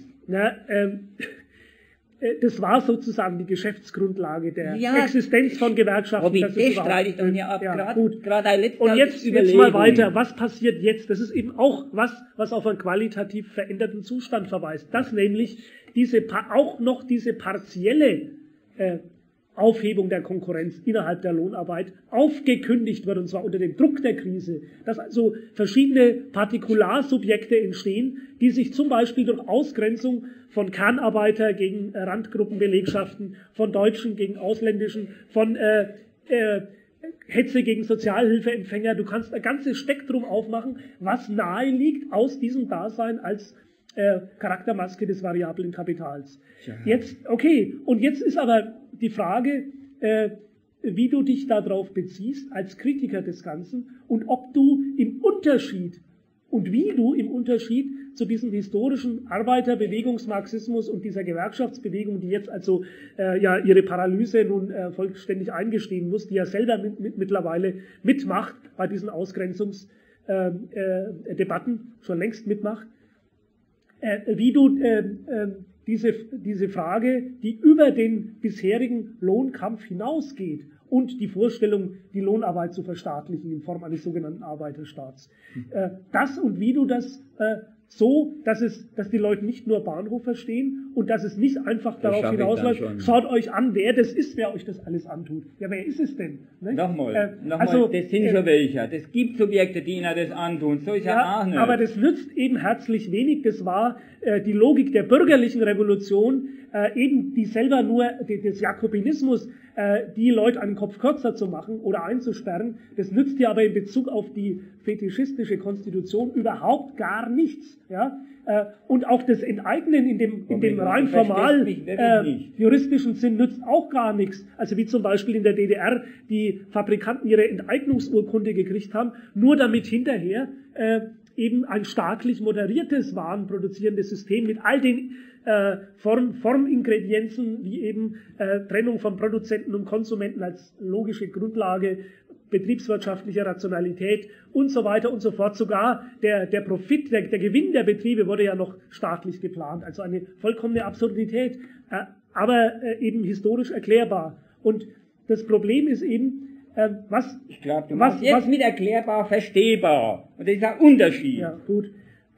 Das war sozusagen die Geschäftsgrundlage der Existenz von Gewerkschaften. Robby, das streite ich doch nicht ab. Und jetzt mal weiter. Was passiert jetzt? Das ist eben auch was auf einen qualitativ veränderten Zustand verweist. Dass nämlich auch noch diese partielle Aufhebung der Konkurrenz innerhalb der Lohnarbeit aufgekündigt wird, und zwar unter dem Druck der Krise, dass also verschiedene Partikularsubjekte entstehen, die sich zum Beispiel durch Ausgrenzung von Kernarbeiter gegen Randgruppenbelegschaften, von Deutschen gegen Ausländischen, von Hetze gegen Sozialhilfeempfänger, du kannst ein ganzes Spektrum aufmachen, was nahe liegt aus diesem Dasein als Charaktermaske des variablen Kapitals. Ja. Jetzt ist aber die Frage, wie du dich darauf beziehst als Kritiker des Ganzen und ob du im Unterschied zu diesem historischen Arbeiterbewegungsmarxismus und dieser Gewerkschaftsbewegung, die jetzt also ihre Paralyse nun vollständig eingestehen muss, die ja selber mittlerweile mitmacht bei diesen Ausgrenzungsdebatten, schon längst mitmacht, wie du diese Frage, die über den bisherigen Lohnkampf hinausgeht und die Vorstellung, die Lohnarbeit zu verstaatlichen in Form eines sogenannten Arbeiterstaats, das und wie du das so, dass die Leute nicht nur Bahnhof verstehen und dass es nicht einfach darauf hinausläuft, schaut euch an, wer das ist, wer euch das alles antut. Ja, wer ist es denn? Ne? Nochmal, das sind schon welche. Das gibt Subjekte, die ihnen das antun. So ist ja auch nicht. Aber das nützt eben herzlich wenig. Das war die Logik der bürgerlichen Revolution, eben die selber nur des Jakobinismus, die Leute einen Kopf kürzer zu machen oder einzusperren. Das nützt ja aber in Bezug auf die fetischistische Konstitution überhaupt gar nichts. Ja? Und auch das Enteignen in dem rein formal juristischen Sinn nützt auch gar nichts. Also wie zum Beispiel in der DDR die Fabrikanten ihre Enteignungsurkunde gekriegt haben, nur damit hinterher eben ein staatlich moderiertes warenproduzierendes System mit all den Formingredienzen wie eben Trennung von Produzenten und Konsumenten als logische Grundlage betriebswirtschaftlicher Rationalität und so weiter und so fort. Sogar der Profit, der Gewinn der Betriebe wurde ja noch staatlich geplant. Also eine vollkommene Absurdität, aber eben historisch erklärbar. Und das Problem ist eben, ich glaube, du machst jetzt mit erklärbar verstehbar. Und das ist ein Unterschied. Ja, gut.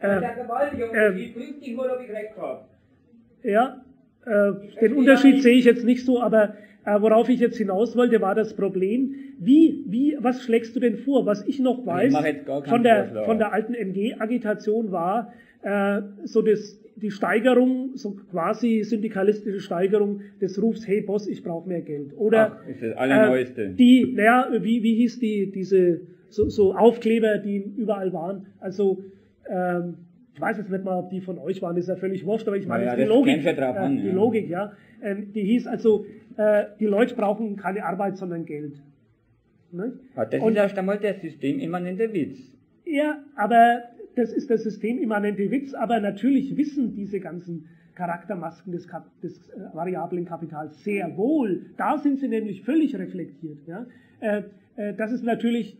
Den Unterschied sehe ich jetzt nicht so, aber worauf ich jetzt hinaus wollte, war das Problem, was schlägst du denn vor? Was ich noch weiß von der alten MG-Agitation war, die Steigerung, so quasi syndikalistische Steigerung des Rufs, hey Boss, ich brauche mehr Geld. Oder ist das Allerneueste. Wie hieß diese so Aufkleber, die überall waren? Also ich weiß jetzt nicht mal, ob die von euch waren, ist ja völlig wurscht, aber ich meine jetzt die Logik. Die Logik, ja. Die hieß also, die Leute brauchen keine Arbeit, sondern Geld. Ne? Das ist erst einmal der systemimmanente Witz. Ja, aber das ist der systemimmanente Witz, aber natürlich wissen diese ganzen Charaktermasken des variablen Kapitals sehr wohl. Da sind sie nämlich völlig reflektiert. Ja? Dass es natürlich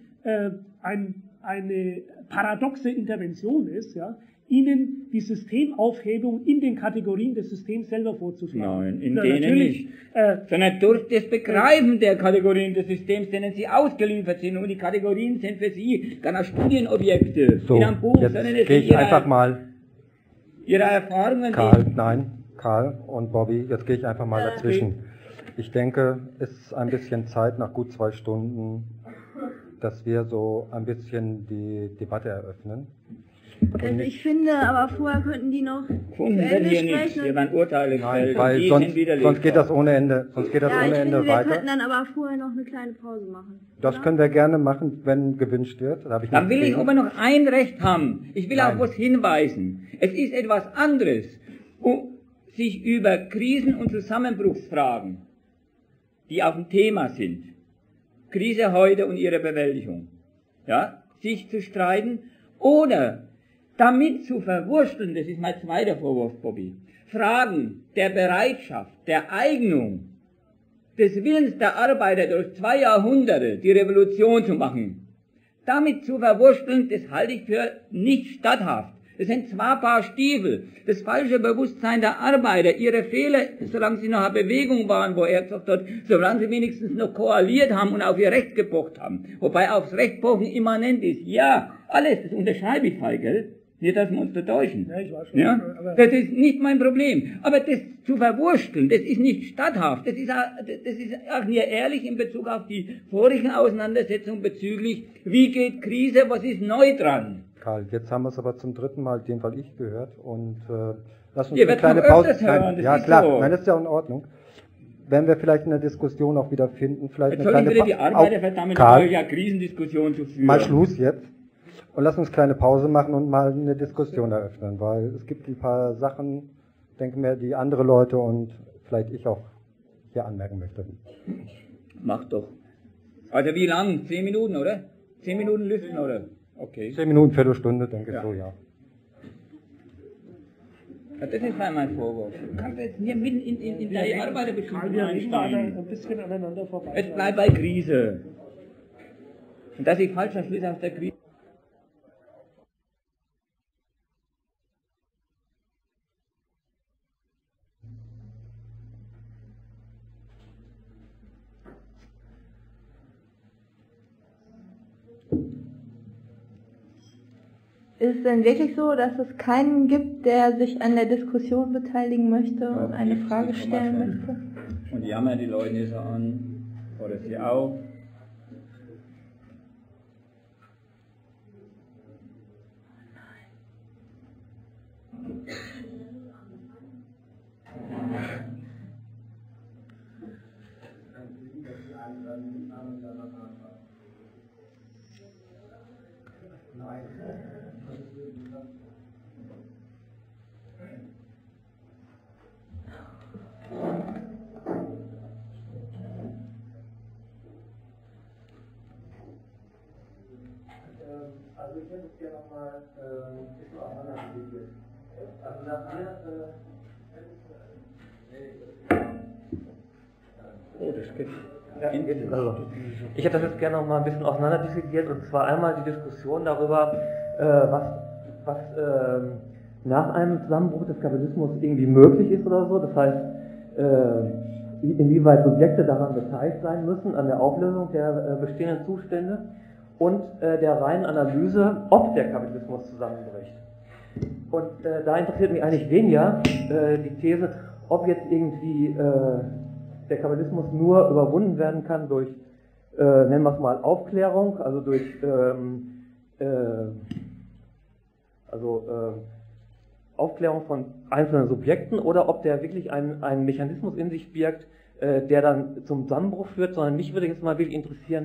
eine paradoxe Intervention ist, ja? Ihnen die Systemaufhebung in den Kategorien des Systems selber vorzuschlagen. Nein, in denen nicht. Sondern durch das Begreifen der Kategorien des Systems, denen sie ausgeliefert sind. Und die Kategorien sind für sie keine Studienobjekte so, in einem Buch, sondern es sind ihre Erfahrungen. Karl und Bobby, jetzt gehe ich einfach mal dazwischen. Ich denke, es ist ein bisschen Zeit, nach gut 2 Stunden, dass wir so ein bisschen die Debatte eröffnen. Also ich finde, aber vorher könnten die noch Gefunden wird hier nichts. Hier werden Urteile gefällt. Weil sonst geht das ohne Ende, wir weiter. könnten dann aber vorher noch eine kleine Pause machen. Das können wir gerne machen, wenn gewünscht wird. Dann will ich aber noch ein Recht haben. Ich will auf was hinweisen. Es ist etwas anderes, sich über Krisen- und Zusammenbruchsfragen, die auf dem Thema sind, Krise heute und ihre Bewältigung, ja, sich zu streiten oder damit zu verwursteln, das ist mein zweiter Vorwurf, Bobby, Fragen der Bereitschaft, der Eignung, des Willens der Arbeiter durch 2 Jahrhunderte die Revolution zu machen, damit zu verwursteln, das halte ich für nicht statthaft. Das sind 2 Paar Stiefel. Das falsche Bewusstsein der Arbeiter, ihre Fehler, solange sie noch eine Bewegung waren, wo er gesagt hat, solange sie wenigstens noch koaliert haben und auf ihr Recht gepocht haben. Wobei aufs Recht pochen immanent ist. Ja, alles, das unterschreibe ich frei, gell? Nicht, dass wir uns da täuschen. Ja, ich weiß schon. Ja? Das ist nicht mein Problem. Aber das zu verwursteln, das ist nicht statthaft. Das ist auch nicht ehrlich in Bezug auf die vorigen Auseinandersetzungen bezüglich, wie geht Krise, was ist neu dran. Karl, jetzt haben wir es aber zum 3. Mal, den Fall ich gehört, und lass uns Ihr eine werdet kleine noch Pause. öfters hören, das Ja ist klar, so. nein, das ist ja in Ordnung. Wenn wir vielleicht in der Diskussion auch wieder finden, vielleicht Jetzt eine soll ich kleine wieder die Arbeiter verdammt, Karl, ja Krisendiskussion zu führen. mal Schluss jetzt. Und lass uns eine kleine Pause machen und mal eine Diskussion eröffnen, weil es gibt ein paar Sachen, denke mir, die andere Leute und vielleicht ich auch hier anmerken möchte. Mach doch. Also wie lang? 10 Minuten, oder? 10 Minuten lüften, oder? Okay. 10 Minuten, Viertelstunde, denke ich Ja. so, ja. Ja, das ist mein Vorwurf. Du kannst jetzt hier mitten in die Arbeiterbestimmung Wir reden einsteigen. ein bisschen aneinander vorbei. Es bleibt bei Krise. Und dass ich falscher Schluss aus der Krise. Ist es denn wirklich so, dass es keinen gibt, der sich an der Diskussion beteiligen möchte und eine Frage stellen möchte? Und jammern die Leute nicht so an. Oder sie auch. Also ich hätte es gerne nochmal ein bisschen auseinandergewickelt. Also nach mir, Oh, das geht. Also, ich hätte das jetzt gerne noch mal ein bisschen auseinanderdiskutiert, und zwar einmal die Diskussion darüber, was nach einem Zusammenbruch des Kapitalismus irgendwie möglich ist oder so. Das heißt, inwieweit Subjekte daran beteiligt sein müssen, an der Auflösung der bestehenden Zustände und der reinen Analyse, ob der Kapitalismus zusammenbricht. Und da interessiert mich eigentlich weniger die These, ob jetzt irgendwie der Kapitalismus nur überwunden werden kann durch, nennen wir es mal, Aufklärung, also durch Aufklärung von einzelnen Subjekten, oder ob der wirklich einen Mechanismus in sich birgt, der dann zum Zusammenbruch führt, sondern mich würde jetzt mal wirklich interessieren,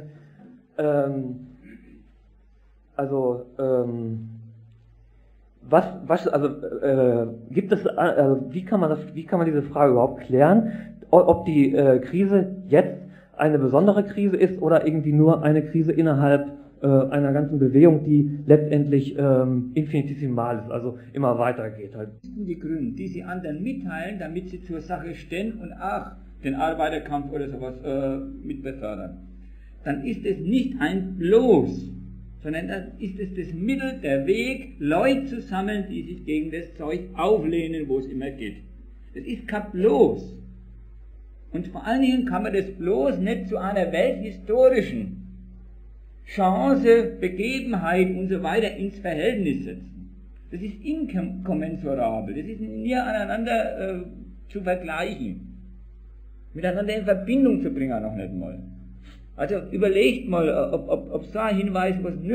gibt es, wie kann man diese Frage überhaupt klären, ob die Krise jetzt eine besondere Krise ist oder irgendwie nur eine Krise innerhalb einer ganzen Bewegung, die letztendlich infinitesimal ist, also immer weitergeht halt. Die Grünen, die sie anderen mitteilen, damit sie zur Sache stehen und auch den Arbeiterkampf oder sowas mit befördern. Dann ist es nicht ein Bloß, sondern dann ist es das Mittel, der Weg, Leute zu sammeln, die sich gegen das Zeug auflehnen, wo es immer geht. Das ist kein Bloß. Und vor allen Dingen kann man das bloß nicht zu einer welthistorischen Chance, Begebenheit und so weiter ins Verhältnis setzen. Das ist inkommensurabel, das ist nie aneinander zu vergleichen, miteinander in Verbindung zu bringen noch nicht mal. Also überlegt mal, ob so ein Hinweis was nützt.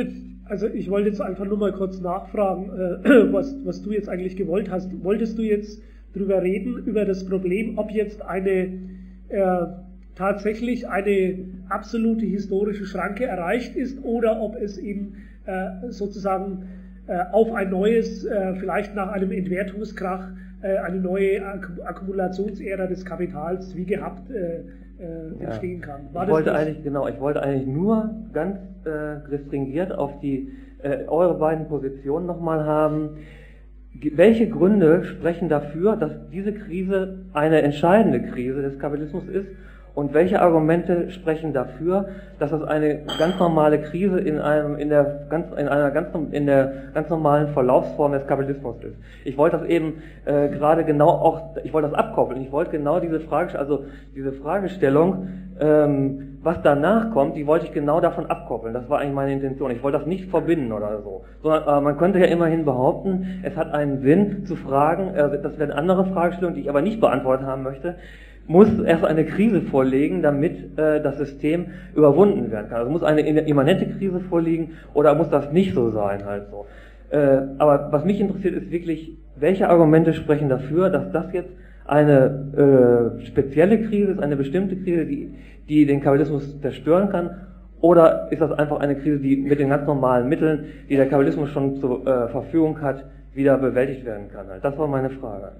Also ich wollte jetzt einfach nur mal kurz nachfragen, was du jetzt eigentlich gewollt hast. Wolltest du jetzt darüber reden, über das Problem, ob jetzt tatsächlich eine absolute historische Schranke erreicht ist oder ob es eben sozusagen auf ein neues, vielleicht nach einem Entwertungskrach, eine neue Akkumulationsära des Kapitals wie gehabt entstehen kann. Ich wollte eigentlich nur ganz restringiert auf eure beiden Positionen nochmal haben. Welche Gründe sprechen dafür, dass diese Krise eine entscheidende Krise des Kapitalismus ist? Und welche Argumente sprechen dafür, dass das eine ganz normale Krise in der ganz normalen Verlaufsform des Kapitalismus ist? Ich wollte das eben ich wollte das abkoppeln. Ich wollte genau diese Fragestellung, was danach kommt, die wollte ich genau davon abkoppeln. Das war eigentlich meine Intention. Ich wollte das nicht verbinden oder so. Sondern man könnte ja immerhin behaupten, es hat einen Sinn zu fragen, das wäre eine andere Fragestellung, die ich aber nicht beantwortet haben möchte, muss erst eine Krise vorliegen, damit das System überwunden werden kann. Also muss eine immanente Krise vorliegen oder muss das nicht so sein, halt so. Aber was mich interessiert ist wirklich, welche Argumente sprechen dafür, dass das jetzt eine spezielle Krise ist, eine bestimmte Krise, die den Kapitalismus zerstören kann, oder ist das einfach eine Krise, die mit den ganz normalen Mitteln, die der Kapitalismus schon zur Verfügung hat, wieder bewältigt werden kann. Das war meine Frage.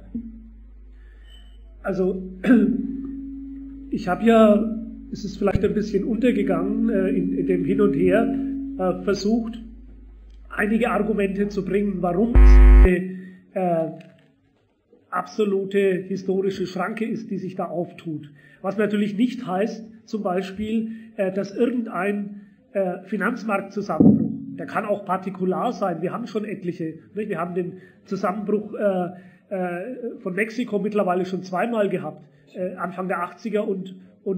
Also, es ist vielleicht ein bisschen untergegangen in dem Hin und Her, versucht, einige Argumente zu bringen, warum es eine absolute historische Schranke ist, die sich da auftut. Was natürlich nicht heißt, zum Beispiel, dass irgendein Finanzmarktzusammenbruch, der kann auch partikular sein, wir haben schon etliche, wir haben den Zusammenbruch von Mexiko mittlerweile schon zweimal gehabt, Anfang der 80er und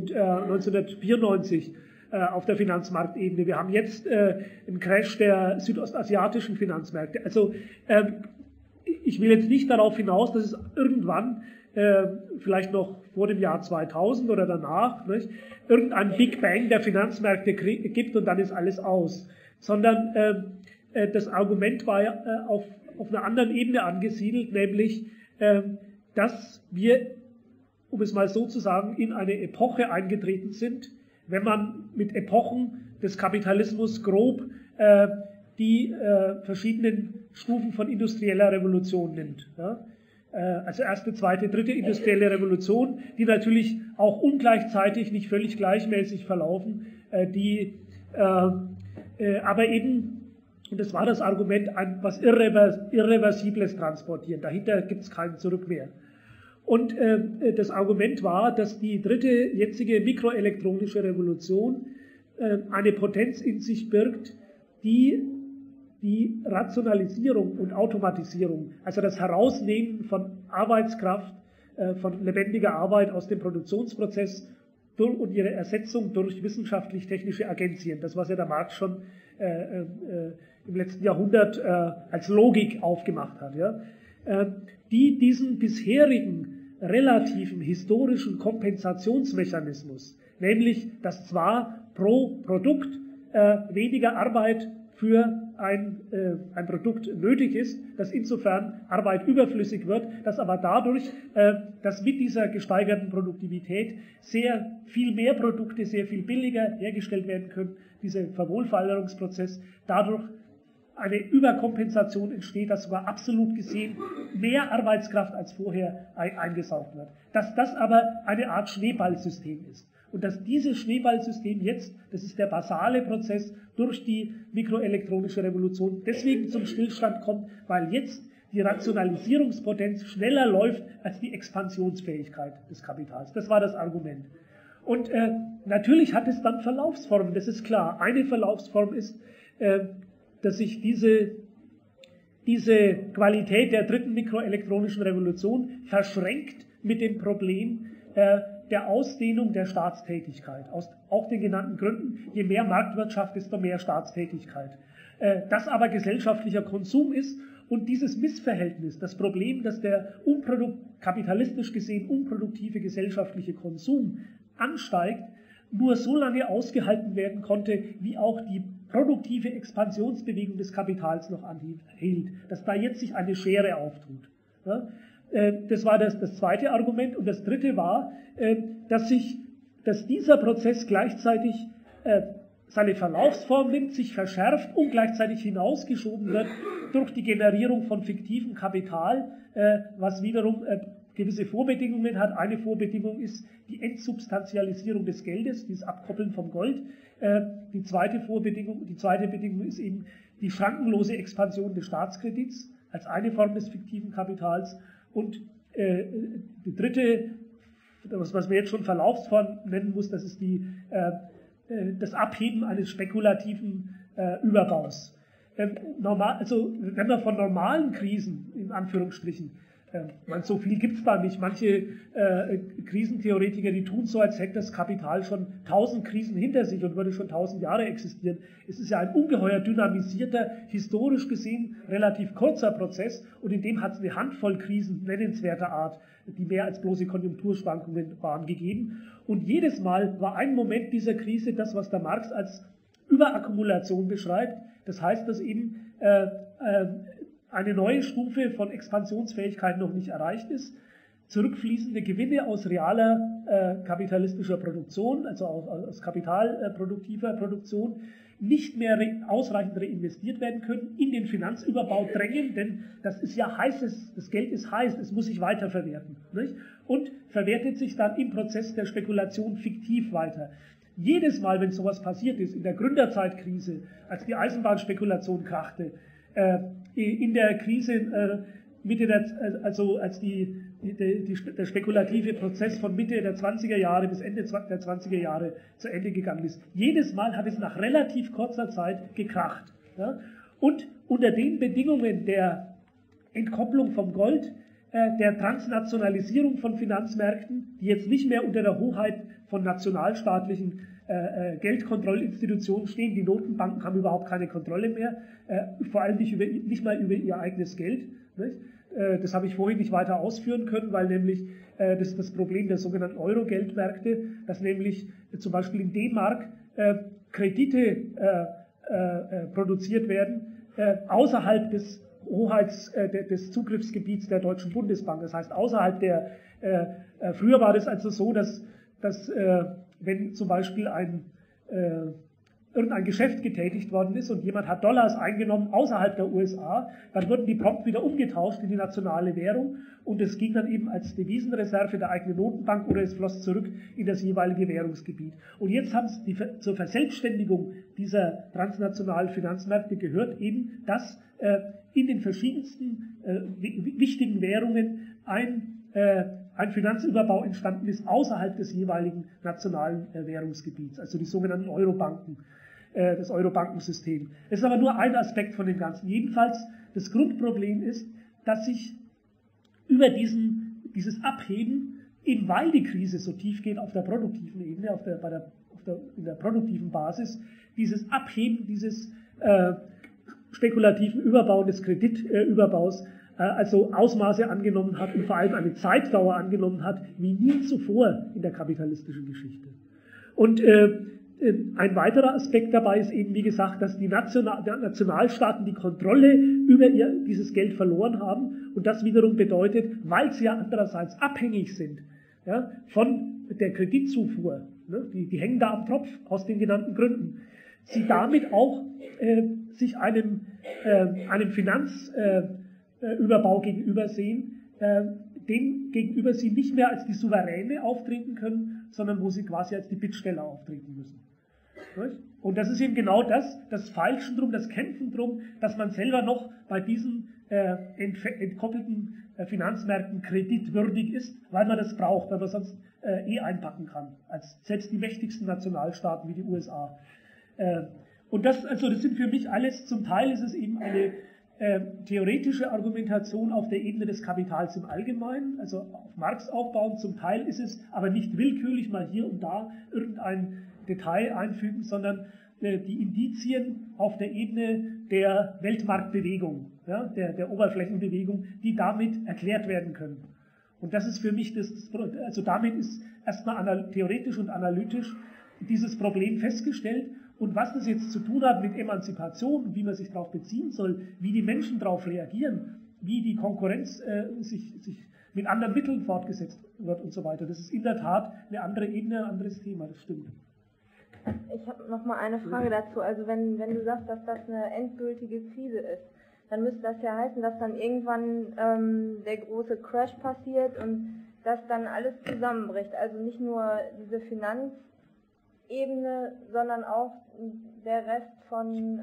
1994 auf der Finanzmarktebene. Wir haben jetzt einen Crash der südostasiatischen Finanzmärkte. Also ich will jetzt nicht darauf hinaus, dass es irgendwann, vielleicht noch vor dem Jahr 2000 oder danach, nicht, irgendein Big Bang der Finanzmärkte gibt und dann ist alles aus. Sondern das Argument war ja auf einer anderen Ebene angesiedelt, nämlich, dass wir, um es mal so zu sagen, in eine Epoche eingetreten sind, wenn man mit Epochen des Kapitalismus grob die verschiedenen Stufen von industrieller Revolution nimmt. Ja? Also erste, zweite, dritte industrielle Revolution, die natürlich auch ungleichzeitig, nicht völlig gleichmäßig verlaufen, aber eben, und das war das Argument, was Irreversibles transportieren. Dahinter gibt es kein Zurück mehr. Und das Argument war, dass die dritte jetzige mikroelektronische Revolution eine Potenz in sich birgt, die Rationalisierung und Automatisierung, also das Herausnehmen von Arbeitskraft, von lebendiger Arbeit aus dem Produktionsprozess und ihre Ersetzung durch wissenschaftlich-technische Agenzien, das was ja der Marx schon im letzten Jahrhundert als Logik aufgemacht hat, ja, die diesen bisherigen relativen historischen Kompensationsmechanismus, nämlich dass zwar pro Produkt weniger Arbeit für ein Produkt nötig ist, dass insofern Arbeit überflüssig wird, dass aber dadurch, dass mit dieser gesteigerten Produktivität sehr viel mehr Produkte sehr viel billiger hergestellt werden können, dieser Verwohlfeilerungsprozess, dadurch eine Überkompensation entsteht, dass sogar absolut gesehen mehr Arbeitskraft als vorher eingesaugt wird. Dass das aber eine Art Schneeballsystem ist. Und dass dieses Schneeballsystem jetzt, das ist der basale Prozess, durch die mikroelektronische Revolution deswegen zum Stillstand kommt, weil jetzt die Rationalisierungspotenz schneller läuft als die Expansionsfähigkeit des Kapitals. Das war das Argument. Und natürlich hat es dann Verlaufsformen, das ist klar. Eine Verlaufsform ist, dass sich diese Qualität der dritten mikroelektronischen Revolution verschränkt mit dem Problem der Ausdehnung der Staatstätigkeit, aus auch den genannten Gründen, je mehr Marktwirtschaft, desto mehr Staatstätigkeit. Das aber gesellschaftlicher Konsum ist und dieses Missverhältnis, das Problem, dass der kapitalistisch gesehen unproduktive gesellschaftliche Konsum ansteigt, nur so lange ausgehalten werden konnte, wie auch die produktive Expansionsbewegung des Kapitals noch anhielt, dass da jetzt sich eine Schere auftut. Ja? Das war das zweite Argument. Und das dritte war, dass dieser Prozess gleichzeitig seine Verlaufsform nimmt, sich verschärft und gleichzeitig hinausgeschoben wird durch die Generierung von fiktivem Kapital, was wiederum gewisse Vorbedingungen hat. Eine Vorbedingung ist die Entsubstantialisierung des Geldes, dieses Abkoppeln vom Gold. Die zweite Bedingung ist eben die schrankenlose Expansion des Staatskredits als eine Form des fiktiven Kapitals. Und die dritte, was man jetzt schon Verlaufsform nennen muss, das ist das Abheben eines spekulativen Überbaus. Wenn wir von normalen Krisen, in Anführungsstrichen, so viel gibt es da nicht. Manche Krisentheoretiker, die tun so, als hätte das Kapital schon 1000 Krisen hinter sich und würde schon 1000 Jahre existieren. Es ist ja ein ungeheuer dynamisierter, historisch gesehen relativ kurzer Prozess, und in dem hat es eine Handvoll Krisen nennenswerter Art, die mehr als bloße Konjunkturschwankungen waren, gegeben. Und jedes Mal war ein Moment dieser Krise das, was der Marx als Überakkumulation beschreibt. Das heißt, dass eben eine neue Stufe von Expansionsfähigkeit noch nicht erreicht ist, zurückfließende Gewinne aus realer kapitalistischer Produktion, also aus kapitalproduktiver Produktion, nicht mehr ausreichend reinvestiert werden können, in den Finanzüberbau drängen, denn das ist ja heißes, das Geld ist heiß, es muss sich weiterverwerten, nicht? Und verwertet sich dann im Prozess der Spekulation fiktiv weiter. Jedes Mal, wenn sowas passiert ist, in der Gründerzeitkrise, als die Eisenbahnspekulation krachte, in der Krise als der spekulative Prozess von Mitte der 20er Jahre bis Ende der 20er Jahre zu Ende gegangen ist. Jedes Mal hat es nach relativ kurzer Zeit gekracht. Ja? Und unter den Bedingungen der Entkopplung vom Gold, der Transnationalisierung von Finanzmärkten, die jetzt nicht mehr unter der Hoheit von nationalstaatlichen Geldkontrollinstitutionen stehen. Die Notenbanken haben überhaupt keine Kontrolle mehr, vor allem nicht mal über ihr eigenes Geld. Nicht? Das habe ich vorhin nicht weiter ausführen können, weil nämlich das ist das Problem der sogenannten Euro-Geldmärkte, dass nämlich zum Beispiel in D-Mark Kredite produziert werden außerhalb des des Zugriffsgebiets der Deutschen Bundesbank. Das heißt, außerhalb früher war das also so, dass wenn zum Beispiel irgendein Geschäft getätigt worden ist und jemand hat Dollars eingenommen außerhalb der USA, dann wurden die prompt wieder umgetauscht in die nationale Währung und es ging dann eben als Devisenreserve der eigenen Notenbank oder es floss zurück in das jeweilige Währungsgebiet. Und jetzt haben es zur Verselbstständigung dieser transnationalen Finanzmärkte gehört eben, dass in den verschiedensten wichtigen Währungen ein Finanzüberbau entstanden ist außerhalb des jeweiligen nationalen Währungsgebiets, also die sogenannten Eurobanken, das Eurobankensystem. Das ist aber nur ein Aspekt von dem Ganzen. Jedenfalls, das Grundproblem ist, dass sich über dieses Abheben, eben weil die Krise so tief geht auf der produktiven Ebene, in der produktiven Basis, dieses Abheben dieses spekulativen Überbau des Kreditüberbaus also Ausmaße angenommen hat und vor allem eine Zeitdauer angenommen hat, wie nie zuvor in der kapitalistischen Geschichte. Und ein weiterer Aspekt dabei ist eben, wie gesagt, dass die Nationalstaaten die Kontrolle über dieses Geld verloren haben und das wiederum bedeutet, weil sie ja andererseits abhängig sind, ja, von der Kreditzufuhr, ne, die hängen da am Tropf aus den genannten Gründen, sie damit auch sich einem Finanzüberbau gegenüber sehen, dem gegenüber sie nicht mehr als die Souveräne auftreten können, sondern wo sie quasi als die Bittsteller auftreten müssen. Und das ist eben genau das Feilschen drum, das Kämpfen drum, dass man selber noch bei diesen entkoppelten Finanzmärkten kreditwürdig ist, weil man das braucht, weil man sonst einpacken kann, als selbst die mächtigsten Nationalstaaten wie die USA. Und das sind für mich alles, zum Teil ist es eben eine theoretische Argumentation auf der Ebene des Kapitals im Allgemeinen, also auf Marx aufbauend, zum Teil ist es aber nicht willkürlich mal hier und da irgendein Detail einfügen, sondern die Indizien auf der Ebene der Weltmarktbewegung, ja, der Oberflächenbewegung, die damit erklärt werden können. Und das ist für mich damit ist erstmal theoretisch und analytisch dieses Problem festgestellt Und was das jetzt zu tun hat mit Emanzipation, wie man sich darauf beziehen soll, wie die Menschen darauf reagieren, wie die Konkurrenz sich mit anderen Mitteln fortgesetzt wird und so weiter. Das ist in der Tat eine andere Ebene, ein anderes Thema, das stimmt. Ich habe noch mal eine Frage dazu. Also wenn du sagst, dass das eine endgültige Krise ist, dann müsste das ja heißen, dass dann irgendwann der große Crash passiert und dass dann alles zusammenbricht. Also nicht nur diese Finanzebene, sondern auch der Rest von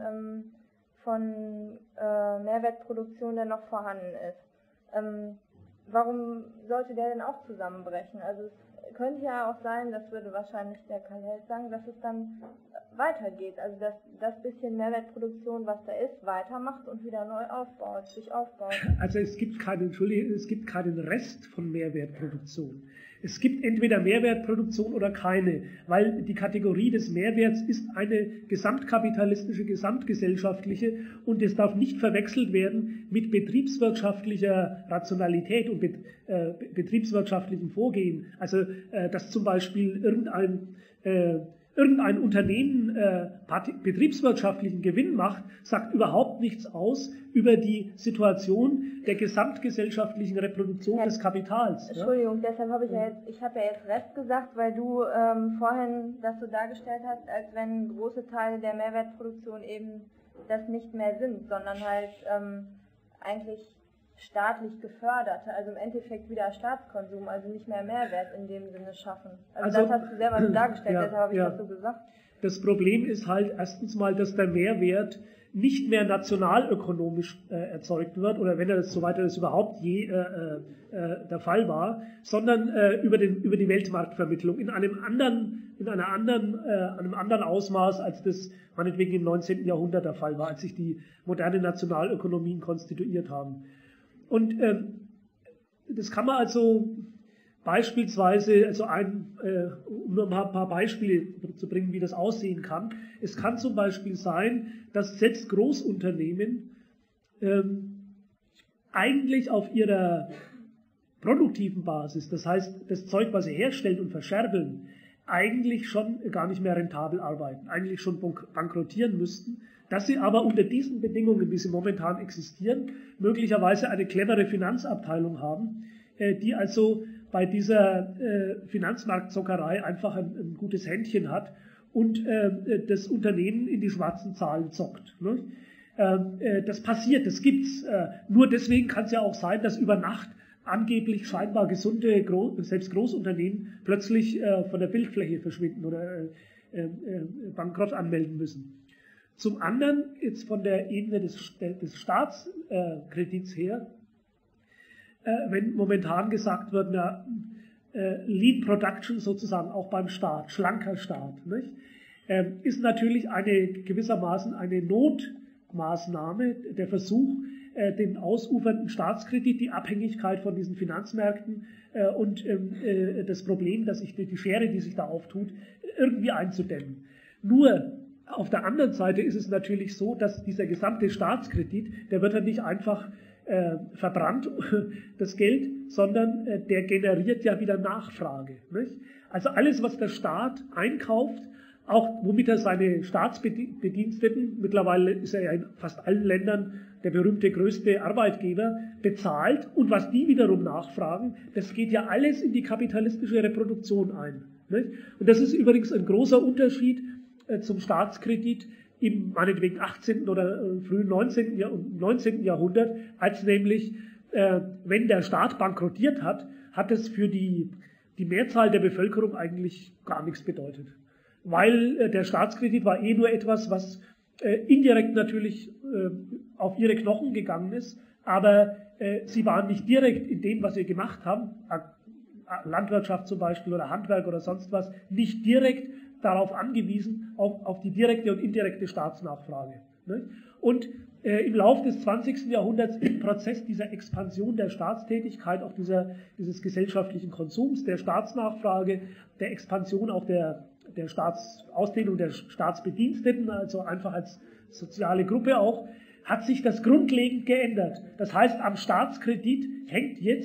Mehrwertproduktion, der noch vorhanden ist. Warum sollte der denn auch zusammenbrechen? Also es könnte ja auch sein, das würde wahrscheinlich der Karl Held sagen, dass es dann weitergeht. Also dass das bisschen Mehrwertproduktion, was da ist, weitermacht und wieder neu aufbaut, sich aufbaut. Also es gibt keinen Rest von Mehrwertproduktion. Es gibt entweder Mehrwertproduktion oder keine, weil die Kategorie des Mehrwerts ist eine gesamtkapitalistische, gesamtgesellschaftliche und es darf nicht verwechselt werden mit betriebswirtschaftlicher Rationalität und betriebswirtschaftlichem Vorgehen. Also dass zum Beispiel irgendein Unternehmen betriebswirtschaftlichen Gewinn macht, sagt überhaupt nichts aus über die Situation der gesamtgesellschaftlichen Reproduktion des Kapitals. Entschuldigung, deshalb habe ich ja jetzt Rest gesagt, weil du vorhin das so dargestellt hast, als wenn große Teile der Mehrwertproduktion eben das nicht mehr sind, sondern halt eigentlich staatlich geförderte, also im Endeffekt wieder Staatskonsum, also nicht mehr Mehrwert in dem Sinne schaffen. Also das hast du selber so dargestellt, deshalb habe ich das so gesagt. Das Problem ist halt erstens mal, dass der Mehrwert nicht mehr nationalökonomisch erzeugt wird, oder wenn er das, soweit das überhaupt je der Fall war, sondern über die Weltmarktvermittlung in einem anderen Ausmaß, als das meinetwegen im 19. Jahrhundert der Fall war, als sich die modernen Nationalökonomien konstituiert haben. Und das kann man also beispielsweise, um nur mal ein paar Beispiele zu bringen, wie das aussehen kann. Es kann zum Beispiel sein, dass selbst Großunternehmen eigentlich auf ihrer produktiven Basis, das heißt das Zeug, was sie herstellen und verscherbeln, eigentlich schon gar nicht mehr rentabel arbeiten, eigentlich schon bankrottieren müssten, dass sie aber unter diesen Bedingungen, wie sie momentan existieren, möglicherweise eine clevere Finanzabteilung haben, die also bei dieser Finanzmarktzockerei einfach ein gutes Händchen hat und das Unternehmen in die schwarzen Zahlen zockt. Ne? Das passiert, das gibt's. Nur deswegen kann es ja auch sein, dass über Nacht angeblich scheinbar gesunde, selbst Großunternehmen plötzlich von der Bildfläche verschwinden oder Bankrott anmelden müssen. Zum anderen, jetzt von der Ebene des Staatskredits her, wenn momentan gesagt wird, Lean Production sozusagen auch beim Staat, schlanker Staat, nicht? Ist natürlich gewissermaßen eine Notmaßnahme, der Versuch, den ausufernden Staatskredit, die Abhängigkeit von diesen Finanzmärkten und das Problem, dass die Schere, die sich da auftut, irgendwie einzudämmen. Nur auf der anderen Seite ist es natürlich so, dass dieser gesamte Staatskredit, der wird dann nicht einfach verbrannt, das Geld, sondern der generiert ja wieder Nachfrage. Nicht? Also alles, was der Staat einkauft, auch womit er seine Staatsbediensteten, mittlerweile ist er ja in fast allen Ländern der berühmte größte Arbeitgeber, bezahlt und was die wiederum nachfragen, das geht ja alles in die kapitalistische Reproduktion ein. Nicht? Und das ist übrigens ein großer Unterschied zum Staatskredit im meinetwegen 18. oder frühen 19. Jahrhundert, als nämlich, wenn der Staat bankrottiert hat, hat es für die Mehrzahl der Bevölkerung eigentlich gar nichts bedeutet. Weil der Staatskredit war nur etwas, was indirekt natürlich auf ihre Knochen gegangen ist, aber sie waren nicht direkt in dem, was sie gemacht haben, Landwirtschaft zum Beispiel oder Handwerk oder sonst was, nicht direkt darauf angewiesen, auf die direkte und indirekte Staatsnachfrage. Ne? Und im Laufe des 20. Jahrhunderts im Prozess dieser Expansion der Staatstätigkeit, auch dieses gesellschaftlichen Konsums, der Staatsnachfrage, der Expansion auch der Ausdehnung der Staatsbediensteten, also einfach als soziale Gruppe auch, hat sich das grundlegend geändert. Das heißt, am Staatskredit hängt jetzt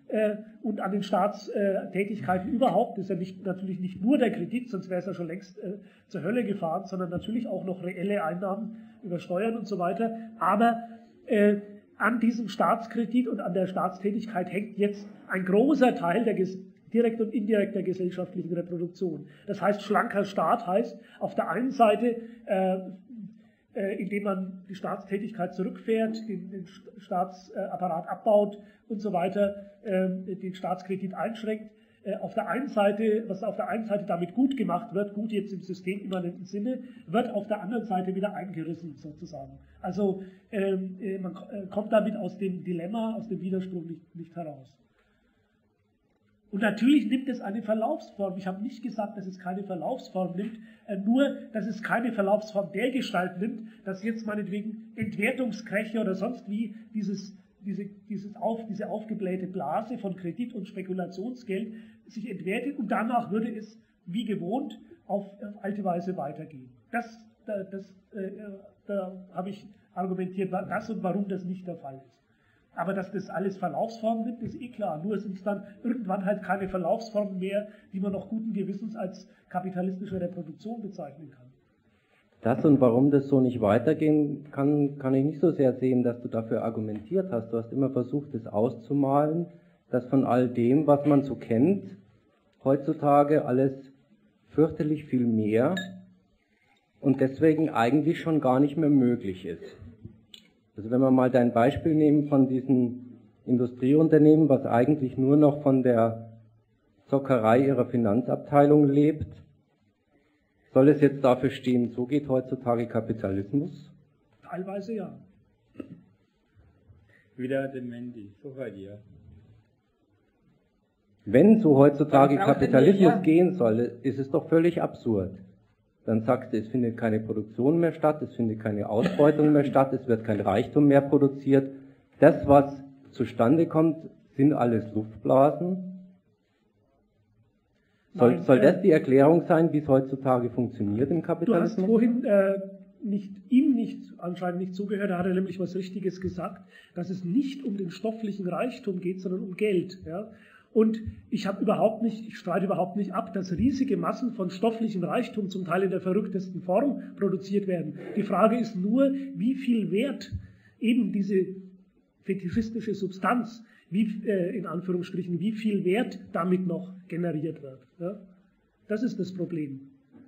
und an den Staatstätigkeiten überhaupt. Das ist ja natürlich nicht nur der Kredit, sonst wäre es ja schon längst zur Hölle gefahren, sondern natürlich auch noch reelle Einnahmen über Steuern und so weiter. Aber an diesem Staatskredit und an der Staatstätigkeit hängt jetzt ein großer Teil der direkt und indirekt der gesellschaftlichen Reproduktion. Das heißt, schlanker Staat heißt auf der einen Seite, indem man die Staatstätigkeit zurückfährt, den Staatsapparat abbaut und so weiter, den Staatskredit einschränkt. Auf der einen Seite, was auf der einen Seite damit gut gemacht wird, gut jetzt im systemimmanenten Sinne, wird auf der anderen Seite wieder eingerissen sozusagen. Also man kommt damit aus dem Dilemma, aus dem Widerspruch nicht heraus. Und natürlich nimmt es eine Verlaufsform. Ich habe nicht gesagt, dass es keine Verlaufsform nimmt, nur, dass es keine Verlaufsform der Gestalt nimmt, dass jetzt meinetwegen Entwertungskräche oder sonst wie diese aufgeblähte Blase von Kredit und Spekulationsgeld sich entwertet und danach würde es wie gewohnt auf alte Weise weitergehen. Da habe ich argumentiert, das und warum das nicht der Fall ist. Aber dass das alles Verlaufsformen nimmt, ist eh klar. Nur sind es dann irgendwann halt keine Verlaufsformen mehr, die man noch guten Gewissens als kapitalistische Reproduktion bezeichnen kann. Das und warum das so nicht weitergehen kann, kann ich nicht so sehr sehen, dass du dafür argumentiert hast. Du hast immer versucht, es auszumalen, dass von all dem, was man so kennt, heutzutage alles fürchterlich viel mehr und deswegen eigentlich schon gar nicht mehr möglich ist. Also wenn wir mal dein Beispiel nehmen von diesen Industrieunternehmen, was eigentlich nur noch von der Zockerei ihrer Finanzabteilung lebt, soll es jetzt dafür stehen, so geht heutzutage Kapitalismus? Teilweise ja. Wieder der Mendy, so bei dir. Wenn so heutzutage Kapitalismus gehen soll, ist es doch völlig absurd. Dann sagst du, es findet keine Produktion mehr statt, es findet keine Ausbeutung mehr statt, es wird kein Reichtum mehr produziert. Das, was zustande kommt, sind alles Luftblasen. Soll das die Erklärung sein, wie es heutzutage funktioniert im Kapitalismus? Du hast vorhin anscheinend nicht zugehört, da hat er nämlich was Richtiges gesagt, dass es nicht um den stofflichen Reichtum geht, sondern um Geld. Ja? Und ich streite überhaupt nicht ab, dass riesige Massen von stofflichem Reichtum zum Teil in der verrücktesten Form produziert werden. Die Frage ist nur, wie viel Wert eben diese fetischistische Substanz, in Anführungsstrichen, wie viel Wert damit noch generiert wird. Ja? Das ist das Problem.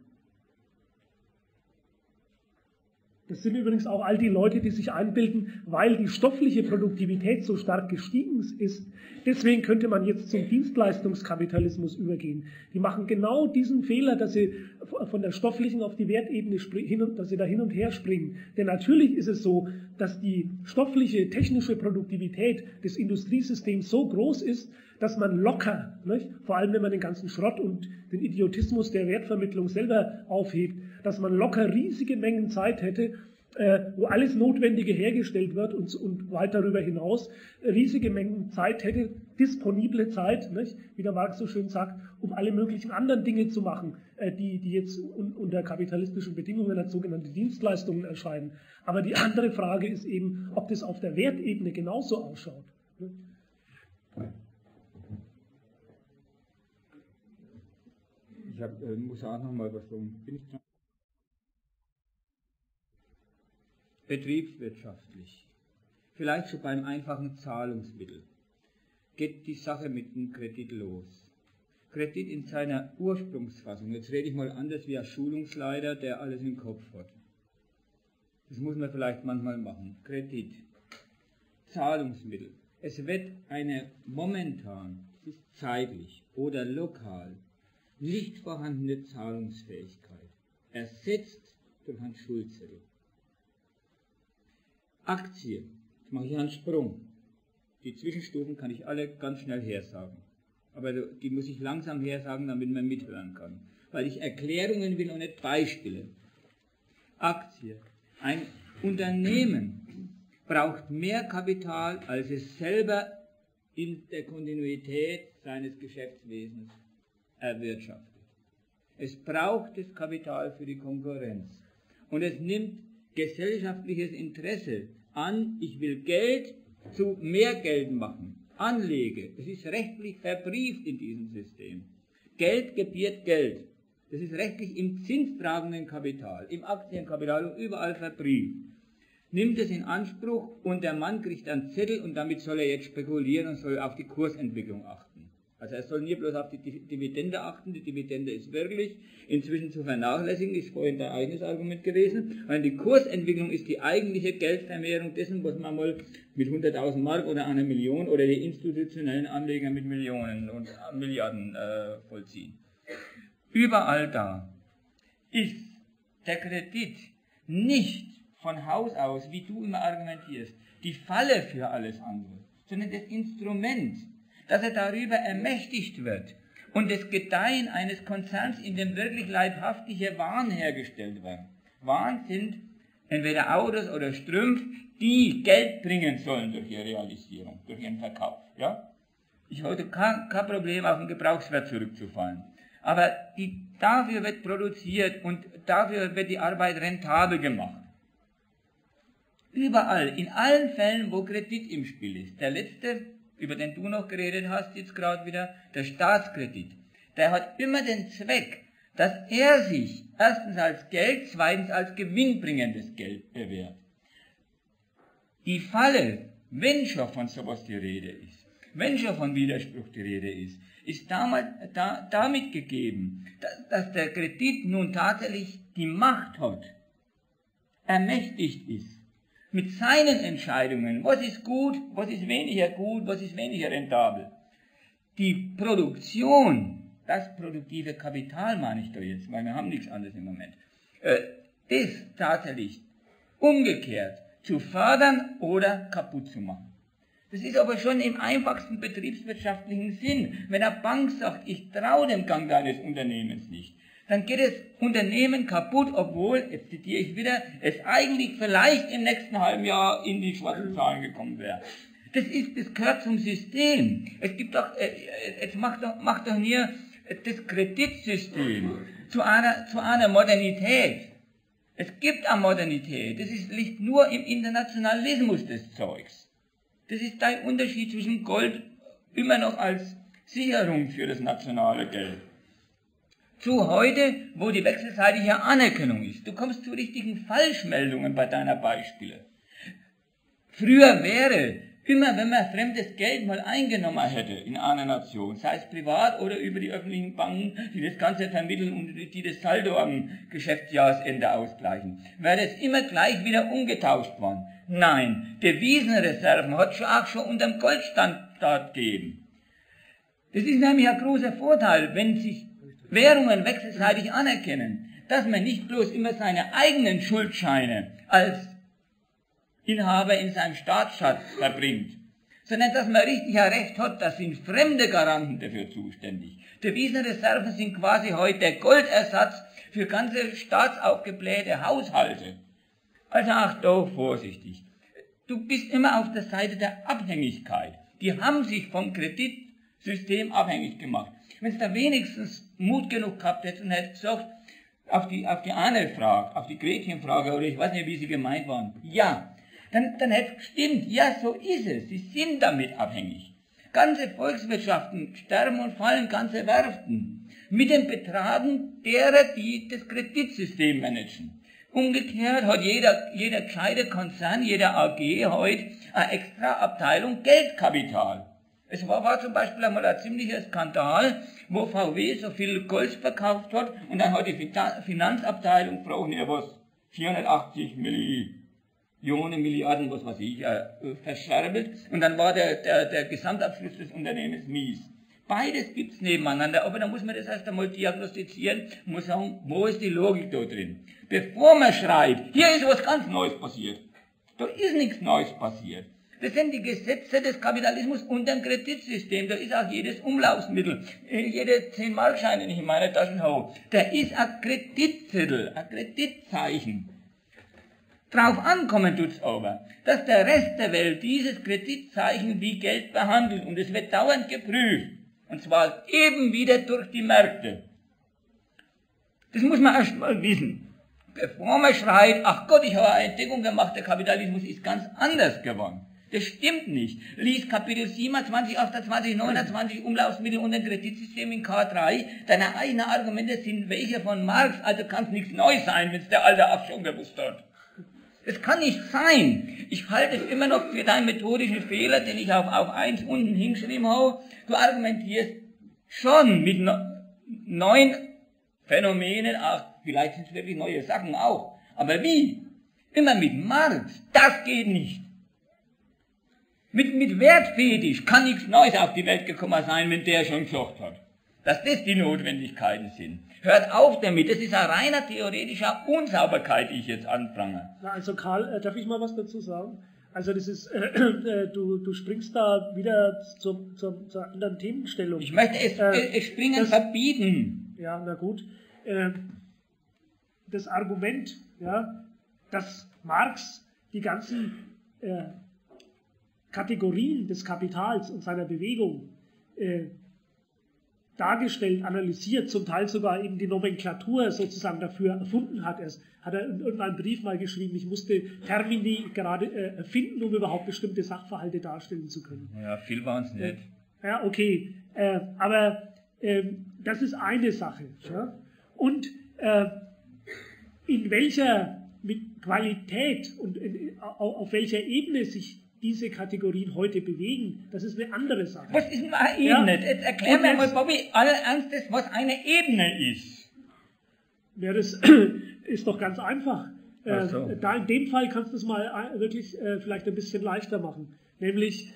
Das sind übrigens auch all die Leute, die sich einbilden, weil die stoffliche Produktivität so stark gestiegen ist, deswegen könnte man jetzt zum Dienstleistungskapitalismus übergehen. Die machen genau diesen Fehler, dass sie von der stofflichen auf die Wertebene dass sie da hin und her springen. Denn natürlich ist es so, dass die stoffliche, technische Produktivität des Industriesystems so groß ist, dass man locker, nicht? Vor allem wenn man den ganzen Schrott und den Idiotismus der Wertvermittlung selber aufhebt, dass man locker riesige Mengen Zeit hätte, wo alles Notwendige hergestellt wird und weit darüber hinaus riesige Mengen Zeit hätte, disponible Zeit, nicht? Wie der Marx so schön sagt, um alle möglichen anderen Dinge zu machen, die jetzt unter kapitalistischen Bedingungen als sogenannte Dienstleistungen erscheinen. Aber die andere Frage ist eben, ob das auf der Wertebene genauso ausschaut. Nicht? Ich muss auch noch mal was sagen. Betriebswirtschaftlich, vielleicht schon beim einfachen Zahlungsmittel, geht die Sache mit dem Kredit los. Kredit in seiner Ursprungsfassung, jetzt rede ich mal anders wie ein Schulungsleiter, der alles im Kopf hat. Das muss man vielleicht manchmal machen. Kredit, Zahlungsmittel. Es wird eine momentan, es ist zeitlich oder lokal, nicht vorhandene Zahlungsfähigkeit ersetzt durch einen Schuldzettel. Aktie, jetzt mache ich einen Sprung. Die Zwischenstufen kann ich alle ganz schnell hersagen. Aber die muss ich langsam hersagen, damit man mithören kann. Weil ich Erklärungen will und nicht Beispiele. Aktie. Ein Unternehmen braucht mehr Kapital, als es selber in der Kontinuität seines Geschäftswesens erwirtschaftet. Es braucht das Kapital für die Konkurrenz. Und es nimmt gesellschaftliches Interesse an, ich will Geld zu mehr Geld machen. anlege, das ist rechtlich verbrieft in diesem System. Geld gebiert Geld. Das ist rechtlich im zinstragenden Kapital, im Aktienkapital und überall verbrieft. Nimmt es in Anspruch und der Mann kriegt einen Zettel und damit soll er jetzt spekulieren und soll auf die Kursentwicklung achten. Also er soll nie bloß auf die Dividende achten, die Dividende ist wirklich inzwischen zu vernachlässigen, ist vorhin dein eigenes Argument gewesen, weil die Kursentwicklung ist die eigentliche Geldvermehrung dessen, was man mal mit 100.000 Mark oder einer Million oder die institutionellen Anleger mit Millionen und Milliarden vollziehen. Überall da ist der Kredit nicht von Haus aus, wie du immer argumentierst, die Falle für alles andere, sondern das Instrument, dass er darüber ermächtigt wird und das Gedeihen eines Konzerns, in dem wirklich leibhaftige Waren hergestellt werden. Waren sind entweder Autos oder Strümpfe, die Geld bringen sollen durch ihre Realisierung, durch ihren Verkauf. Ja? Ich habe kein Problem, auf den Gebrauchswert zurückzufallen. Aber dafür wird produziert und dafür wird die Arbeit rentabel gemacht. Überall, in allen Fällen, wo Kredit im Spiel ist. Der letzte, über den du noch geredet hast, jetzt gerade wieder, der Staatskredit. Der hat immer den Zweck, dass er sich erstens als Geld, zweitens als gewinnbringendes Geld bewährt. Die Falle, wenn schon von sowas die Rede ist, wenn schon von Widerspruch die Rede ist damit gegeben, dass der Kredit nun tatsächlich die Macht hat, ermächtigt ist, mit seinen Entscheidungen, was ist gut, was ist weniger gut, was ist weniger rentabel. Die Produktion, das produktive Kapital meine ich da jetzt, weil wir haben nichts anderes im Moment, das tatsächlich umgekehrt zu fördern oder kaputt zu machen. Das ist aber schon im einfachsten betriebswirtschaftlichen Sinn. Wenn eine Bank sagt, ich traue dem Gang deines Unternehmens nicht, dann geht das Unternehmen kaputt, obwohl, jetzt zitiere ich wieder, es eigentlich vielleicht im nächsten halben Jahr in die schwarzen Zahlen gekommen wäre. Das gehört zum System. Es gibt doch, jetzt macht doch hier das Kreditsystem zu einer Modernität. Es gibt eine Modernität. Das liegt nur im Internationalismus des Zeugs. Das ist der Unterschied zwischen Gold immer noch als Sicherung für das nationale Geld zu heute, wo die wechselseitige Anerkennung ist. Du kommst zu richtigen Falschmeldungen bei deiner Beispiele. Früher wäre, immer wenn man fremdes Geld mal eingenommen hätte in einer Nation, sei es privat oder über die öffentlichen Banken, die das Ganze vermitteln und die das Saldo am Geschäftsjahresende ausgleichen, wäre es immer gleich wieder umgetauscht worden. Nein, Devisenreserven hat auch schon unter dem Goldstandard gegeben. Das ist nämlich ein großer Vorteil, wenn sich Währungen wechselseitig anerkennen, dass man nicht bloß immer seine eigenen Schuldscheine als Inhaber in seinem Staatsschatz verbringt, sondern dass man richtig ein Recht hat, da sind fremde Garanten dafür zuständig. Devisenreserven sind quasi heute der Goldersatz für ganze staatsaufgeblähte Haushalte. Also ach doch, vorsichtig. Du bist immer auf der Seite der Abhängigkeit. Die haben sich vom Kreditsystem abhängig gemacht. Wenn es da wenigstens Mut genug gehabt hätte und hätte gesagt, auf die eine Frage, auf die Gretchenfrage, oder ich weiß nicht, wie sie gemeint waren, ja, dann hätte es gestimmt, ja, so ist es, sie sind damit abhängig. Ganze Volkswirtschaften sterben und fallen, ganze Werften, mit dem Betragen derer, die das Kreditsystem managen. Umgekehrt hat jeder gescheite Konzern, jeder AG heute eine extra Abteilung Geldkapital. Es war zum Beispiel einmal ein ziemlicher Skandal, wo VW so viel Gold verkauft hat und dann hat die Finanzabteilung, brauchen ja was, 480 Millionen, Milliarden, was weiß ich, verscherbelt und dann war der Gesamtabschluss des Unternehmens mies. Beides gibt's nebeneinander, aber da muss man das erst einmal diagnostizieren und muss sagen, wo ist die Logik da drin? Bevor man schreit, hier ist was ganz Neues passiert. Da ist nichts Neues passiert. Das sind die Gesetze des Kapitalismus und dem Kreditsystem. Da ist auch jedes Umlaufsmittel, jede 10-Markscheine, den ich in meiner Tasche habe. Da ist ein Kreditzettel, ein Kreditzeichen. Drauf ankommen tut's aber, dass der Rest der Welt dieses Kreditzeichen wie Geld behandelt und es wird dauernd geprüft. Und zwar eben wieder durch die Märkte. Das muss man erst mal wissen. Bevor man schreit, ach Gott, ich habe eine Entdeckung gemacht, der Kapitalismus ist ganz anders geworden. Das stimmt nicht. Lies Kapitel 27, 28, 29 Umlaufsmittel und ein Kreditsystem in K3. Deine eigenen Argumente sind welche von Marx, also kann es nichts Neues sein, wenn es der Alte auch schon gewusst hat. Das kann nicht sein. Ich halte es immer noch für deinen methodischen Fehler, den ich auf 1 unten hingeschrieben habe. Du argumentierst schon mit neuen Phänomenen, auch vielleicht sind es wirklich neue Sachen auch. Aber wie? Immer mit Marx. Das geht nicht. Mit Wertfetisch kann nichts Neues auf die Welt gekommen sein, wenn der schon gesagt hat. Dass das die Notwendigkeiten sind. Hört auf damit, das ist eine reiner theoretischer Unsauberkeit, die ich jetzt anprange. Na, also Karl, darf ich mal was dazu sagen? Also das ist, du springst da wieder zur anderen Themenstellung. Ich möchte es Springen verbieten. Ja, na gut. Das Argument, ja, dass Marx die ganzen Kategorien des Kapitals und seiner Bewegung dargestellt, analysiert, zum Teil sogar eben die Nomenklatur sozusagen dafür erfunden hat. Hat er in irgendeinem Brief mal geschrieben, ich musste Termini gerade erfinden, um überhaupt bestimmte Sachverhalte darstellen zu können. Ja, viel waren es nicht. Ja, okay. Aber das ist eine Sache. Ja? Und in welcher Qualität und auf welcher Ebene sich diese Kategorien heute bewegen, das ist eine andere Sache. Was ist denn eine Ebene? Ja. Jetzt erklär mir mal, Bobby, allen Ernstes, was eine Ebene ist. Ja, das ist doch ganz einfach. So. Da in dem Fall kannst du es mal wirklich vielleicht ein bisschen leichter machen. Nämlich,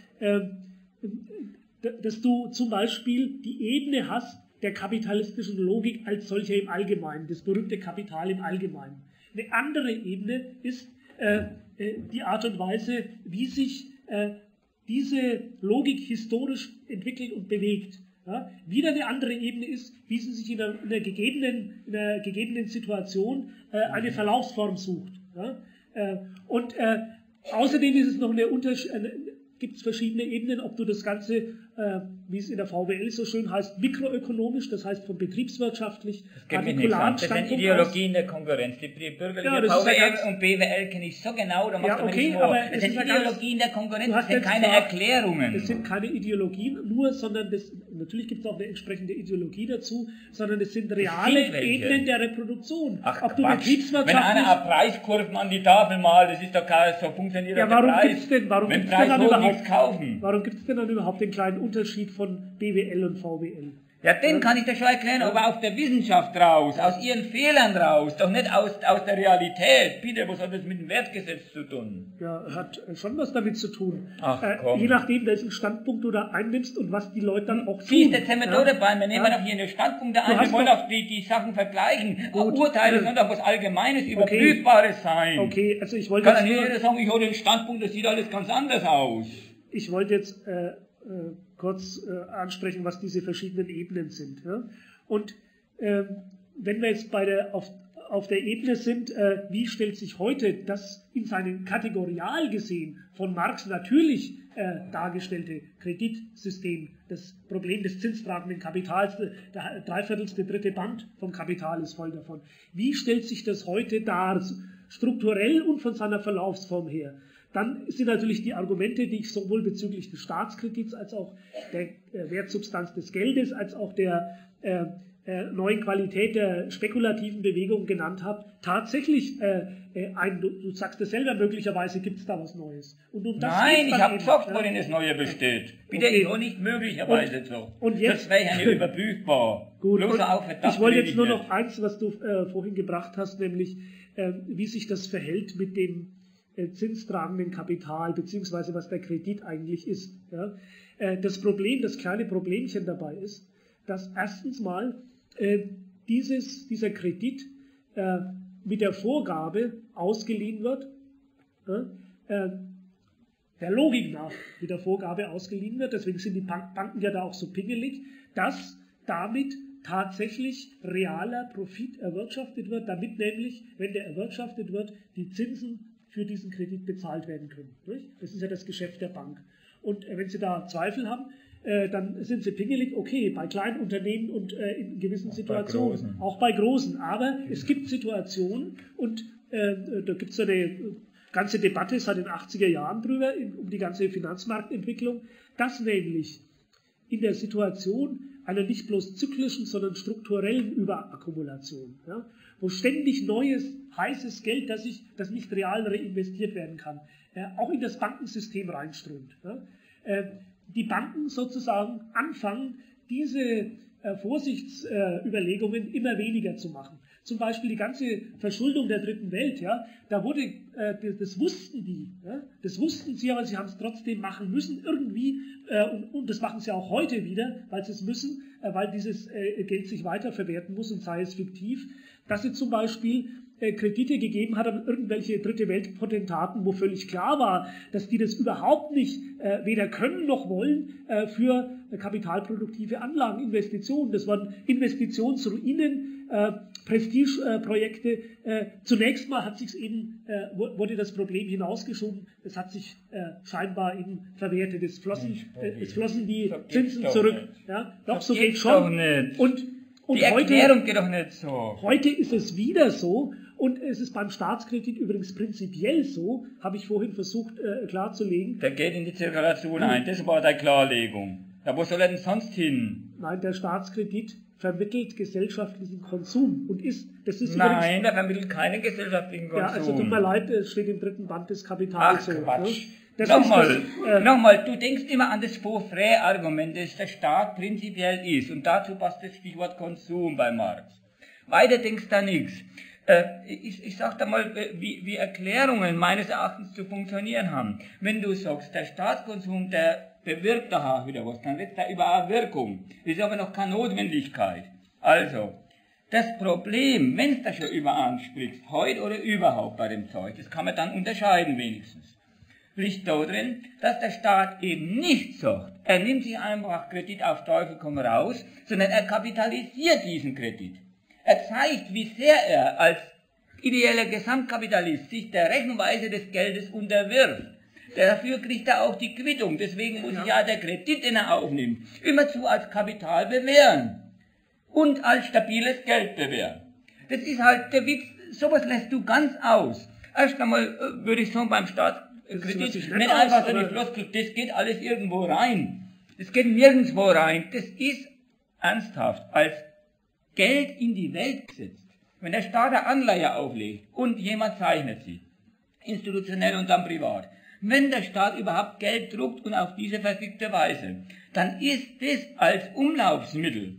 dass du zum Beispiel die Ebene hast der kapitalistischen Logik als solche im Allgemeinen, das berühmte Kapital im Allgemeinen. Eine andere Ebene ist die Art und Weise, wie sich diese Logik historisch entwickelt und bewegt. Ja? Wieder eine andere Ebene ist, wie sie sich in einer gegebenen Situation eine Verlaufsform sucht. Ja? Und außerdem ist es noch gibt es verschiedene Ebenen, ob du das Ganze, wie es in der VWL so schön heißt, mikroökonomisch, das heißt von betriebswirtschaftlich, partikularen Standpunkt aus. Das sind Ideologien der Konkurrenz. Die bürgerliche VWL und BWL kenne ich so genau, da macht man nicht vor. Das sind Ideologien der Konkurrenz, das sind keine Erklärungen. Das sind keine Ideologien nur, sondern natürlich gibt es auch eine entsprechende Ideologie dazu, sondern es sind reale Ebenen der Reproduktion. Ach, ob du wenn einer Preiskurven an die Tafel malt, das ist doch gar so funktioniert ja, der Preis. Warum gibt es denn dann überhaupt den kleinen Unterschied von BWL und VWL? Ja, den kann ich dir schon erklären, aber aus der Wissenschaft raus, aus ihren Fehlern raus, doch nicht aus der Realität. Bitte, was hat das mit dem Wertgesetz zu tun? Ja, hat schon was damit zu tun. Ach, komm. Je nachdem, welchen Standpunkt du da einnimmst und was die Leute dann auch tun. Siehst, jetzt sind wir da dabei, wir nehmen doch hier eine Standpunkte ein, wir wollen auch die Sachen vergleichen. Urteile sollen doch was Allgemeines, Überprüfbares sein. Okay, also ich wollte kann ja nicht jeder sagen, ich habe den Standpunkt, das sieht alles ganz anders aus. Ich wollte jetzt kurz ansprechen, was diese verschiedenen Ebenen sind. Ja? Und wenn wir jetzt auf der Ebene sind, wie stellt sich heute das in seinem kategorial gesehen von Marx natürlich dargestellte Kreditsystem, das Problem des zinstragenden Kapitals, der dreiviertelste dritte Band vom Kapital ist voll davon. Wie stellt sich das heute dar, strukturell und von seiner Verlaufsform her? Dann sind natürlich die Argumente, die ich sowohl bezüglich des Staatskredits als auch der Wertsubstanz des Geldes, als auch der neuen Qualität der spekulativen Bewegung genannt habe, tatsächlich du sagst es selber, möglicherweise gibt es da was Neues. Und nein, ich habe gesagt, worin das Neue besteht. Bitte, ich auch nicht möglicherweise so. Und jetzt, das wäre ja nicht überprüfbar. Gut, ich wollte jetzt nur noch eins, was du vorhin gebracht hast, nämlich wie sich das verhält mit dem zinstragenden Kapital, beziehungsweise was der Kredit eigentlich ist. Ja? Das kleine Problemchen dabei ist, dass erstens mal dieser Kredit mit der Vorgabe ausgeliehen wird, der Logik nach mit der Vorgabe ausgeliehen wird, deswegen sind die Banken ja da auch so pingelig, dass damit tatsächlich realer Profit erwirtschaftet wird, damit nämlich, wenn der erwirtschaftet wird, die Zinsen für diesen Kredit bezahlt werden können. Das ist ja das Geschäft der Bank. Und wenn Sie da Zweifel haben, dann sind Sie pingelig, okay, bei kleinen Unternehmen und in gewissen Situationen, auch bei großen. Aber es gibt Situationen und da gibt es eine ganze Debatte seit den 80er Jahren drüber, um die ganze Finanzmarktentwicklung, dass nämlich in der Situation einer nicht bloß zyklischen, sondern strukturellen Überakkumulation, ja, wo ständig neues, heißes Geld, das nicht real reinvestiert werden kann, auch in das Bankensystem reinströmt. Ja, die Banken sozusagen anfangen, diese Vorsichtsüberlegungen immer weniger zu machen. Zum Beispiel die ganze Verschuldung der dritten Welt, ja, da wurde, das wussten die, ja, das wussten sie, aber sie haben es trotzdem machen müssen, irgendwie, und das machen sie auch heute wieder, weil sie es müssen, weil dieses Geld sich weiter verwerten muss und sei es fiktiv, dass sie zum Beispiel Kredite gegeben hat an irgendwelche dritte Weltpotentaten, wo völlig klar war, dass die das überhaupt nicht weder können noch wollen für kapitalproduktive Anlagen, Investitionen. Das waren Investitionsruinen, Prestigeprojekte. Zunächst mal hat sich's eben, wurde das Problem hinausgeschoben, es hat sich scheinbar eben verwertet. Es flossen die Zinsen zurück. Ja, doch, so geht schon. Und die Erklärung geht doch nicht so. Heute ist es wieder so. Und es ist beim Staatskredit übrigens prinzipiell so, habe ich vorhin versucht klarzulegen. Der geht in die Zirkulation ein, das war deine Klarlegung. Ja, wo soll er denn sonst hin? Nein, der Staatskredit vermittelt gesellschaftlichen Konsum und das ist Nein, der vermittelt keinen gesellschaftlichen Konsum. Ja, also tut mir leid, es steht im 3. Band des Kapitals. Ach, so. Quatsch. Ne? Nochmal, du denkst immer an das Faux-Frais-Argument, dass der Staat prinzipiell ist. Und dazu passt das Stichwort Konsum bei Marx. Weiter denkst du da nichts. Ich sag da mal, wie Erklärungen meines Erachtens zu funktionieren haben. Wenn du sagst, der Staatskonsum, der bewirkt da wieder was, dann redet er über eine Wirkung. Das ist aber noch keine Notwendigkeit. Also, das Problem, wenn du da schon über ansprichst, heute oder überhaupt bei dem Zeug, das kann man dann unterscheiden wenigstens, liegt darin, dass der Staat eben nicht sagt, er nimmt sich einfach Kredit auf Teufel komm raus, sondern er kapitalisiert diesen Kredit. Er zeigt, wie sehr er als ideeller Gesamtkapitalist sich der Rechenweise des Geldes unterwirft. Dafür kriegt er auch die Quittung. Deswegen muss sich ja der Kredit, den er aufnimmt, immerzu als Kapital bewähren. Und als stabiles Geld bewähren. Das ist halt der Witz, sowas lässt du ganz aus. Erst einmal würde ich sagen, beim Staatskredit, nicht einfach so eine Floskel, das geht alles irgendwo rein. Das geht nirgendwo rein. Das ist ernsthaft als Geld in die Welt gesetzt. Wenn der Staat eine Anleihe auflegt und jemand zeichnet sie, institutionell und dann privat, wenn der Staat überhaupt Geld druckt und auf diese verfickte Weise, dann ist das als Umlaufsmittel,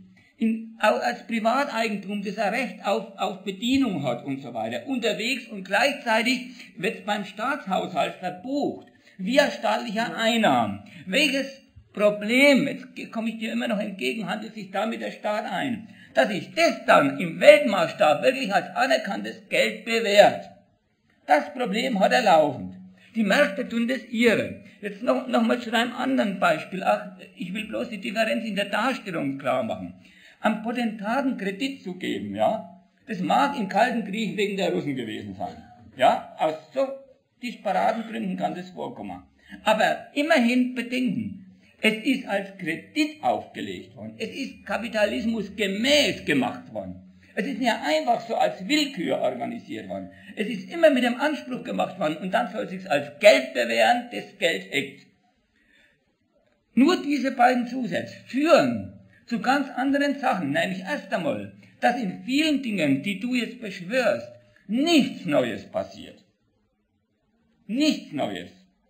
als Privateigentum, das er Recht auf Bedienung hat und so weiter, unterwegs und gleichzeitig wird es beim Staatshaushalt verbucht, via staatlicher Einnahmen. Welches Problem, jetzt komme ich dir immer noch entgegen, handelt sich damit der Staat ein, dass sich das dann im Weltmaßstab wirklich als anerkanntes Geld bewährt. Das Problem hat er laufend. Die Märkte tun das ihre. Jetzt noch mal zu einem anderen Beispiel. Ach, ich will bloß die Differenz in der Darstellung klar machen. Am Potentaten Kredit zu geben, ja, das mag im Kalten Krieg wegen der Russen gewesen sein. Ja, aus so disparaten Gründen kann das vorkommen. Aber immerhin bedenken, es ist als Kredit aufgelegt worden. Es ist Kapitalismus gemäß gemacht worden. Es ist ja einfach so als Willkür organisiert worden. Es ist immer mit dem Anspruch gemacht worden und dann soll es sich als Geld bewähren, das Geld eckt. Nur diese beiden Zusätze führen zu ganz anderen Sachen, nämlich erst einmal, dass in vielen Dingen, die du jetzt beschwörst, nichts Neues passiert. Nichts Neues.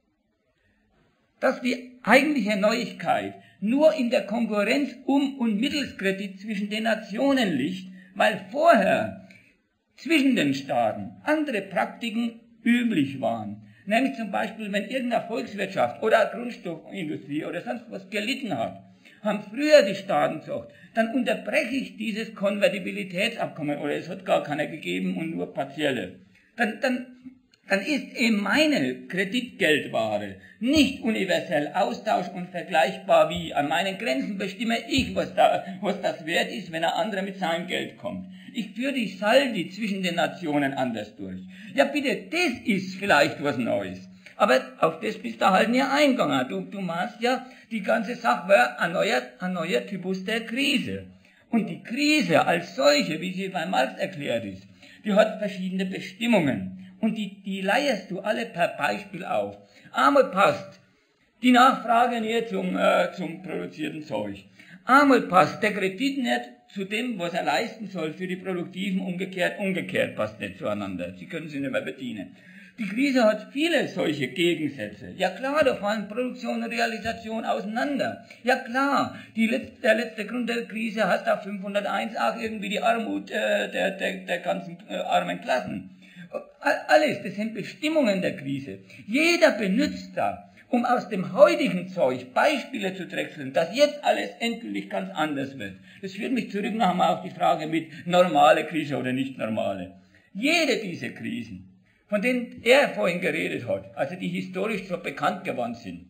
Dass die eigentliche Neuigkeit nur in der Konkurrenz um und mittels Kredit zwischen den Nationen liegt, weil vorher zwischen den Staaten andere Praktiken üblich waren. Nämlich zum Beispiel, wenn irgendeine Volkswirtschaft oder eine Grundstoffindustrie oder sonst was gelitten hat, haben früher die Staaten gesagt, dann unterbreche ich dieses Konvertibilitätsabkommen, oder es hat gar keiner gegeben und nur partielle. Dann ist eben meine Kreditgeldware nicht universell austausch- und vergleichbar wie an meinen Grenzen bestimme ich, was das wert ist, wenn ein anderer mit seinem Geld kommt. Ich führe die Saldi zwischen den Nationen anders durch. Ja bitte, das ist vielleicht was Neues. Aber auf das bist du halt nicht eingegangen. Du meinst ja, die ganze Sache war ein neuer Typus der Krise. Und die Krise als solche, wie sie bei Marx erklärt ist, die hat verschiedene Bestimmungen. und die leierst du alle per Beispiel auf. Einmal passt die Nachfrage nicht zum produzierten Zeug. Einmal passt der Kredit nicht zu dem, was er leisten soll für die Produktiven, umgekehrt passt nicht zueinander. Sie können sie nicht mehr bedienen. Die Krise hat viele solche Gegensätze. Ja klar, da fallen Produktion und Realisation auseinander. Ja klar, der letzte Grund der Krise heißt auf 501 auch irgendwie die Armut der ganzen armen Klassen. Alles, das sind Bestimmungen der Krise. Jeder benutzt da, um aus dem heutigen Zeug Beispiele zu drechseln, dass jetzt alles endgültig ganz anders wird. Das führt mich zurück noch einmal auf die Frage mit normale Krise oder nicht normale. Jede dieser Krisen, von denen er vorhin geredet hat, also die historisch so bekannt geworden sind,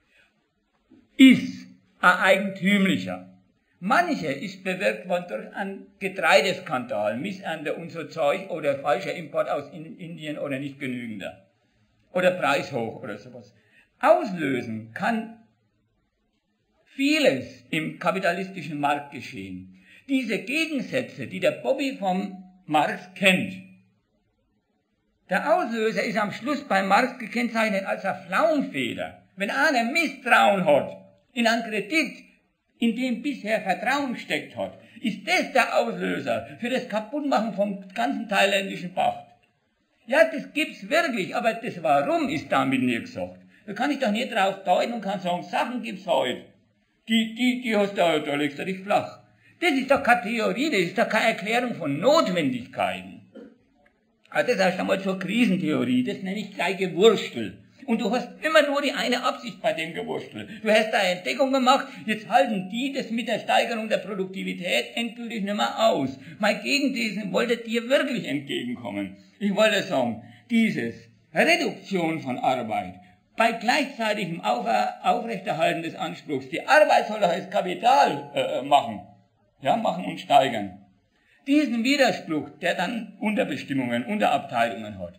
ist ein eigentümlicher. Manche ist bewirkt worden durch einen Getreideskandal, Missernte und so Zeug oder falscher Import aus Indien oder nicht genügender. Oder preishoch oder sowas. Auslösen kann vieles im kapitalistischen Markt geschehen. Diese Gegensätze, die der Bobby vom Marx kennt, der Auslöser ist am Schluss bei Marx gekennzeichnet als eine Flaumfeder. Wenn einer Misstrauen hat in einen Kredit, in dem bisher Vertrauen steckt hat, ist das der Auslöser für das Kaputtmachen vom ganzen thailändischen Pacht. Ja, das gibt's wirklich, aber das Warum ist damit nicht gesagt. Da kann ich doch nicht drauf deuten und kann sagen, Sachen gibt's heute. Die hast du, da legst du dich flach. Das ist doch keine Theorie, das ist doch keine Erklärung von Notwendigkeiten. Also das heißt einmal zur Krisentheorie, das nenne ich gleich Gewurstel. Und du hast immer nur die eine Absicht bei dem Gewurstel. Du hast da eine Entdeckung gemacht, jetzt halten die das mit der Steigerung der Produktivität endgültig nicht mehr aus. Mein Gegenthesen wollte dir wirklich entgegenkommen. Ich wollte sagen, dieses Reduktion von Arbeit bei gleichzeitigem Aufrechterhalten des Anspruchs, die Arbeit soll doch als Kapital machen und steigern. Diesen Widerspruch, der dann Unterbestimmungen, Unterabteilungen hat,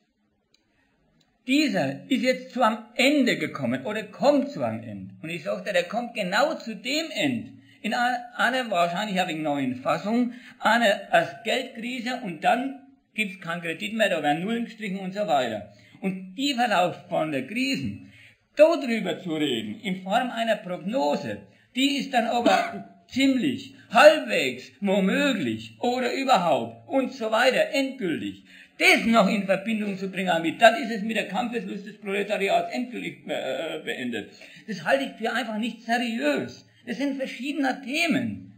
dieser ist jetzt zu einem Ende gekommen oder kommt zu einem Ende. Und ich sagte, der kommt genau zu dem Ende. In einer wahrscheinlich ein wenig neuen Fassung, eine als Geldkrise und dann gibt's keinen Kredit mehr, da werden Nullen gestrichen und so weiter. Und die Verlauf von der Krisen, darüber zu reden, in Form einer Prognose, die ist dann aber ziemlich, halbwegs, womöglich oder überhaupt und so weiter, endgültig. Das noch in Verbindung zu bringen damit, dann ist es mit der Kampfeslust des Proletariats endgültig beendet. Das halte ich für einfach nicht seriös. Das sind verschiedene Themen.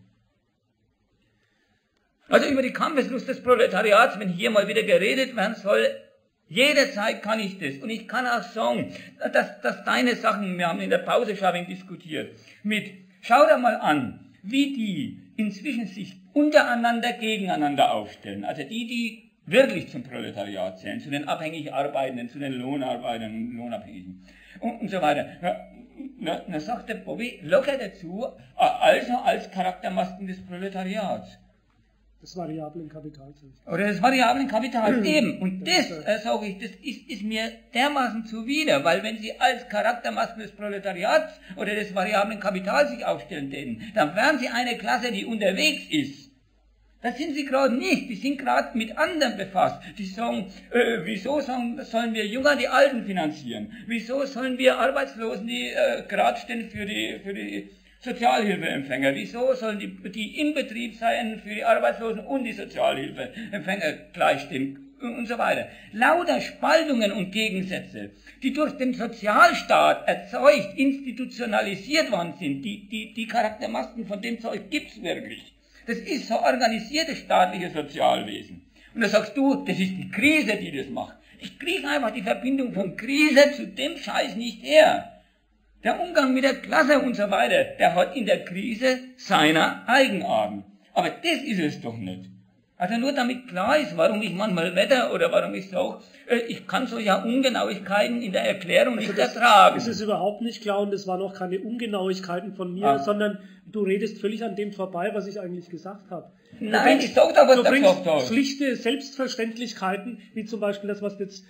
Also über die Kampfeslust des Proletariats, wenn hier mal wieder geredet werden soll, jederzeit kann ich das. Und ich kann auch sagen, dass deine Sachen, wir haben in der Pause schon diskutiert, schau dir mal an, wie die inzwischen sich untereinander gegeneinander aufstellen. Also die wirklich zum Proletariat zählen, zu den abhängig Arbeitenden, zu den Lohnarbeitern und Lohnabhängigen und so weiter. Na sagt der Bobby locker dazu, also als Charaktermasken des Proletariats. Des variablen Kapitals. Oder des variablen Kapitals, eben. Und das, sage ich, das ist mir dermaßen zuwider, weil wenn sie als Charaktermasken des Proletariats oder des variablen Kapitals sich aufstellen täten, dann wären sie eine Klasse, die unterwegs ist. Das sind sie gerade nicht, die sind gerade mit anderen befasst. Die sagen, wieso sollen wir Jünger die Alten finanzieren? Wieso sollen wir Arbeitslosen, die gerade stehen für die Sozialhilfeempfänger? Wieso sollen die im Betrieb sein für die Arbeitslosen und die Sozialhilfeempfänger gleichstehen? Und so weiter. Lauter Spaltungen und Gegensätze, die durch den Sozialstaat erzeugt, institutionalisiert worden sind. Die Charaktermasken von dem Zeug gibt's wirklich. Das ist so organisiertes staatliches Sozialwesen. Und da sagst du, das ist die Krise, die das macht. Ich kriege einfach die Verbindung von Krise zu dem Scheiß nicht her. Der Umgang mit der Klasse und so weiter, der hat in der Krise seine Eigenarten. Aber das ist es doch nicht. Also nur damit klar ist, warum ich manchmal wetter oder warum ich sage, ich kann so ja Ungenauigkeiten in der Erklärung nicht ertragen. Das ist überhaupt nicht klar und das waren auch keine Ungenauigkeiten von mir, sondern du redest völlig an dem vorbei, was ich eigentlich gesagt habe. Nein, ich sag doch, was du du gesagt bringst hast. schlichte Selbstverständlichkeiten, wie zum Beispiel das, was du jetzt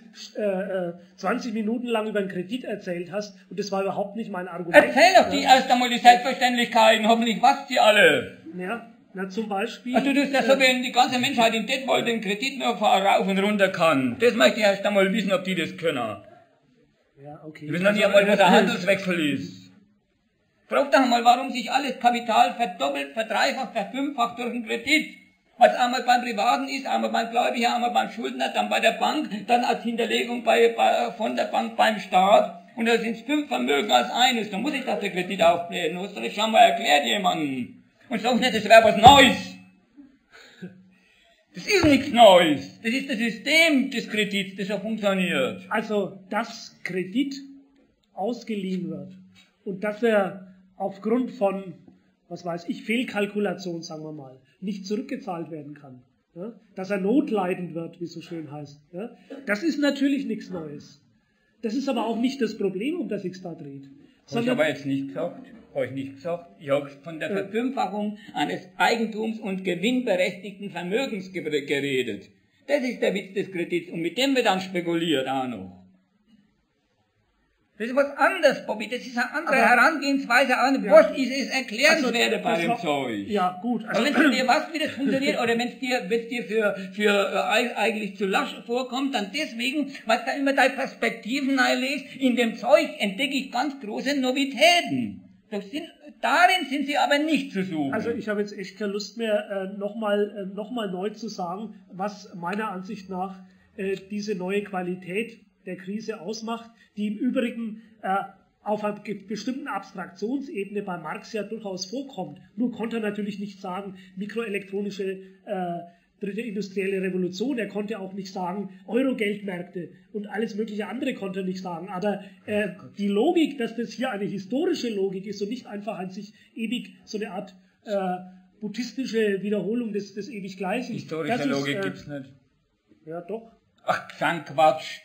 20 Minuten lang über einen Kredit erzählt hast und das war überhaupt nicht mein Argument. Erzähl doch die erst einmal die Selbstverständlichkeiten, hoffentlich was die alle. Ja. Na, zum Beispiel... Also das ist ja so, wenn die ganze Menschheit in Detmold den Kredit nur rauf und runter kann. Das möchte ich erst einmal wissen, ob die das können. Ja, okay. Die wissen doch nicht einmal, was der Handelswechsel ist. Frag doch mal, warum sich alles Kapital verdoppelt, verdreifacht, verfünffacht durch den Kredit. Weil es einmal beim Privaten ist, einmal beim Gläubiger, einmal beim Schuldner, dann bei der Bank, dann als Hinterlegung von der Bank beim Staat. Und da sind es 5 Vermögen als eines. Da muss ich doch den Kredit aufblähen. Du hast das schon mal erklärt jemandem. Und sag nicht, das wäre was Neues. Das ist nichts Neues. Das ist das System des Kredits, das so funktioniert. Also, dass Kredit ausgeliehen wird und dass er aufgrund von, was weiß ich, Fehlkalkulation, sagen wir mal, nicht zurückgezahlt werden kann. Ja? Dass er notleidend wird, wie es so schön heißt. Ja? Das ist natürlich nichts Neues. Das ist aber auch nicht das Problem, um das es da dreht. Habe ich aber jetzt nicht gesagt. Habe ich nicht gesagt. Ich habe von der Verfünffachung eines Eigentums- und gewinnberechtigten Vermögens geredet. Das ist der Witz des Kredits und mit dem wird dann spekuliert auch noch. Das ist was anderes, Bobby. Das ist eine andere Herangehensweise an, was ist es erklärenswerte bei dem Zeug. Ja, gut. Also wenn du dir was, wie das funktioniert, oder wenn es dir für eigentlich zu lasch vorkommt, dann deswegen, weil du da immer deine Perspektiven reinlegst, in dem Zeug entdecke ich ganz große Novitäten. Darin sind sie aber nicht zu suchen. Also ich habe jetzt echt keine Lust mehr, nochmal neu zu sagen, was meiner Ansicht nach diese neue Qualität der Krise ausmacht, die im Übrigen auf einer bestimmten Abstraktionsebene bei Marx ja durchaus vorkommt. Nur konnte er natürlich nicht sagen, mikroelektronische dritte industrielle Revolution, er konnte auch nicht sagen, Euro-Geldmärkte und alles mögliche andere konnte er nicht sagen. Aber die Logik, dass das hier eine historische Logik ist und nicht einfach an sich ewig so eine Art buddhistische Wiederholung des ewig Gleichen. Historische Logik gibt's nicht. Ja, doch. Ach, Quatsch.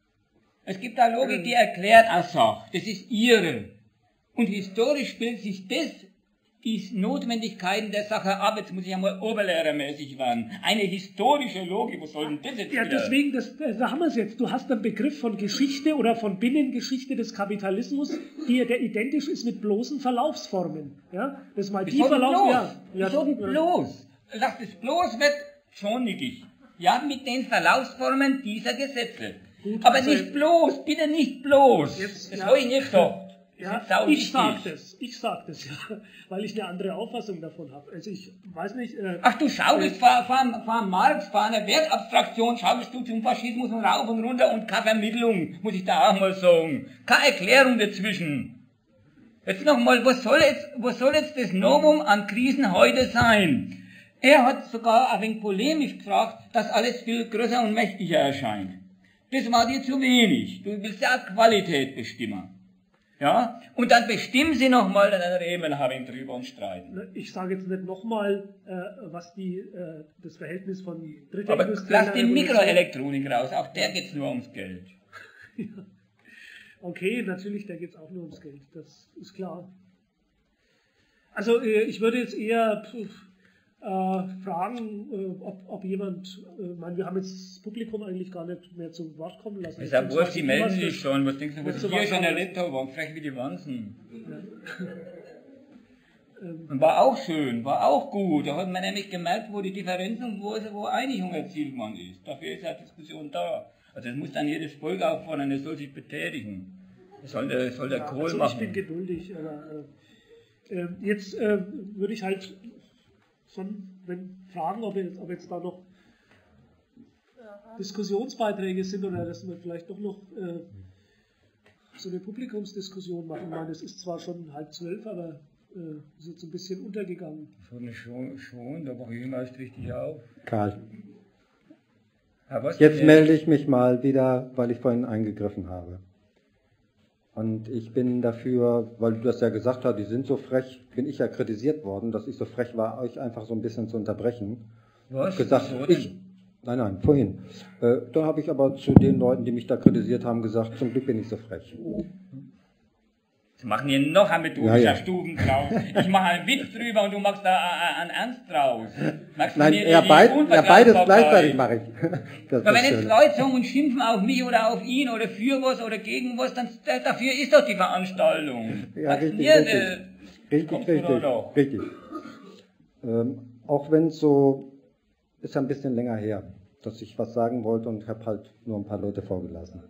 Es gibt eine Logik, die erklärt eine Sache. Das ist ihre. Und historisch spielt sich die Notwendigkeiten der Sache ab. Jetzt muss ich einmal oberlehrermäßig werden. Eine historische Logik, was soll denn das jetzt Ja, wieder? deswegen, da haben wir es jetzt. Du hast einen Begriff von Geschichte oder von Binnengeschichte des Kapitalismus, der identisch ist mit bloßen Verlaufsformen. Ja? Das mal die Verlauf. Ja, bloß. Lass es bloß wird schon nichtig. Ja, mit den Verlaufsformen dieser Gesetze. Gut, aber also nicht bloß, bitte nicht bloß. Jetzt, das ja. habe ich nicht gesagt. Ja, ich sag das, ja, weil ich eine andere Auffassung davon habe. Also ich weiß nicht... Ach, du schaust von Marx, von einer Wertabstraktion, schaust du zum Faschismus und rauf und runter und keine Vermittlung, muss ich da auch mal sagen. Keine Erklärung dazwischen. Jetzt nochmal, was soll jetzt das Novum an Krisen heute sein? Er hat sogar ein wenig polemisch gefragt, dass alles viel größer und mächtiger erscheint. Das war dir zu wenig. Du willst ja auch Qualität bestimmen. Ja? Und dann bestimmen sie nochmal, dann reden wir ein drüber und streiten. Ich sage jetzt nicht nochmal, was das Verhältnis von dritter Aber industrieller lass die Revolution... Mikroelektronik raus, auch der geht's nur ums Geld. Ja. Okay, natürlich, da geht's auch nur ums Geld, das ist klar. Also ich würde jetzt eher fragen, ob jemand, wir haben jetzt das Publikum eigentlich gar nicht mehr zu Wort kommen lassen. Das ist ja wurscht, die melden sich schon. Was denkst du, was so ich hier schon erlebt habe, waren frech wie die Wanzen. Und war auch schön, war auch gut. Da hat man nämlich gemerkt, wo die Differenzen, wo Einigung erzielt worden ist. Dafür ist ja Diskussion da. Also das muss dann jedes Volk auffordern, es soll sich betätigen. Das soll der Kohl also machen. Ich bin geduldig, aber jetzt würde ich halt schon fragen, ob jetzt da noch Diskussionsbeiträge sind oder dass wir vielleicht doch noch so eine Publikumsdiskussion machen. Ich meine, es ist zwar schon 11:30, aber ist jetzt ein bisschen untergegangen. Schon, da mache ich immer erst richtig auf. Karl, Ja, jetzt melde ich mich mal wieder, weil ich vorhin eingegriffen habe. Und ich bin dafür, weil du das ja gesagt hast, die sind so frech, bin ich ja kritisiert worden, dass ich so frech war, euch einfach so ein bisschen zu unterbrechen. Was? Gesagt, Wieso nein, vorhin. Da habe ich aber zu den Leuten, die mich da kritisiert haben, gesagt, zum Glück bin ich so frech. Jetzt machen hier noch ein methodischer Ja. Stuben draus. Ich mache einen Witz drüber und du machst da einen Ernst draus. Magst du Nein, mir ja, die beides Unvergleichbarkeit? gleichzeitig mache ich. Das Aber wenn ist jetzt schön. Leute sagen und schimpfen auf mich oder auf ihn oder für was oder gegen was, dann dafür ist doch die Veranstaltung. Ja, Sagst richtig, mir, richtig. kommst du da doch? Richtig. auch wenn es so, ist ja ein bisschen länger her, dass ich was sagen wollte und habe halt nur ein paar Leute vorgelassen.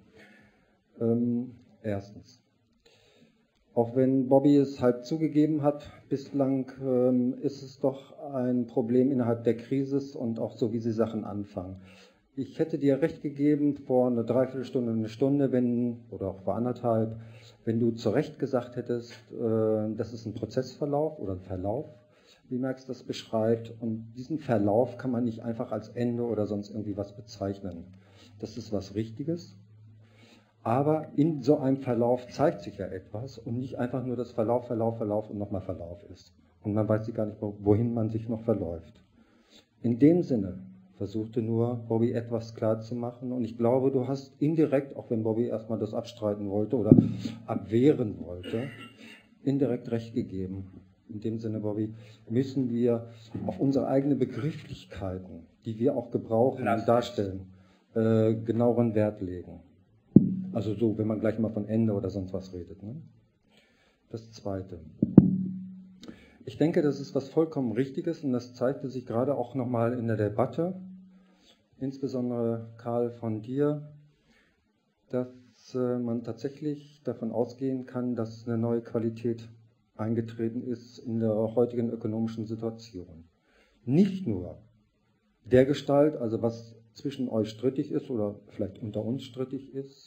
Erstens, auch wenn Bobby es halb zugegeben hat, bislang ist es doch ein Problem innerhalb der Krise und auch so, wie sie Sachen anfangen. Ich hätte dir recht gegeben vor einer Dreiviertelstunde, eine Stunde, oder auch vor anderthalb, wenn du zu Recht gesagt hättest, das ist ein Prozessverlauf oder ein Verlauf, wie Marx das beschreibt. Und diesen Verlauf kann man nicht einfach als Ende oder sonst irgendwie was bezeichnen. Das ist was Richtiges. Aber in so einem Verlauf zeigt sich ja etwas und nicht einfach nur das Verlauf und nochmal Verlauf ist. Und man weiß gar nicht, wohin man sich noch verläuft. In dem Sinne versuchte nur Bobby etwas klar zu machen. Und ich glaube, du hast indirekt, auch wenn Bobby erstmal das abstreiten wollte oder abwehren wollte, indirekt recht gegeben. In dem Sinne, Bobby, müssen wir auf unsere eigenen Begrifflichkeiten, die wir auch gebrauchen und darstellen, genaueren Wert legen. Also so, wenn man gleich mal von Ende oder sonst was redet. Ne? Das Zweite. Ich denke, das ist was vollkommen Richtiges und das zeigte sich gerade auch nochmal in der Debatte, insbesondere Karl von dir, dass man tatsächlich davon ausgehen kann, dass eine neue Qualität eingetreten ist in der heutigen ökonomischen Situation. Nicht nur dergestalt, also was zwischen euch strittig ist oder vielleicht unter uns strittig ist,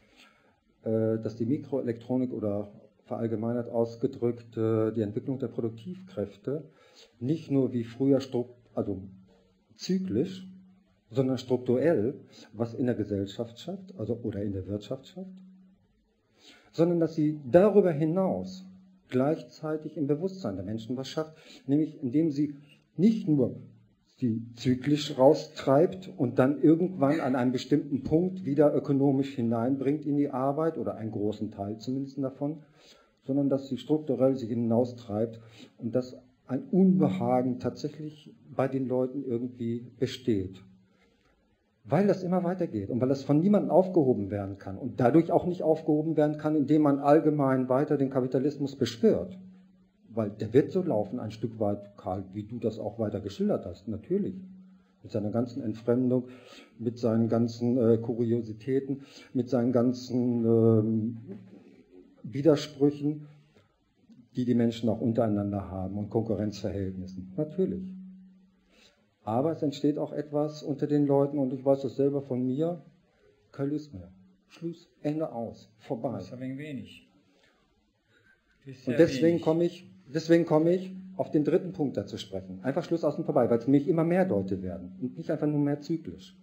dass die Mikroelektronik oder verallgemeinert ausgedrückt die Entwicklung der Produktivkräfte nicht nur wie früher also zyklisch, sondern strukturell was in der Gesellschaft schafft, also oder in der Wirtschaft schafft, sondern dass sie darüber hinaus gleichzeitig im Bewusstsein der Menschen was schafft, nämlich indem sie nicht nur sie zyklisch raustreibt und dann irgendwann an einem bestimmten Punkt wieder ökonomisch hineinbringt in die Arbeit oder einen großen Teil zumindest davon, sondern dass sie strukturell sich hinaustreibt und dass ein Unbehagen tatsächlich bei den Leuten irgendwie besteht. Weil das immer weitergeht und weil das von niemandem aufgehoben werden kann und dadurch auch nicht aufgehoben werden kann, indem man allgemein weiter den Kapitalismus beschwört. Weil der wird so laufen, ein Stück weit, Karl, wie du das auch weiter geschildert hast, natürlich. Mit seiner ganzen Entfremdung, mit seinen ganzen Kuriositäten, mit seinen ganzen Widersprüchen, die die Menschen auch untereinander haben und Konkurrenzverhältnissen. Natürlich. Aber es entsteht auch etwas unter den Leuten, und ich weiß das selber von mir, kein Lust mehr. Schluss, Ende aus, vorbei. Das ist ein wenig wenig. Und deswegen komme ich auf den dritten Punkt dazu sprechen. Einfach Schluss aus und vorbei, weil es nämlich immer mehr Leute werden und nicht einfach nur mehr zyklisch.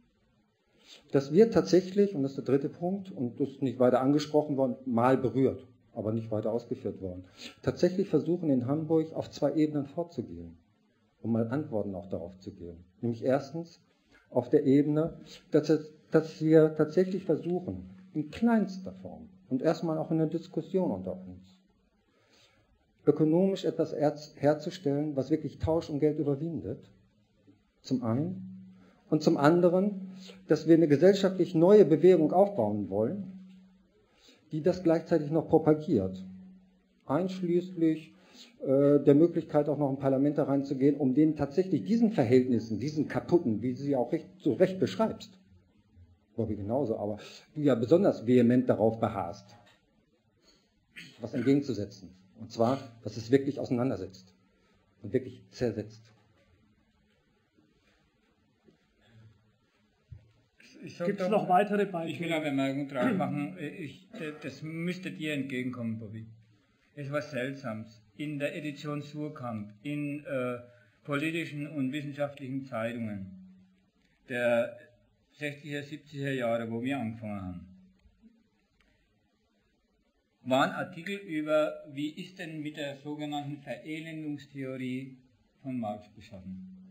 Dass wir tatsächlich, und das ist der dritte Punkt, und das ist nicht weiter angesprochen worden, mal berührt, aber nicht weiter ausgeführt worden, tatsächlich versuchen in Hamburg auf zwei Ebenen vorzugehen, um mal Antworten auch darauf zu geben. Nämlich erstens auf der Ebene, dass wir tatsächlich versuchen, in kleinster Form und erstmal auch in der Diskussion unter uns, ökonomisch etwas herzustellen, was wirklich Tausch und Geld überwindet, zum einen, und zum anderen, dass wir eine gesellschaftlich neue Bewegung aufbauen wollen, die das gleichzeitig noch propagiert, einschließlich der Möglichkeit auch noch in Parlamente reinzugehen, um denen tatsächlich diesen Verhältnissen, diesen kaputten, wie du sie auch so recht beschreibst, Bobby genauso, aber du ja besonders vehement darauf beharrst, was entgegenzusetzen. Und zwar, dass es wirklich auseinandersetzt und wirklich zersetzt. Gibt es noch weitere Beispiele? Ich will eine Bemerkung drauf machen. Das müsste dir entgegenkommen, Bobby. Es war Seltsames. In der Edition Surkamp, in politischen und wissenschaftlichen Zeitungen der 60er, 70er Jahre, wo wir angefangen haben, waren Artikel über, wie ist denn mit der sogenannten Verelendungstheorie von Marx beschaffen.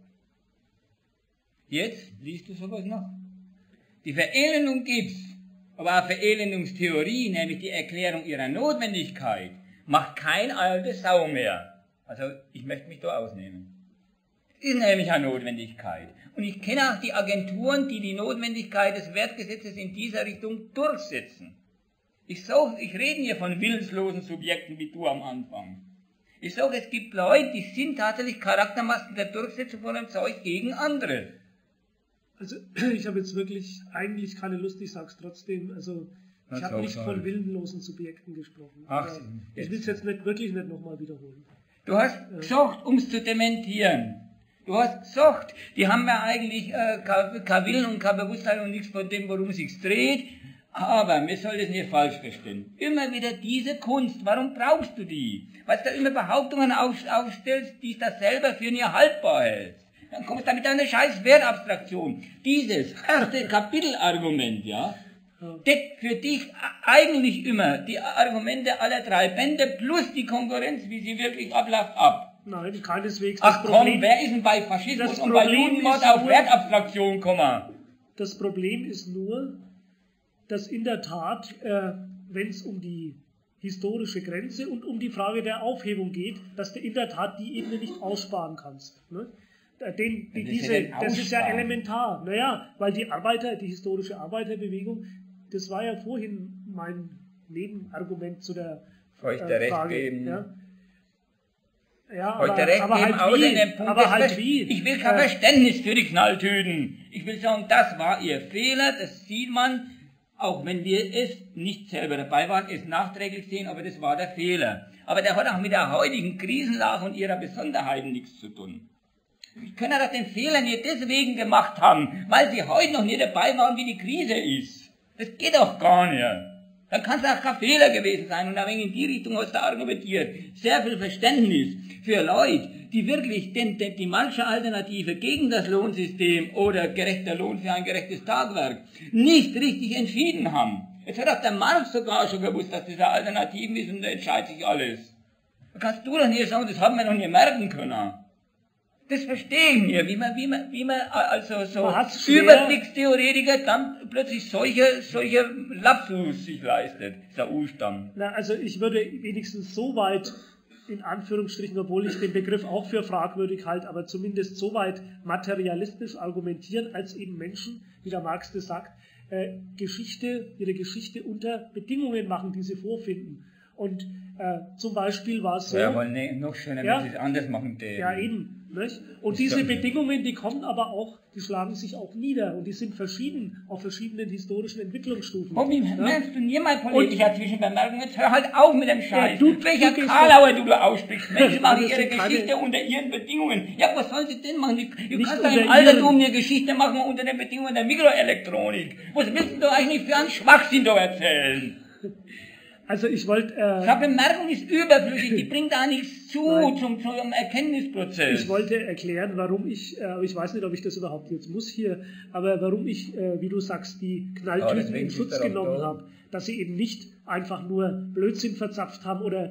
Jetzt liest du sowas noch. Die Verelendung gibt's, aber eine Verelendungstheorie, nämlich die Erklärung ihrer Notwendigkeit, macht kein alte Sau mehr. Also ich möchte mich da ausnehmen. Das ist nämlich eine Notwendigkeit. Und ich kenne auch die Agenturen, die die Notwendigkeit des Wertgesetzes in dieser Richtung durchsetzen. Ich rede hier von willenslosen Subjekten wie du am Anfang. Ich sage, es gibt Leute, die sind tatsächlich Charaktermasken der Durchsetzung von einem Zeug gegen andere. Also ich habe jetzt wirklich eigentlich keine Lust, ich sage es trotzdem, also ich habe nicht von willenlosen Subjekten gesprochen. Ach, ich will es jetzt wirklich nicht nochmal wiederholen. Du hast gesagt, um es zu dementieren. Du hast gesagt, die haben ja eigentlich kein Willen und kein Bewusstsein und nichts von dem, worum es sich dreht. Aber wir sollen das nicht falsch verstehen. Immer wieder diese Kunst, warum brauchst du die? Weil du da immer Behauptungen aufstellst, die du das selber für nicht haltbar hältst. Dann kommst du da mit einer scheiß Wertabstraktion. Dieses erste Kapitelargument, ja, deckt für dich eigentlich immer die Argumente aller 3 Bände plus die Konkurrenz, wie sie wirklich abläuft, ab. Nein, keineswegs. Ach komm, wer ist denn bei Faschismus und bei Judenmord auf Wertabstraktion gekommen? Das Problem ist nur, dass in der Tat, wenn es um die historische Grenze und um die Frage der Aufhebung geht, dass du in der Tat die Ebene nicht aussparen kannst. Ne? Das ist ja elementar. Naja, weil die historische Arbeiterbewegung, das war ja vorhin mein Nebenargument zu der Frage. Ja, aber halt wie? Aber halt wie? Ich will kein Verständnis für die Knalltüten. Ich will sagen, das war ihr Fehler, das sieht man, auch wenn wir es nicht selber dabei waren, es nachträglich sehen, aber das war der Fehler. Aber der hat auch mit der heutigen Krisenlage und ihrer Besonderheiten nichts zu tun. Wir können doch den Fehler nicht deswegen gemacht haben, weil sie heute noch nicht dabei waren, wie die Krise ist. Das geht doch gar nicht. Dann kann es auch kein Fehler gewesen sein und ein wenig in die Richtung hast du argumentiert. Sehr viel Verständnis für Leute, die wirklich die manche Alternative gegen das Lohnsystem oder gerechter Lohn für ein gerechtes Tagwerk nicht richtig entschieden haben. Jetzt hat auch der Marx sogar schon gewusst, dass das eine Alternative ist und da entscheidet sich alles. Da kannst du doch nicht sagen, das haben wir noch nicht merken können. Das verstehe ich nicht, wie man also so Überblickstheoretiker dann plötzlich solche Lapsus sich leistet, dieser Umstand. Na, also ich würde wenigstens so weit, in Anführungsstrichen, obwohl ich den Begriff auch für fragwürdig halte, aber zumindest so weit materialistisch argumentieren, als eben Menschen, wie der Marx das sagt, ihre Geschichte unter Bedingungen machen, die sie vorfinden. Und zum Beispiel war es so... Ja, aber noch schöner, wenn sie es anders machen. Ja, eben. Nicht? Und diese Bedingungen, die kommen aber auch, die schlagen sich auch nieder und die sind verschieden auf verschiedenen historischen Entwicklungsstufen. Bobby, merkst du niemals politischer Zwischenbemerkungen? Jetzt hör halt auf mit dem Scheiß. Welcher Karlauer du aussprichst. Menschen machen ihre Geschichte unter ihren Bedingungen. Ja, was sollen sie denn machen? Du kannst doch im Altertum eine Geschichte machen unter den Bedingungen der Mikroelektronik. Was willst du eigentlich für einen Schwachsinn da erzählen? Also ich wollte... Bemerkung ist überflüssig, die bringt da nichts zum Erkenntnisprozess. Ich wollte erklären, warum ich weiß nicht, ob ich das überhaupt jetzt muss hier, aber warum ich, wie du sagst, die Knalltüten in Schutz genommen habe. Dass sie eben nicht einfach nur Blödsinn verzapft haben oder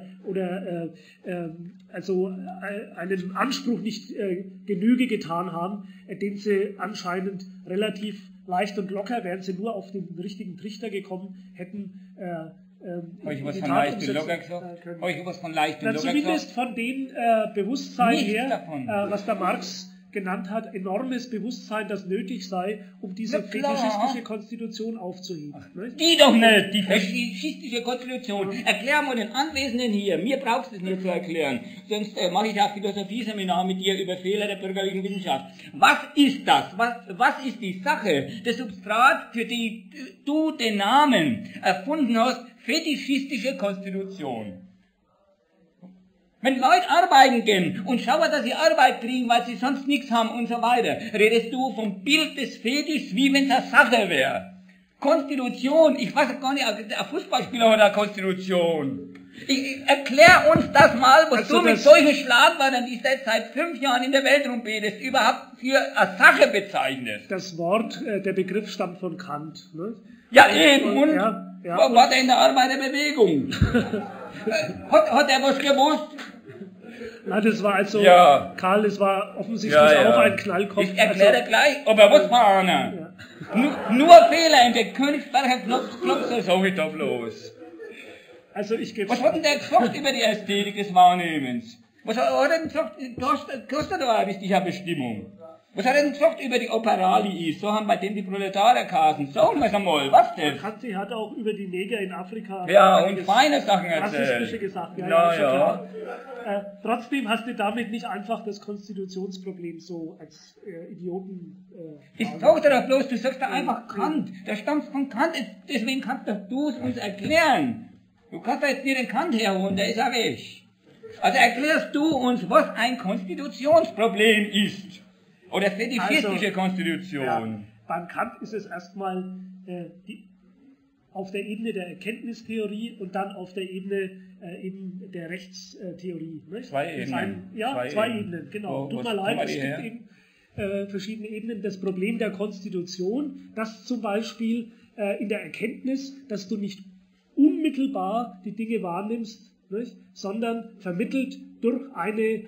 einem Anspruch nicht Genüge getan haben, den sie anscheinend relativ leicht und locker, wären sie nur auf den richtigen Trichter gekommen, hätten... Habe ich was von leicht und locker gesagt? Habe ich was von leicht und locker gesagt? Zumindest von dem Bewusstsein her, was der Marx genannt hat, enormes Bewusstsein, das nötig sei, um diese fetischistische Konstitution aufzuheben. Die doch nicht, die fetischistische Konstitution. Erklär mal den Anwesenden hier, mir brauchst du es nicht zu erklären, sonst mache ich auch Philosophieseminar mit dir über Fehler der bürgerlichen Wissenschaft. Was ist das? Was ist die Sache? Das Substrat, für die du den Namen erfunden hast, fetischistische Konstitution. Wenn Leute arbeiten gehen und schauen, dass sie Arbeit kriegen, weil sie sonst nichts haben und so weiter, redest du vom Bild des Fetischs, wie wenn es eine Sache wäre. Konstitution, ich weiß gar nicht, ein Fußballspieler hat eine Konstitution. Erklär uns das mal, was du mit solchen Schlagwörtern, die seit 5 Jahren in der Welt rumbetest, überhaupt für eine Sache bezeichnest. Das Wort, der Begriff stammt von Kant. Ne? Ja, eben, und war der in der Arbeiterbewegung? Hat er was gewusst? Na, das war also, Karl, das war offensichtlich auch ein Knallkopf. Ich erkläre gleich, aber was war einer? Nur Fehler in der Königsberger Klopser, sag ich da bloß. Also was hat denn der gesagt über die Ästhetik des Wahrnehmens? Was hat er denn gesagt? Du hast da eine wichtige Bestimmung. Was hat er denn gesagt über die Operalis? So haben bei dem die Proletarier geheißen. Sagen wir es einmal, was denn? Kanzi hat auch über die Neger in Afrika Ja, und feine Sachen erzählt. rassistische gesagt. Ja. Trotzdem hast du damit nicht einfach das Konstitutionsproblem so als Idioten... Ich sag dir doch bloß, du sagst da einfach Kant. Der stammt von Kant, deswegen kannst doch du es uns erklären. Du kannst da jetzt nicht den Kant herholen, der ist ja weg. Also erklärst du uns, was ein Konstitutionsproblem ist. Oder fetischistische Konstitution. Ja, beim Kant ist es erstmal auf der Ebene der Erkenntnistheorie und dann auf der Ebene eben der Rechtstheorie. Nicht? Zwei Ebenen. Zwei Ebenen, genau. Tut mir leid, es gibt eben verschiedene Ebenen. Das Problem der Konstitution, dass zum Beispiel in der Erkenntnis, dass du nicht unmittelbar die Dinge wahrnimmst, nicht? Sondern vermittelt durch eine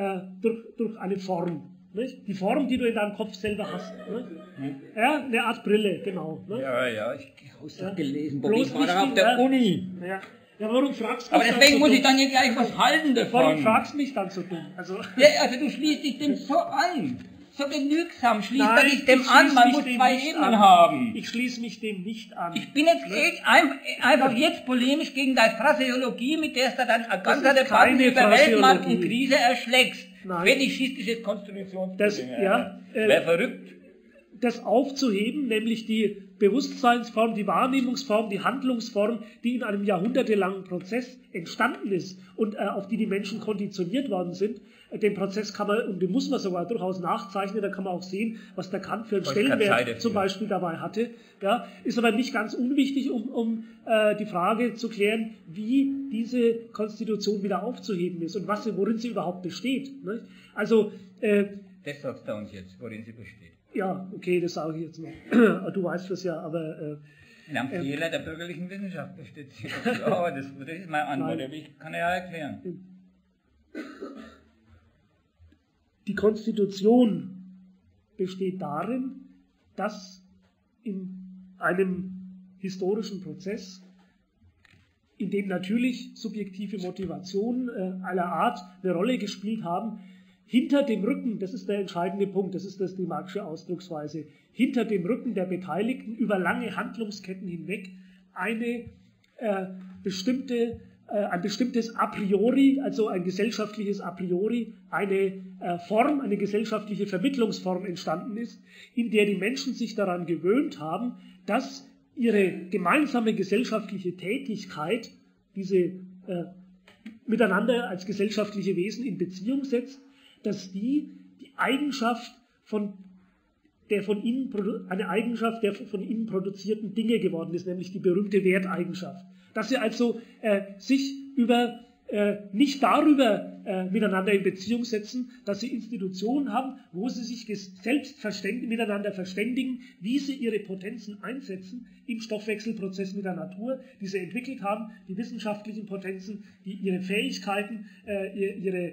Form. Nicht? Die Form, die du in deinem Kopf selber hast. Nicht? Ja, eine Art Brille, genau. Nicht? Ja, ich habe es doch gelesen. Bloß Ich war da auf der Uni. Ja, warum fragst du mich? Aber deswegen dann so muss ich dumm? dann hier gleich was halten davon. Warum fragst du mich dann so dumm? Also Du schließt dich dem so an. So genügsam schließt Nein, er dich dem ich an. schließ Man mich muss dem zwei nicht Ebenen an. haben. Ich schließe mich dem nicht an. Ich bin jetzt einfach jetzt polemisch gegen deine Phraseologie, mit der du dann eine ganze ist Debatte keine über Weltmarkt und Phraseologie. Krise erschlägst. Nein. Fetischistisches Konstitutionsproblem. Das Wäre verrückt. das aufzuheben, nämlich die Bewusstseinsform, die Wahrnehmungsform, die Handlungsform, die in einem jahrhundertelangen Prozess entstanden ist und auf die die Menschen konditioniert worden sind. Den Prozess kann man, und den muss man sogar durchaus nachzeichnen, da kann man auch sehen, was der Kant für einen Stellenwert zum Beispiel dabei hatte. Ja, ist aber nicht ganz unwichtig, um die Frage zu klären, wie diese Konstitution wieder aufzuheben ist und worin sie überhaupt besteht. Nicht? Also, Das sagst du uns jetzt, worin sie besteht. ja, okay, das sage ich jetzt noch. Du weißt das ja, aber... In einem Fehler der bürgerlichen Wissenschaft besteht sie. Ja, das ist meine Antwort, aber ich kann ja erklären. Die Konstitution besteht darin, dass in einem historischen Prozess, in dem natürlich subjektive Motivationen aller Art eine Rolle gespielt haben, hinter dem Rücken, das ist der entscheidende Punkt, das ist die Marxische Ausdrucksweise, hinter dem Rücken der Beteiligten über lange Handlungsketten hinweg ein bestimmtes A priori, also ein gesellschaftliches A priori, eine Form, eine gesellschaftliche Vermittlungsform entstanden ist, in der die Menschen sich daran gewöhnt haben, dass ihre gemeinsame gesellschaftliche Tätigkeit diese miteinander als gesellschaftliche Wesen in Beziehung setzt, dass die Eigenschaft der von ihnen produzierten Dinge geworden ist, nämlich die berühmte Werteigenschaft. Dass sie also sich nicht darüber miteinander in Beziehung setzen, dass sie Institutionen haben, wo sie sich selbst miteinander verständigen, wie sie ihre Potenzen einsetzen im Stoffwechselprozess mit der Natur, die sie entwickelt haben, die wissenschaftlichen Potenzen, die ihre Fähigkeiten, ihre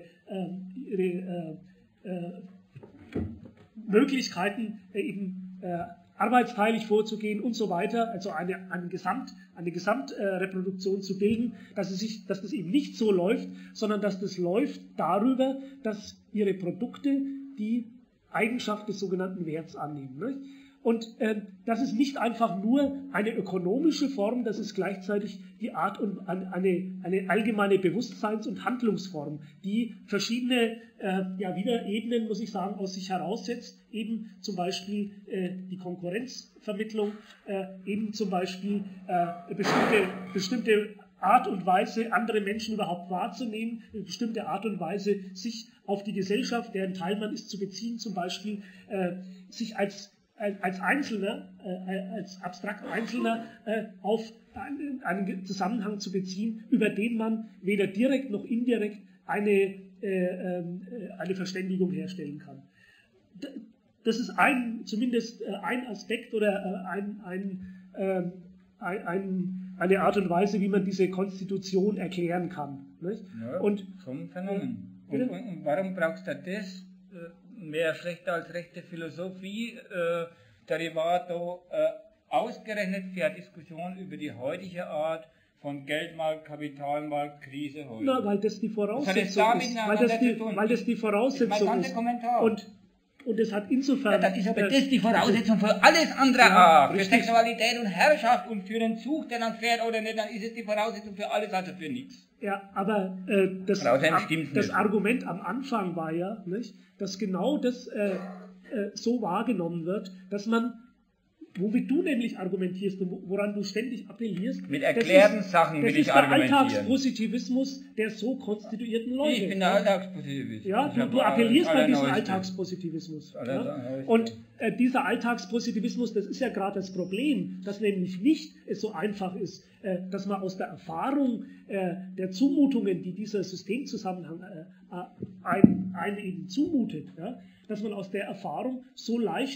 Möglichkeiten eben arbeitsteilig vorzugehen und so weiter, also eine Gesamtreproduktion zu bilden, dass das eben nicht so läuft, sondern dass das läuft darüber, dass ihre Produkte die Eigenschaft des sogenannten Werts annehmen. Nicht? Und das ist nicht einfach nur eine ökonomische Form, das ist gleichzeitig die Art und eine allgemeine Bewusstseins- und Handlungsform, die verschiedene wieder Ebenen, muss ich sagen, aus sich heraussetzt. Eben zum Beispiel die Konkurrenzvermittlung, eben zum Beispiel bestimmte Art und Weise, andere Menschen überhaupt wahrzunehmen, eine bestimmte Art und Weise, sich auf die Gesellschaft, deren Teil man ist, zu beziehen, zum Beispiel sich als Einzelner, als abstrakt Einzelner auf einen Zusammenhang zu beziehen, über den man weder direkt noch indirekt eine Verständigung herstellen kann. Das ist zumindest ein Aspekt oder eine Art und Weise, wie man diese Konstitution erklären kann. Nicht? Ja, und zum Phänomen. Und warum brauchst du das? Mehr schlechter als rechte Philosophie, Derivato, ausgerechnet für eine Diskussion über die heutige Art von Geldmarkt, Kapitalmarkt, Krise heute. Na, weil das die Voraussetzung ist. Weil das die Voraussetzung ist. Kommentar. Und Und es hat insofern... Ja, das ist aber das die Voraussetzung für alles andere auch. Für Sexualität und Herrschaft und für den Zug, der dann fährt oder nicht, dann ist es die Voraussetzung für alles, also für nichts. Ja, aber das Argument am Anfang war ja, nicht, dass genau das so wahrgenommen wird, dass man, womit du nämlich argumentierst und woran du ständig appellierst, mit erklärten Sachen will ich argumentieren. Das ist der Alltagspositivismus der so konstituierten Leute. Ich bin der Alltagspositivist. Ja, du appellierst bei diesem Alltagspositivismus. Und dieser Alltagspositivismus, das ist ja gerade das Problem, dass nämlich nicht es so einfach ist, dass man aus der Erfahrung der Zumutungen, die dieser Systemzusammenhang einen eben zumutet, ja, dass man aus der Erfahrung so leicht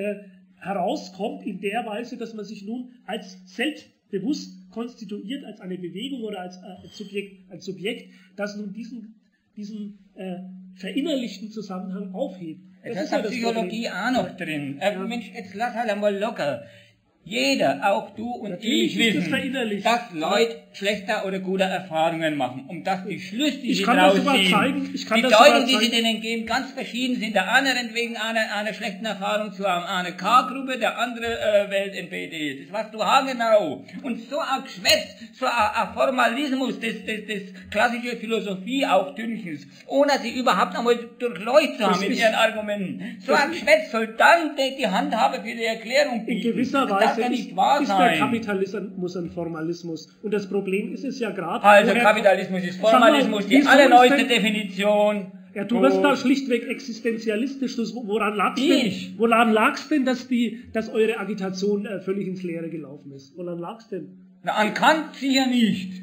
herauskommt in der Weise, dass man sich nun als selbstbewusst konstituiert, als eine Bewegung oder als Subjekt, das nun diesen verinnerlichten Zusammenhang aufhebt. Das ist ja Psychologie auch noch drin. Mensch, jetzt lass halt einmal locker. Jeder, auch du und ich wissen, dass Leute schlechter oder gute Erfahrungen machen. Und dass die Schlüsse, die sie draus ziehen, die Deutung, die sie denen geben, ganz verschieden sind. Der andere wegen einer schlechten Erfahrung zu haben, eine K-Gruppe, der andere wählt NPD. Das weißt du haargenau. Und so ein Geschwätz, so ein Formalismus des klassische Philosophie auch Dünnchens, ohne sie überhaupt einmal durchleuchtet zu haben mit ihren Argumenten. So ein Geschwätz soll dann die Handhabe für die Erklärung bieten. In gewisser Weise nicht wahr ist sein. Der Kapitalismus ein Formalismus. Und das Problem ist es ja gerade... Also Kapitalismus ist Formalismus, die allerneueste Definition. Ja, du wirst da schlichtweg existenzialistisch. Woran lag's denn, dass eure Agitation völlig ins Leere gelaufen ist? Woran lag's denn? Na, an Kant sicher nicht.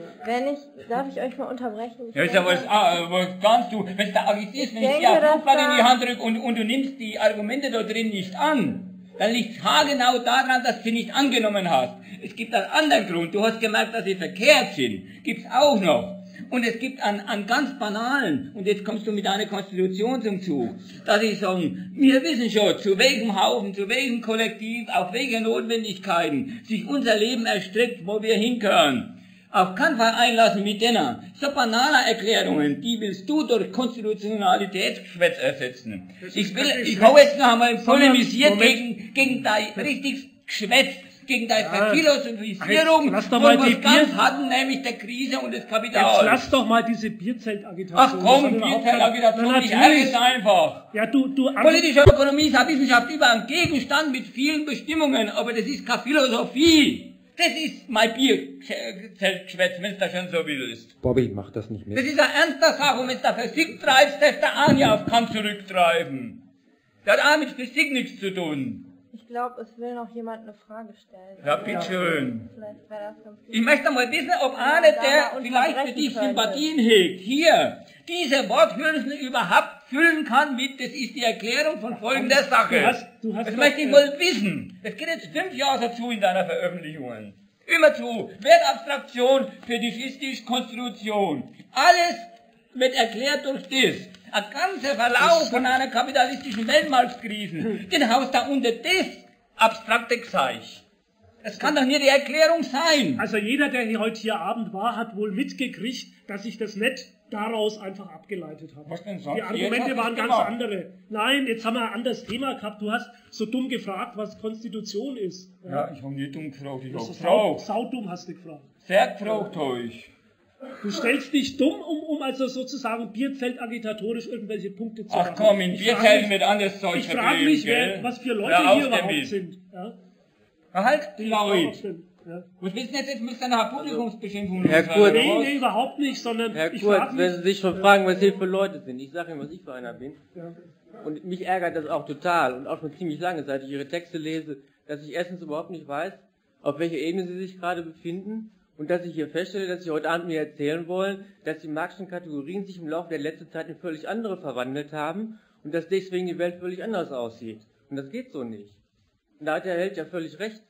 Darf ich euch mal unterbrechen? Ja, ist ja was kannst du, wenn du da agitierst, wenn ich dir ein Flugblatt in die Hand drücke und du nimmst die Argumente da drin nicht an, dann liegt es haargenau daran, dass du sie nicht angenommen hast. Es gibt einen anderen Grund. Du hast gemerkt, dass sie verkehrt sind. Gibt's auch noch. Und es gibt einen ganz banalen, und jetzt kommst du mit deiner Konstitution zum Zug, dass ich sagen, wir wissen schon, zu welchem Haufen, zu welchem Kollektiv, auf welche Notwendigkeiten sich unser Leben erstreckt, wo wir hinkören. Auf keinen Fall einlassen mit denen. So banaler Erklärungen, die willst du durch Konstitutionalitätsgeschwätz ersetzen. Ich habe jetzt noch einmal polemisiert gegen dein richtiges Geschwätz, gegen deine Verphilosophierung, lass doch mal wo wir die ganz hatten, nämlich der Krise und des Kapitals. Jetzt lass doch mal diese Bierzeltagitation. Ach komm, Bierzeltagitation, ich ärgere es einfach. Ja, du Politische Ökonomie ist eine Wissenschaft über einen Gegenstand mit vielen Bestimmungen, aber das ist keine Philosophie. Das ist mein Bierzeltgeschwätz, wenn es da schon so willst. Bobby, mach das nicht mit. Das ist eine ernste Sache, und wenn du da Physik treibst, darfst du auch nicht auf Kant zurücktreiben. Das hat auch mit Physik nichts zu tun. Ich glaube, es will noch jemand eine Frage stellen. Ja, bitteschön. Vielleicht wäre das ganz gut. Ich möchte mal wissen, ob einer, der vielleicht für dich Sympathien hegt, hier diese Worthülsen überhaupt füllen kann mit, das ist die Erklärung von folgender Sache. Das möchte ich mal wissen. Das geht jetzt 5 Jahre dazu in deiner Veröffentlichungen. Immer zu. Wertabstraktion, fetichistisch, Konstitution. Alles wird erklärt durch das. Ein ganzer Verlauf von einer kapitalistischen Weltmarktkrise, den haust da unter das abstrakte Gezeich. Das kann doch nicht die Erklärung sein. Also jeder, der heute hier Abend war, hat wohl mitgekriegt, dass ich das nicht daraus einfach abgeleitet habe. Was denn sonst? Die Argumente waren ganz andere. Nein, jetzt haben wir ein anderes Thema gehabt. Du hast so dumm gefragt, was Konstitution ist. Ja, ich habe nicht dumm gefragt, ich habe gefragt. Saudumm hast du gefragt. Sehr gefragt habe ich. Du stellst dich dumm, um also sozusagen Bierzeltagitatorisch irgendwelche Punkte zu machen. Ach komm, in Bierzelten wird anders Zeug Ich frage mich, was für Leute hier überhaupt sind. Ja? Na halt, die Leute. Ja. Was willst du jetzt müsst ihr nach Publikumsbeschimpfung Herr Kurz, nee, überhaupt nicht, sondern Herr Kurz, wenn Sie sich schon fragen, was hier für Leute sind. Ich sage Ihnen, was ich für einer bin. Ja. Und mich ärgert das auch total und auch schon ziemlich lange, seit ich Ihre Texte lese, dass ich erstens überhaupt nicht weiß, auf welcher Ebene Sie sich gerade befinden. Und dass ich hier feststelle, dass Sie heute Abend mir erzählen wollen, dass die marxischen Kategorien sich im Laufe der letzten Zeit in völlig andere verwandelt haben und dass deswegen die Welt völlig anders aussieht. Und das geht so nicht. Und da hat der Held ja völlig recht.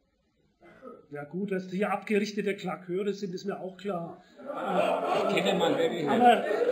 Ja gut, dass hier abgerichtete Klaköre sind, ist mir auch klar. Ich kenne den Mann wirklich nicht.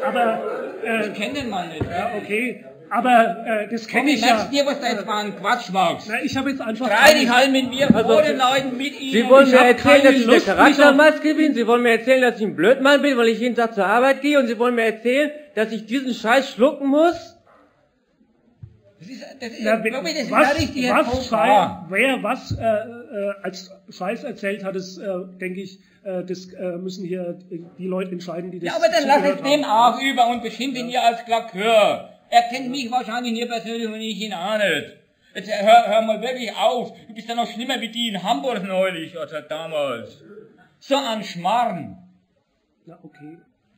Ich kenne den Mann nicht. Ja, okay. Aber das kenne ich ja. Merkst dir, was da jetzt mal ein Quatsch machst? Na, ich habe jetzt einfach... Streit dich halt mit mir vor den Leuten, mit ihnen. Sie wollen mir erzählen, dass ich eine Charaktermaske bin. Sie wollen mir erzählen, dass ich ein Blödmann bin, weil ich jeden Tag zur Arbeit gehe. Und Sie wollen mir erzählen, dass ich diesen Scheiß schlucken muss. glaube ich, das ist ein richtiger Wer was als Scheiß erzählt hat, das denke ich, das müssen hier die Leute entscheiden, die das. Ja, aber dann lass es dem haben. auch über und beschimpft ihn hier als Klakör. Er kennt mich wahrscheinlich nie persönlich und ich ihn auch nicht. Jetzt hör mal wirklich auf. Du bist ja noch schlimmer wie die in Hamburg neulich, oder damals. So ein Schmarrn. Na, okay.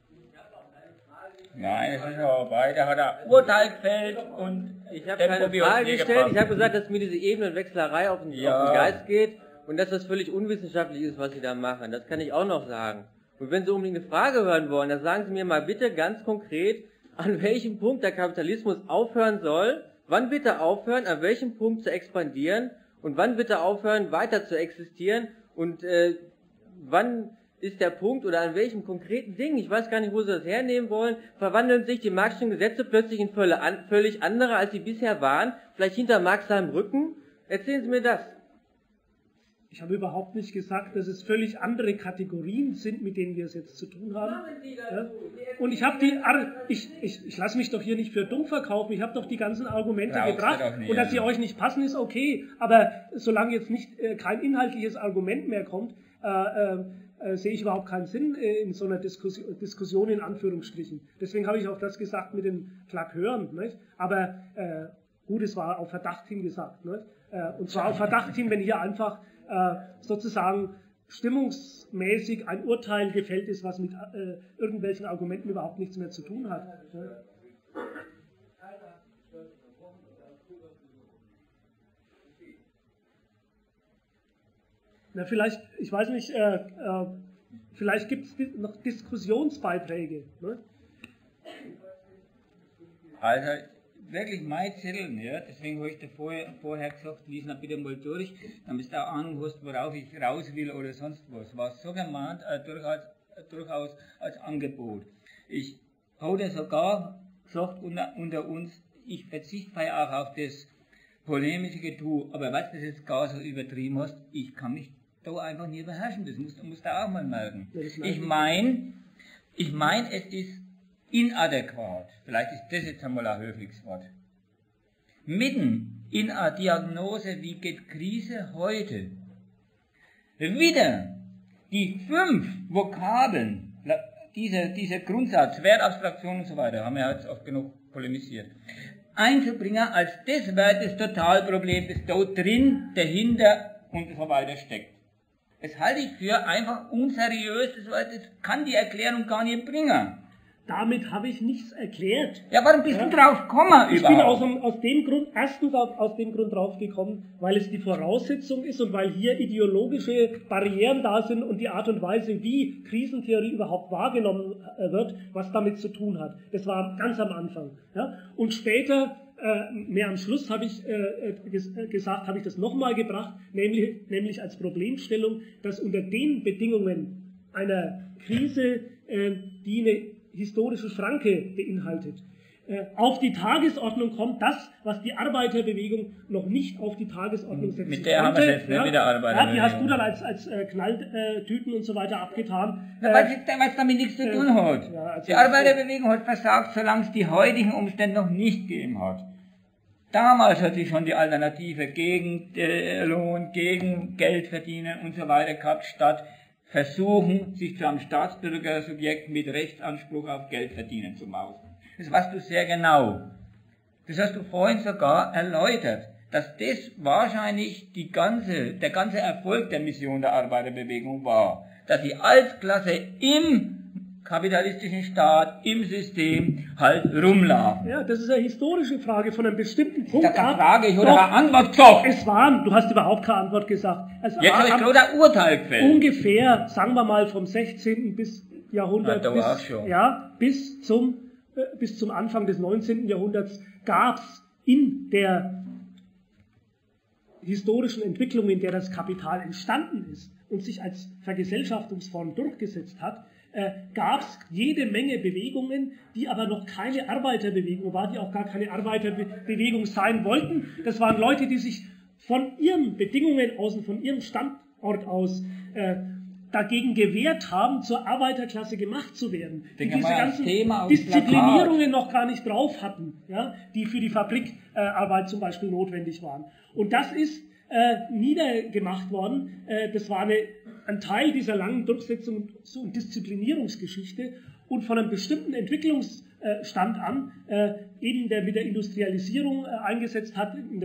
Nein, das ist ja vorbei. Da hat er Urteil gefällt und ich habe keine Frage gestellt. Ich habe gesagt, dass mir diese Ebenenwechslerei auf den Geist geht und dass das völlig unwissenschaftlich ist, was Sie da machen. Das kann ich auch noch sagen. Und wenn Sie unbedingt eine Frage hören wollen, dann sagen Sie mir mal bitte ganz konkret, an welchem Punkt der Kapitalismus aufhören soll, wann bitte aufhören, an welchem Punkt zu expandieren und wann bitte aufhören, weiter zu existieren und wann ist der Punkt oder an welchem konkreten Ding, ich weiß gar nicht, wo Sie das hernehmen wollen, verwandeln sich die marxischen Gesetze plötzlich in völlig andere, als sie bisher waren, vielleicht hinter Marx seinem Rücken? Erzählen Sie mir das. Ich habe überhaupt nicht gesagt, dass es völlig andere Kategorien sind, mit denen wir es jetzt zu tun haben. Ja? Und ich habe ich lasse mich doch hier nicht für dumm verkaufen, ich habe doch die ganzen Argumente gebracht. Und dass sie euch nicht passen, ist okay. Aber solange jetzt nicht kein inhaltliches Argument mehr kommt, sehe ich überhaupt keinen Sinn in so einer Diskussion in Anführungsstrichen. Deswegen habe ich auch das gesagt mit den Klakeuren. Nicht? Aber gut, es war auf Verdacht hin gesagt. Nicht? Und zwar auf Verdacht hin, wenn hier einfach sozusagen stimmungsmäßig ein Urteil gefällt ist, was mit irgendwelchen Argumenten überhaupt nichts mehr zu tun hat. Ne? Na, vielleicht, ich weiß nicht, vielleicht gibt es noch Diskussionsbeiträge. Ne? Also, wirklich mein Zettel, ja, deswegen habe ich dir vorher gesagt, lies ihn bitte mal durch, damit du auch Ahnung hast, worauf ich raus will oder sonst was. War so gemeint, durchaus als Angebot. Ich habe sogar gesagt unter uns, ich verzichte auch auf das polemische Getue, aber weil du das jetzt gar so übertrieben hast, ich kann mich da einfach nie beherrschen, das musst du auch mal merken. Ich meine, es ist inadäquat, vielleicht ist das jetzt einmal ein höfliches Wort, mitten in einer Diagnose, wie geht Krise heute, wieder die 5 Vokabeln, dieser Grundsatz, Wertabstraktion und so weiter, haben wir jetzt oft genug polemisiert, einzubringen, als das wäre das Totalproblem, das dort drin, dahinter und so weiter steckt. Das halte ich für einfach unseriös, das kann die Erklärung gar nicht bringen. Damit habe ich nichts erklärt. Ja, warum bist du drauf gekommen überhaupt? Ich bin aus dem Grund, erstens aus dem Grund drauf gekommen, weil es die Voraussetzung ist und weil hier ideologische Barrieren da sind und die Art und Weise, wie Krisentheorie überhaupt wahrgenommen wird, was damit zu tun hat. Das war ganz am Anfang. Ja? Und später, mehr am Schluss habe ich gesagt, habe ich das nochmal gebracht, nämlich als Problemstellung, dass unter den Bedingungen einer Krise, die eine historische Schranke beinhaltet, auf die Tagesordnung kommt das, was die Arbeiterbewegung noch nicht auf die Tagesordnung setzen mit der konnte. Haben wir jetzt nicht mit der Arbeiterbewegung. Ja, die hast du dann als Knalltüten und so weiter abgetan. Was damit nichts zu tun hat. Ja, also die Arbeiterbewegung hat versagt, solange es die heutigen Umstände noch nicht gegeben hat. Damals hat sie schon die Alternative gegen Lohn, gegen Geld verdienen und so weiter gehabt, statt versuchen, sich zu einem Staatsbürgersubjekt mit Rechtsanspruch auf Geld verdienen zu machen. Das weißt du sehr genau. Das hast du vorhin sogar erläutert, dass das wahrscheinlich der ganze Erfolg der Mission der Arbeiterbewegung war, dass die Altklasse im kapitalistischen Staat, im System halt rumlaufen. Ja, das ist eine historische Frage von einem bestimmten Punkt. Das ist keine Frage, ich habe eine Antwort gesagt. Du hast überhaupt keine Antwort gesagt. Jetzt habe ich gerade ein Urteil gefällt. Ungefähr, sagen wir mal, vom 16. Jahrhundert bis zum Anfang des 19. Jahrhunderts gab es in der historischen Entwicklung, in der das Kapital entstanden ist und sich als Vergesellschaftungsform durchgesetzt hat, gab es jede Menge Bewegungen, die aber noch keine Arbeiterbewegung war, die auch gar keine Arbeiterbewegung sein wollten. Das waren Leute, die sich von ihren Bedingungen aus und von ihrem Standort aus dagegen gewehrt haben, zur Arbeiterklasse gemacht zu werden, die diese ganzen Thema Disziplinierungen noch gar nicht drauf hatten, ja, die für die Fabrikarbeit zum Beispiel notwendig waren. Und das ist niedergemacht worden. Das war ein Teil dieser langen Durchsetzungs- und Disziplinierungsgeschichte und von einem bestimmten Entwicklungsstand an, eben der mit der Industrialisierung eingesetzt hat, in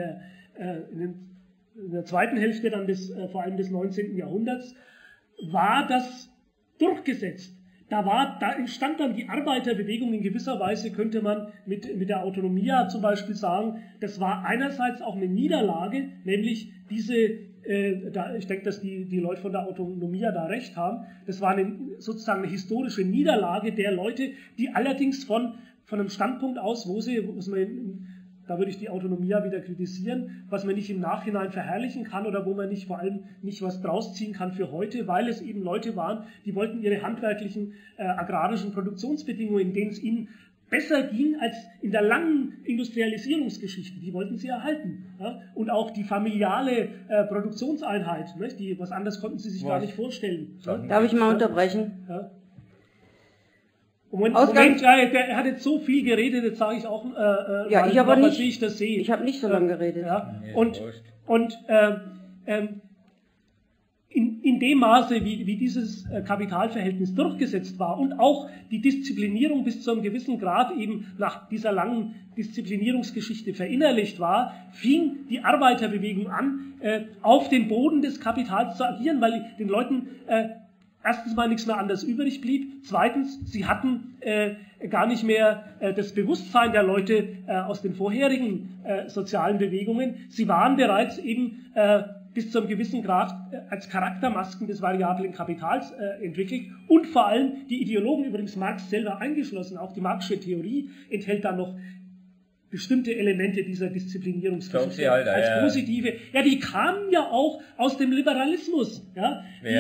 der zweiten Hälfte dann vor allem des 19. Jahrhunderts, war das durchgesetzt. Da entstand dann die Arbeiterbewegung in gewisser Weise, könnte man mit der Autonomia zum Beispiel sagen, das war einerseits auch eine Niederlage, nämlich diese, ich denke, dass die Leute von der Autonomia da recht haben, das war sozusagen eine historische Niederlage der Leute, die allerdings von einem Standpunkt aus, da würde ich die Autonomia wieder kritisieren, was man nicht im Nachhinein verherrlichen kann oder wo man vor allem nicht was draus ziehen kann für heute, weil es eben Leute waren, die wollten ihre handwerklichen, agrarischen Produktionsbedingungen, in denen es ihnen besser ging als in der langen Industrialisierungsgeschichte, die wollten sie erhalten. Ja? Und auch die familiale Produktionseinheit, ne? Was anderes konnten sie sich gar nicht vorstellen. Ja? Darf ich mal unterbrechen? Ja. Moment, er hat jetzt so viel geredet, jetzt sage ich auch, ja, ich aber nicht, wie ich das sehe. Ich habe nicht so lange geredet. Ja. Und in dem Maße, wie dieses Kapitalverhältnis durchgesetzt war und auch die Disziplinierung bis zu einem gewissen Grad eben nach dieser langen Disziplinierungsgeschichte verinnerlicht war, fing die Arbeiterbewegung an, auf dem Boden des Kapitals zu agieren, weil den Leuten erstens mal nichts mehr anderes übrig blieb. Zweitens, sie hatten gar nicht mehr das Bewusstsein der Leute aus den vorherigen sozialen Bewegungen. Sie waren bereits eben bis zu einem gewissen Grad als Charaktermasken des variablen Kapitals entwickelt. Und vor allem die Ideologen, übrigens Marx selber eingeschlossen, auch die Marxische Theorie enthält da noch bestimmte Elemente dieser Disziplinierungsgeschichte als positive. Ja, die kamen ja auch aus dem Liberalismus. Ja,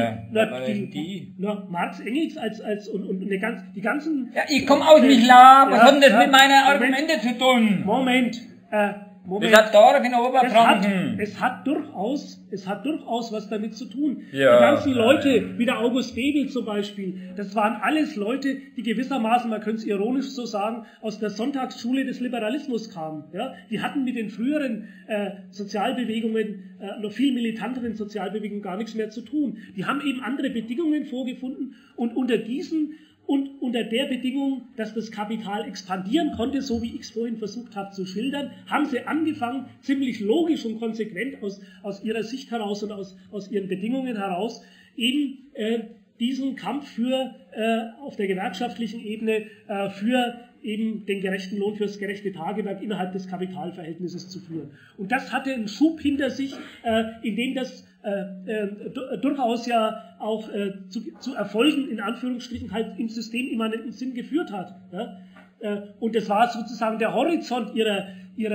Marx, Engels und die ganzen. Ja, ich komme aus dem Islam. Was hat denn das mit meinen Argumenten zu tun? Moment. Das hat Dorf in Oberfranken. Es hat durchaus was damit zu tun. Ja. Die ganzen Leute, wie der August Bebel zum Beispiel, das waren alles Leute, die gewissermaßen, man könnte es ironisch so sagen, aus der Sonntagsschule des Liberalismus kamen. Ja? Die hatten mit den früheren Sozialbewegungen, noch viel militanteren Sozialbewegungen gar nichts mehr zu tun. Die haben eben andere Bedingungen vorgefunden und unter der Bedingung, dass das Kapital expandieren konnte, so wie ich es vorhin versucht habe zu schildern, haben sie angefangen, ziemlich logisch und konsequent aus ihrer Sicht heraus und aus ihren Bedingungen heraus, eben diesen Kampf auf der gewerkschaftlichen Ebene für eben den gerechten Lohn, für das gerechte Tagewerk innerhalb des Kapitalverhältnisses zu führen. Und das hatte einen Schub hinter sich, in dem das durchaus ja auch zu Erfolgen in Anführungsstrichen halt im systemimmanenten Sinn geführt hat. Ja? Und das war sozusagen der Horizont ihrer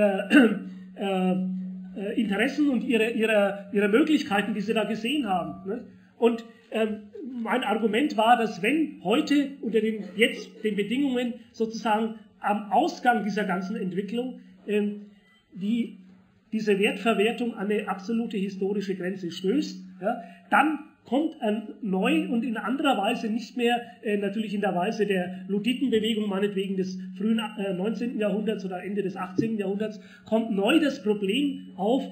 Interessen und ihrer Möglichkeiten, die sie da gesehen haben. Ne? Und mein Argument war, dass wenn heute unter den Bedingungen sozusagen am Ausgang dieser ganzen Entwicklung diese Wertverwertung an eine absolute historische Grenze stößt, ja, dann kommt neu und in anderer Weise nicht mehr, natürlich in der Weise der Luditenbewegung, meinetwegen des frühen 19. Jahrhunderts oder Ende des 18. Jahrhunderts, kommt neu das Problem auf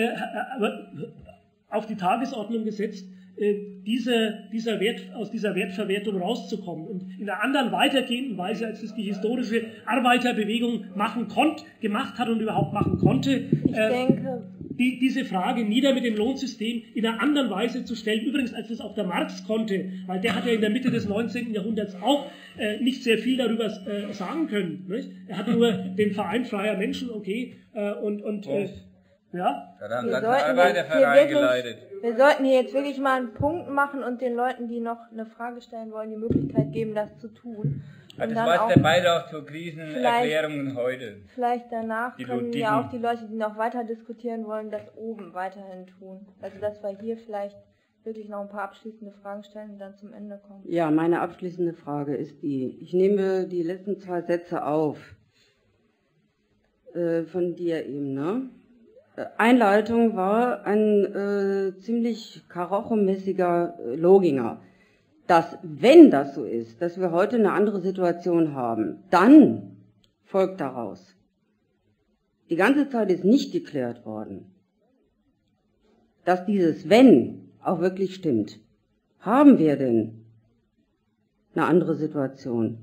die Tagesordnung gesetzt, aus dieser Wertverwertung rauszukommen und in einer anderen weitergehenden Weise, als es die historische Arbeiterbewegung gemacht hat und überhaupt machen konnte, ich denke, diese Frage nieder mit dem Lohnsystem in einer anderen Weise zu stellen, übrigens als es auch der Marx konnte, weil der hat ja in der Mitte des 19. Jahrhunderts auch nicht sehr viel darüber sagen können. Nicht? Er hat nur den Verein freier Menschen, ja. Wir sollten hier jetzt wirklich mal einen Punkt machen und den Leuten, die noch eine Frage stellen wollen, die Möglichkeit geben, das zu tun. Das war der Beitrag zur Krisenerklärung heute. Vielleicht danach können ja auch die Leute, die noch weiter diskutieren wollen, das oben weiterhin tun. Also dass wir hier vielleicht wirklich noch ein paar abschließende Fragen stellen und dann zum Ende kommen. Ja, meine abschließende Frage ist ich nehme die letzten 2 Sätze auf, von dir eben, ne? Einleitung war ein ziemlich karachomäßiger Loginger, dass, wenn das so ist, dass wir heute eine andere Situation haben, dann folgt daraus. Die ganze Zeit ist nicht geklärt worden, dass dieses Wenn auch wirklich stimmt. Haben wir denn eine andere Situation?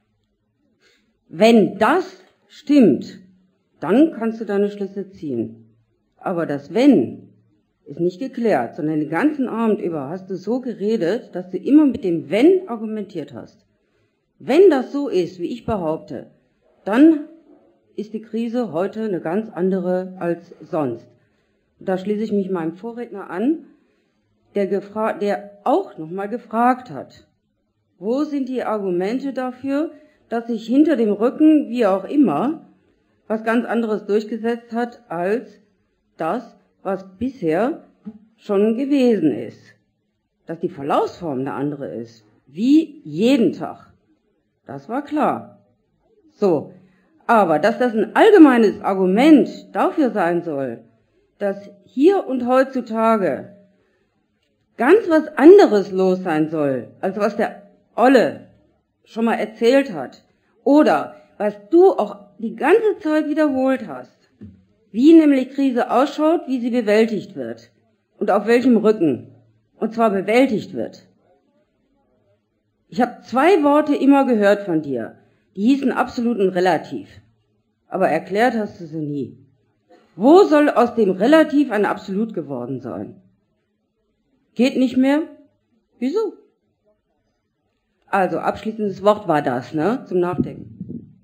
Wenn das stimmt, dann kannst du deine Schlüsse ziehen. Aber das Wenn ist nicht geklärt, sondern den ganzen Abend über hast du so geredet, dass du immer mit dem Wenn argumentiert hast. Wenn das so ist, wie ich behaupte, dann ist die Krise heute eine ganz andere als sonst. Da schließe ich mich meinem Vorredner an, der auch nochmal gefragt hat, wo sind die Argumente dafür, dass sich hinter dem Rücken, wie auch immer, was ganz anderes durchgesetzt hat, als das, was bisher schon gewesen ist. Dass die Verlaufsform eine andere ist, wie jeden Tag. Das war klar. So, aber dass das ein allgemeines Argument dafür sein soll, dass hier und heutzutage ganz was anderes los sein soll, als was der Olle schon mal erzählt hat, oder was du auch die ganze Zeit wiederholt hast, wie nämlich Krise ausschaut, wie sie bewältigt wird und auf welchem Rücken, und zwar bewältigt wird. Ich habe 2 Worte immer gehört von dir, die hießen absolut und relativ, aber erklärt hast du sie nie. Wo soll aus dem Relativ ein Absolut geworden sein? Geht nicht mehr? Wieso? Also, abschließendes Wort war das, ne? Zum Nachdenken.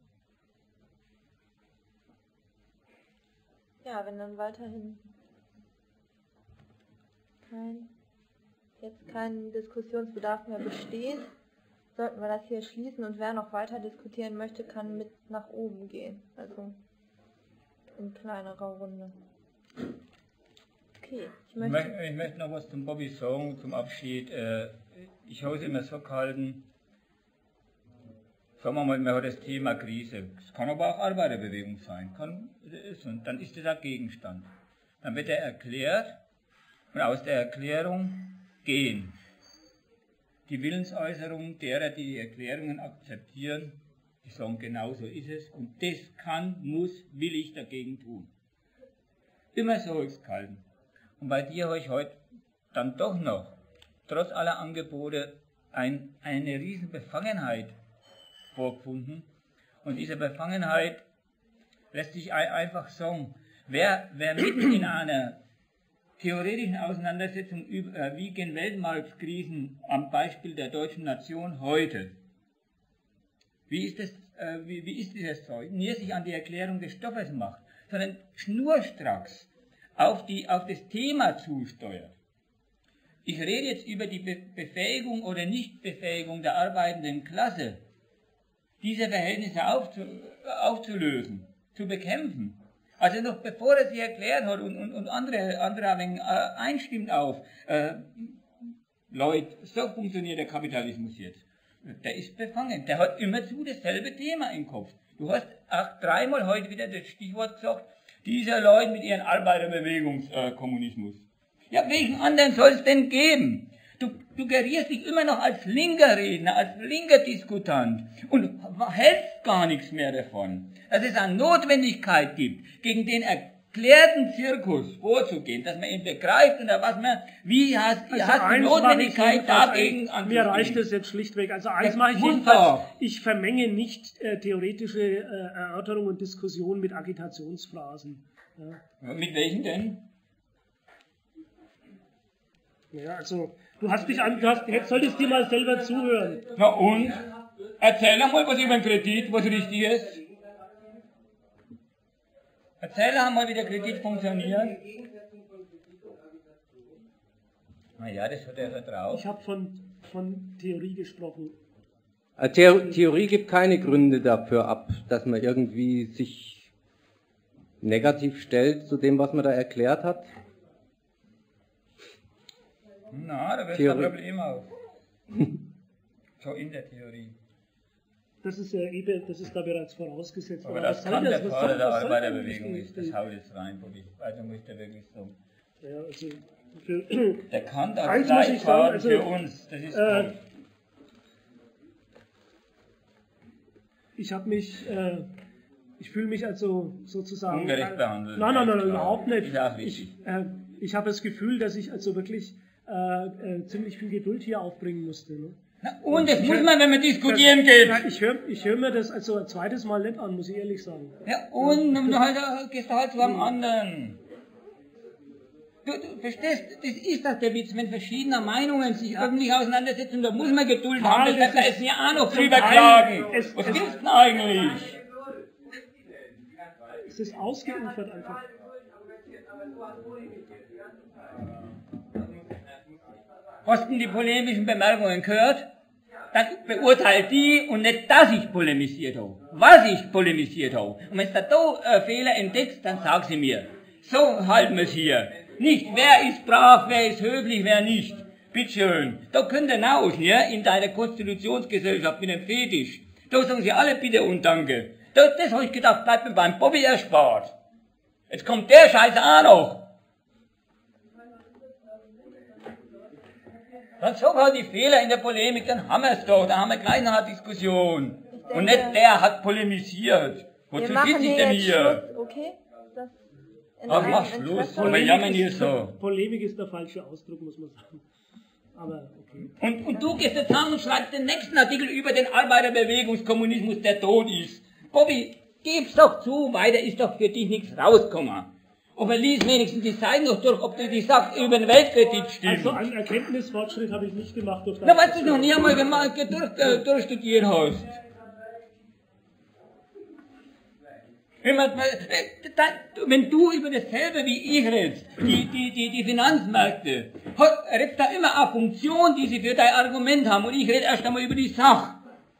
Ja, wenn dann weiterhin kein Diskussionsbedarf mehr besteht, sollten wir das hier schließen, und wer noch weiter diskutieren möchte, kann mit nach oben gehen. Also in kleinerer Runde. Okay, ich möchte noch was zum Bobby sagen, zum Abschied. Ich habe es immer so gehalten, sagen wir mal, man hat das Thema Krise. Es kann aber auch Arbeiterbewegung sein. Und dann ist das ein Gegenstand. Dann wird er erklärt und aus der Erklärung gehen. Die Willensäußerung derer, die Erklärungen akzeptieren, die sagen, genau so ist es und das will ich dagegen tun. Immer so habe ich es gehalten. Und bei dir habe ich heute dann doch noch, trotz aller Angebote, eine riesen Befangenheit vorgefunden. Und diese Befangenheit lässt sich einfach sagen, wer mitten in einer theoretischen Auseinandersetzung über, wie gehen Weltmarktkrisen am Beispiel der deutschen Nation heute, wie ist dieses Zeug, nie sich an die Erklärung des Stoffes macht, sondern schnurstracks auf das Thema zusteuert. Ich rede jetzt über die Befähigung oder Nichtbefähigung der arbeitenden Klasse, diese Verhältnisse aufzulösen, zu bekämpfen. Also noch bevor er sie erklärt hat und andere ein wenig einstimmt auf, Leute, so funktioniert der Kapitalismus jetzt. Der ist befangen, der hat immerzu dasselbe Thema im Kopf. Du hast auch 3-mal heute wieder das Stichwort gesagt, diese Leute mit ihrem Arbeiterbewegungskommunismus. Ja, welchen anderen soll es denn geben? Du gerierst dich immer noch als linker Redner, als linker Diskutant und hältst gar nichts mehr davon. Dass es eine Notwendigkeit gibt, gegen den erklärten Zirkus vorzugehen, dass man ihn begreift oder was man, wie hast die Notwendigkeit dagegen anzugehen. Mir reicht es jetzt schlichtweg. Also eins mache ich jedenfalls, ich vermenge nicht theoretische Erörterung und Diskussion mit Agitationsphrasen. Ja. Mit welchen denn? Ja, also, jetzt solltest du dir mal selber zuhören. Na und? Erzähl mal was über den Kredit, was richtig ist. Erzähl mal, wie der Kredit funktioniert. Naja, das hat er drauf. Ich habe von Theorie gesprochen. Theorie gibt keine Gründe dafür ab, dass man irgendwie sich negativ stellt zu dem, was man da erklärt hat. Na, da wird ein Problem auf. So in der Theorie. das ist da bereits vorausgesetzt. Aber das kann der Vater der Arbeiterbewegung ist, das haut jetzt rein, Bobby. Also muss der wirklich so. Ja, also der kann das gleich fahren also, für uns, das ist toll. Ich fühle mich also sozusagen... Ungerecht behandelt. Nein, überhaupt nicht. Ist auch wichtig. Ich habe das Gefühl, dass ich also wirklich ziemlich viel Geduld hier aufbringen musste. Ne? Na, und das muss man, wenn man diskutieren geht. Ich hör mir das also ein zweites Mal nicht an, muss ich ehrlich sagen. Ja, und dann gehst du halt zu einem anderen. Du verstehst, das ist das der Witz, wenn verschiedene Meinungen sich öffentlich auseinandersetzen, da muss man Geduld haben, das heißt, da ist ja auch noch drüber klagen. Was gibt's denn eigentlich? Es ist ausgeufert einfach. Hast du die polemischen Bemerkungen gehört? Dann beurteile die und nicht, dass ich polemisiert habe. Was ich polemisiert habe. Und wenn du da Fehler entdeckst, dann sag sie mir. So halten wir es hier. Nicht, wer ist brav, wer ist höflich, wer nicht. Bitteschön. Da könnt ihr raus, ja, in deiner Konstitutionsgesellschaft mit dem Fetisch. Da sagen sie alle bitte und danke. Das habe ich gedacht, bleibt mir beim Bobby erspart. Jetzt kommt der Scheiß auch noch. Dann sag halt die Fehler in der Polemik, dann haben wir es doch, dann haben wir gleich noch eine Diskussion. Denke, und nicht der hat polemisiert. Wozu sitze ich denn hier? Schluss, okay? Ach, mach Schluss, aber jammern hier so. Polemik ist der falsche Ausdruck, muss man sagen. Aber okay. Und du gehst jetzt zusammen und schreibst den nächsten Artikel über den Arbeiterbewegungskommunismus, der tot ist. Bobby, gib's doch zu, weiter ist doch für dich nichts rausgekommen. Aber lies wenigstens die Seiten noch durch, ob du die Sache über den Weltkredit stimmt. Also einen Erkenntnisfortschritt habe ich nicht gemacht. Na, weil du noch nie einmal durchstudiert hast. Wenn du über dasselbe wie ich redest, die Finanzmärkte, redest da immer eine Funktion, die sie für dein Argument haben, und ich rede erst einmal über die Sache.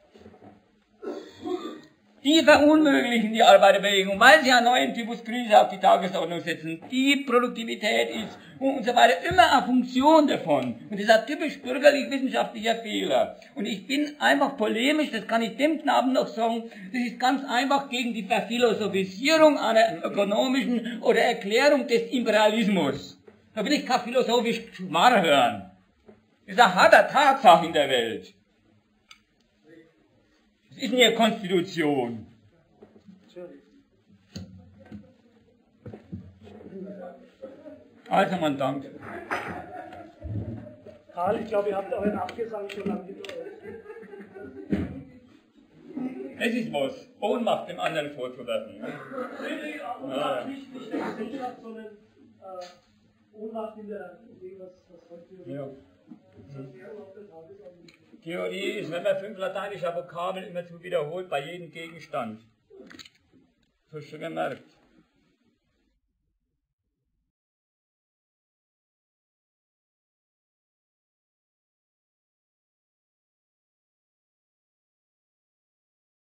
Die verunmöglichen die Arbeiterbewegung, weil sie einen neuen Typus Krise auf die Tagesordnung setzen. Die Produktivität ist und so weiter immer eine Funktion davon. Und das ist ein typisch bürgerlich-wissenschaftlicher Fehler. Und ich bin einfach polemisch, das kann ich dem Knaben noch sagen, das ist ganz einfach gegen die Verphilosophisiierung einer ökonomischen oder Erklärung des Imperialismus. Da will ich kein philosophisch Schmarr hören. Das ist eine harte Tatsache in der Welt. Das ist eine Konstitution. Also, man dankt. Karl, ich glaube, ihr habt euren Abgesang schon lange gedauert. Es ist was. Ohnmacht dem anderen vorzuwerfen. Nee, Ohnmacht nicht der Gesellschaft, sondern Ohnmacht in dem, was heute ja. Theorie ist, wenn man 5 lateinische Vokabeln immer zu wiederholt bei jedem Gegenstand. Das hast du schon gemerkt.